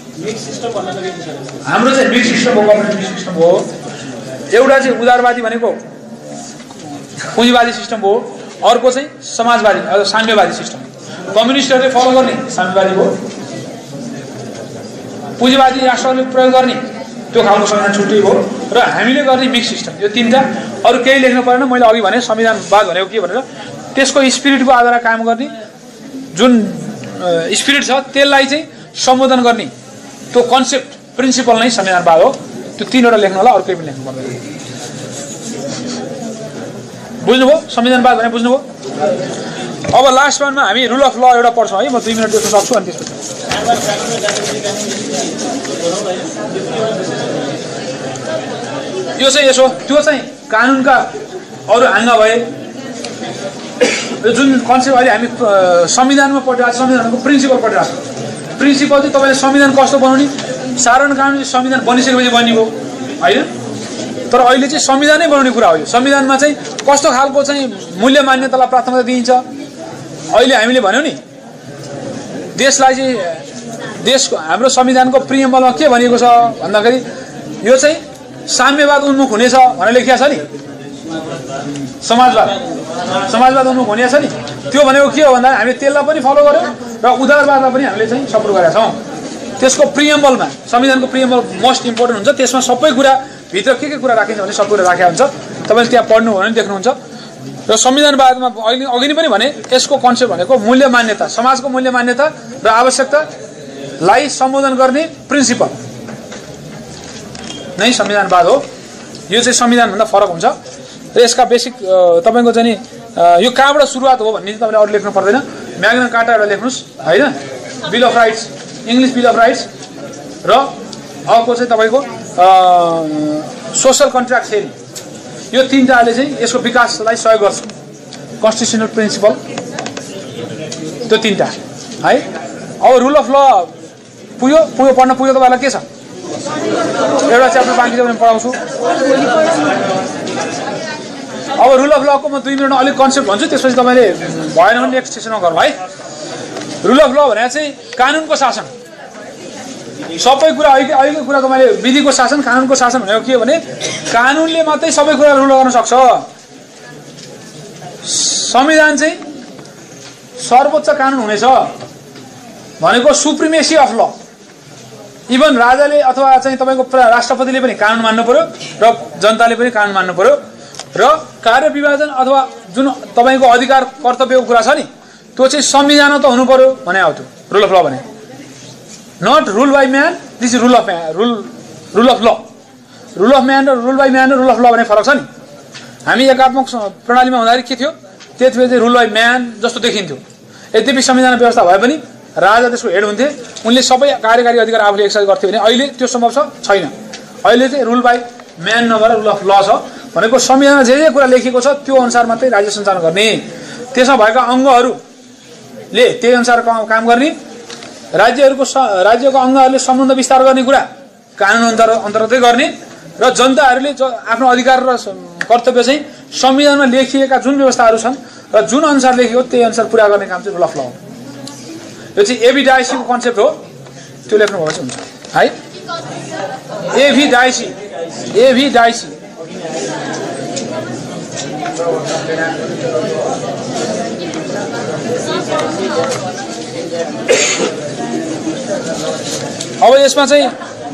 हाम्रो चाहिँ मिक्स सिस्टम हो, कम्युनिस्ट मिक्स सिस्टम हो। एउटा चाहिँ उदारवादी भनेको पुँजीवादी सिस्टम हो, अर्को चाहिँ समाजवादी साम्यवादी सिस्टम। कम्युनिस्टहरूले फलो गर्ने साम्यवादी हो, पुँजीवादी राष्ट्रहरूले प्रयोग गर्ने त्यो खालको संविधान छुट्टै हो, र हामीले गर्ने मिक्स सिस्टम। यो तीनटा, अरू केही लेख्नु परेन। मैले अघि भने संविधानवाद भनेको के भनेर, त्यसको स्पिरिटको आधारमा काम गर्ने जुन स्पिरिट छ त्यसलाई चाहिँ सम्बोधन गर्ने त्यो कन्सेप्ट प्रिन्सिपल नै संविधानवाद हो। त्यो तीनवटा लेख्नु होला, अरू केही पनि लेख्नु पर्दैन। बुझ्नुभयो संविधानवाद भने? बुझ्नुभयो? अब लास्ट वानमा हामी रुल अफ ल एउटा पढ्छौँ है, म 2 मिनट देख्न सक्छु। अनि त्यसपछि यो चाहिँ यसो, त्यो चाहिँ कानुनका अरू आङ्ग भए। जुन कन्सेप्ट अहिले हामी संविधानमा पढिरहेको छ, संविधानको प्रिन्सिपल पढिरहेको छ। प्रिन्सिपल चाहिँ तपाईँले संविधान कस्तो बनाउने, साधारण कानुन चाहिँ संविधान बनिसकेपछि बनियो होइन। तर अहिले चाहिँ संविधानै बनाउने कुरा हो। यो संविधानमा चाहिँ कस्तो खालको चाहिँ मूल्य मान्यतालाई प्राथमिकता दिइन्छ। अहिले हामीले भन्यौँ नि, देशलाई चाहिँ देशको हाम्रो संविधानको प्रिएम्बलमा के भनिएको छ भन्दाखेरि यो चाहिँ साम्यवाद उन्मुख हुनेछ भनेर लेखिएको छ नि, समाजवाद उन्मुख हुनेछ नि। त्यो भनेको के हो भन्दा हामीले त्यसलाई पनि फलो गर्यौँ र उदारवादलाई पनि हामीले चाहिँ सपोर्ट गरेका छौँ। त्यसको प्रिएम्बलमा, संविधानको प्रिएम्बल मोस्ट इम्पोर्टेन्ट हुन्छ। त्यसमा सबै कुरा भित्र के कुरा राखिन्छ भने सबै कुरा राखेको हुन्छ। तपाईँले त्यहाँ पढ्नु हो भने देख्नुहुन्छ। र संविधानवादमा अघि नै पनि भने यसको कन्सेप्ट भनेको मूल्य मान्यता, समाजको मूल्य मान्यता र आवश्यकतालाई सम्बोधन गर्ने प्रिन्सिपल नै संविधानवाद हो। यो चाहिँ संविधानभन्दा फरक हुन्छ। र यसका बेसिक तपाईँको चाहिँ नि यो कहाँबाट सुरुवात हो भन्ने चाहिँ तपाईँले अरू लेख्नु पर्दैन। म्याग्ना कार्टा एउटा लेख्नुहोस् होइन, bill of rights, English bill of rights, र अर्को चाहिँ तपाईँको सोसल कन्ट्र्याक्ट थ्योरी। यो तीनटाले चाहिँ यसको विकासलाई सहयोग गर्छ। कन्स्टिट्युसनल प्रिन्सिपल त्यो तीनटा है। अब रुल अफ ल पुग्यो पढ्न पुग्यो तपाईँलाई के छ, एउटा च्याप्टर बाँकी छ भने पढाउँछु। अब रुल अफ लको म 2 मिनटमा अलिक कन्सेप्ट भन्छु, त्यसपछि तपाईँले भएन भने नेक्स्ट सेसनमा गरौँ है। रुल अफ ल भनेको चाहिँ कानुनको शासन। सबै कुरा अहिलेको कुरा तपाईँले विधिको शासन, कानुनको शासन भनेको के हो भने कानुनले मात्रै सबै कुरा रुल गर्न सक्छ। संविधान चाहिँ सर्वोच्च कानुन हुनेछ भनेको सुप्रिमेसी अफ ल। इभन राजाले अथवा चाहिँ तपाईँको राष्ट्रपतिले पनि कानुन मान्नु पर्यो र जनताले पनि कानुन मान्नु पर्यो। र कार्य विभाजन अथवा जुन तपाईँको अधिकार कर्तव्यको कुरा छ नि, त्यो चाहिँ संविधान त हुनु पर्यो भने हो। त्यो रुल अफ ल भने not rule by man, this is rule of law. Rule of man र रुल बाई म्यान र रुल अफ ल भने फरक छ नि। हामी एकात्मक प्रणालीमा हुँदाखेरि के थियो, त्यति बेला चाहिँ रुल बाई म्यान जस्तो देखिन्थ्यो। यद्यपि संविधान व्यवस्था भए पनि राजा त्यसको हेड हुन्थे, उनले सबै कार्यकारी अधिकार आफूले एक्सर्साइज गर्थ्यो भने अहिले त्यो सम्भव छैन। अहिले चाहिँ रुल बाई म्यान नभएर रुल अफ ल छ भनेको संविधानमा जे कुरा लेखिएको छ त्यो अनुसार मात्रै राज्य सञ्चालन गर्ने त्यसमा भएका अङ्गहरूले त्यही अनुसार काम गर्ने राज्यको अङ्गहरूले सम्बन्ध विस्तार गर्ने कुरा कानुन अन्तर्गतै गर्ने र जनताहरूले आफ्नो अधिकार र कर्तव्य चाहिँ संविधानमा लेखिएका जुन व्यवस्थाहरू छन् र जुन अनुसार लेखिएको त्यही अनुसार पुरा गर्ने काम चाहिँ रुल अफ ल हो यो चाहिँ एभी डाइसीको कन्सेप्ट हो त्यो लेख्नु भएको हुन्छ है एभी डाइसी अब यसमा चाहिँ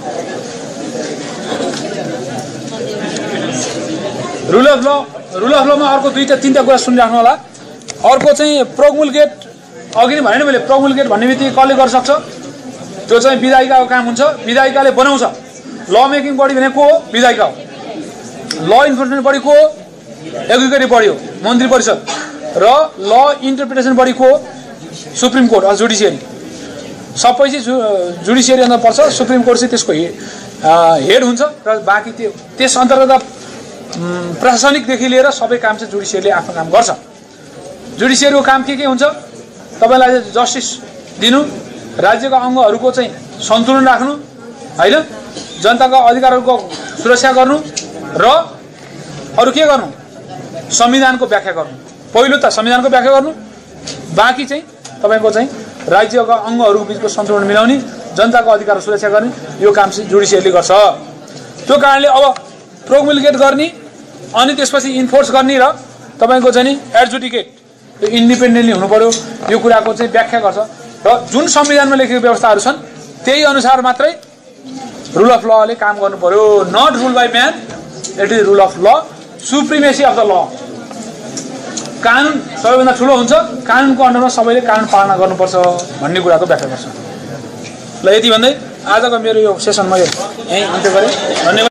रुल अफ लमा अर्को 2-3 कुरा सुनिराख्नु होला अर्को चाहिँ प्रोमुलगेट अघि नै भने नि मैले प्रोमुलगेट भन्ने बित्तिकै कसले गर्न सक्छ त्यो चाहिँ विधायिकाको काम हुन्छ विधायिकाले बनाउँछ ल मेकिङ बडी भने को हो विधायिका हो ल इन्फोर्समेन्ट बडी को हो एग्जिक्युटिभ बडी हो मन्त्री परिषद र ल इन्टरप्रिटेसन बडी को हो सुप्रिम कोर्ट अथवा जुडिसियरी सबै चाहिँ जुडिसियरी अन्डर पर्छ सुप्रिम कोर्ट चाहिँ त्यसको हेड हुन्छ र बाँकी त्यस अन्तर्गत प्रशासनिकदेखि लिएर सबै काम चाहिँ जुडिसियरीले आफ्नो काम गर्छ जुडिसियरीको काम के हुन्छ तपाईलाई जस्टिस दिनु राज्यका अङ्गहरूको चाहिँ सन्तुलन राख्नु हैन जनताको अधिकारहरूको सुरक्षा गर्नु र अरु के गर्नु संविधानको व्याख्या गर्नु पहिलो त संविधानको व्याख्या गर्नु बाँकी चाहिँ तपाईको चाहिँ राज्यका अङ्गहरूको बीचको सन्तुलन मिलाउने जनताको अधिकार सुरक्षा गर्ने यो काम चाहिँ जुडिसियरीले गर्छ त्यो कारणले अब प्रोमुलगेट गर्ने अनि त्यसपछि इन्फोर्स गर्ने र तपाईको चाहिँ नि एडजुडिकेट यो इन्डिपेन्डेन्टली हुनु पर्यो यो कुराको चाहिँ व्याख्या गर्छ र जुन संविधानमा लेखिएको व्यवस्थाहरू छन् त्यही अनुसार मात्रै रुल अफ लले काम गर्नु पर्यो not rule by man it is rule of law supremacy of the law कानुन सबैभन्दा ठुलो हुन्छ कानुनको अन्डरमा सबैले कानुन पालना गर्नुपर्छ भन्ने कुराको व्याख्या गर्छ ल यति भन्दै आजको मेरो यो सेसनमा यो यही अन्त्य गरे धन्यवाद।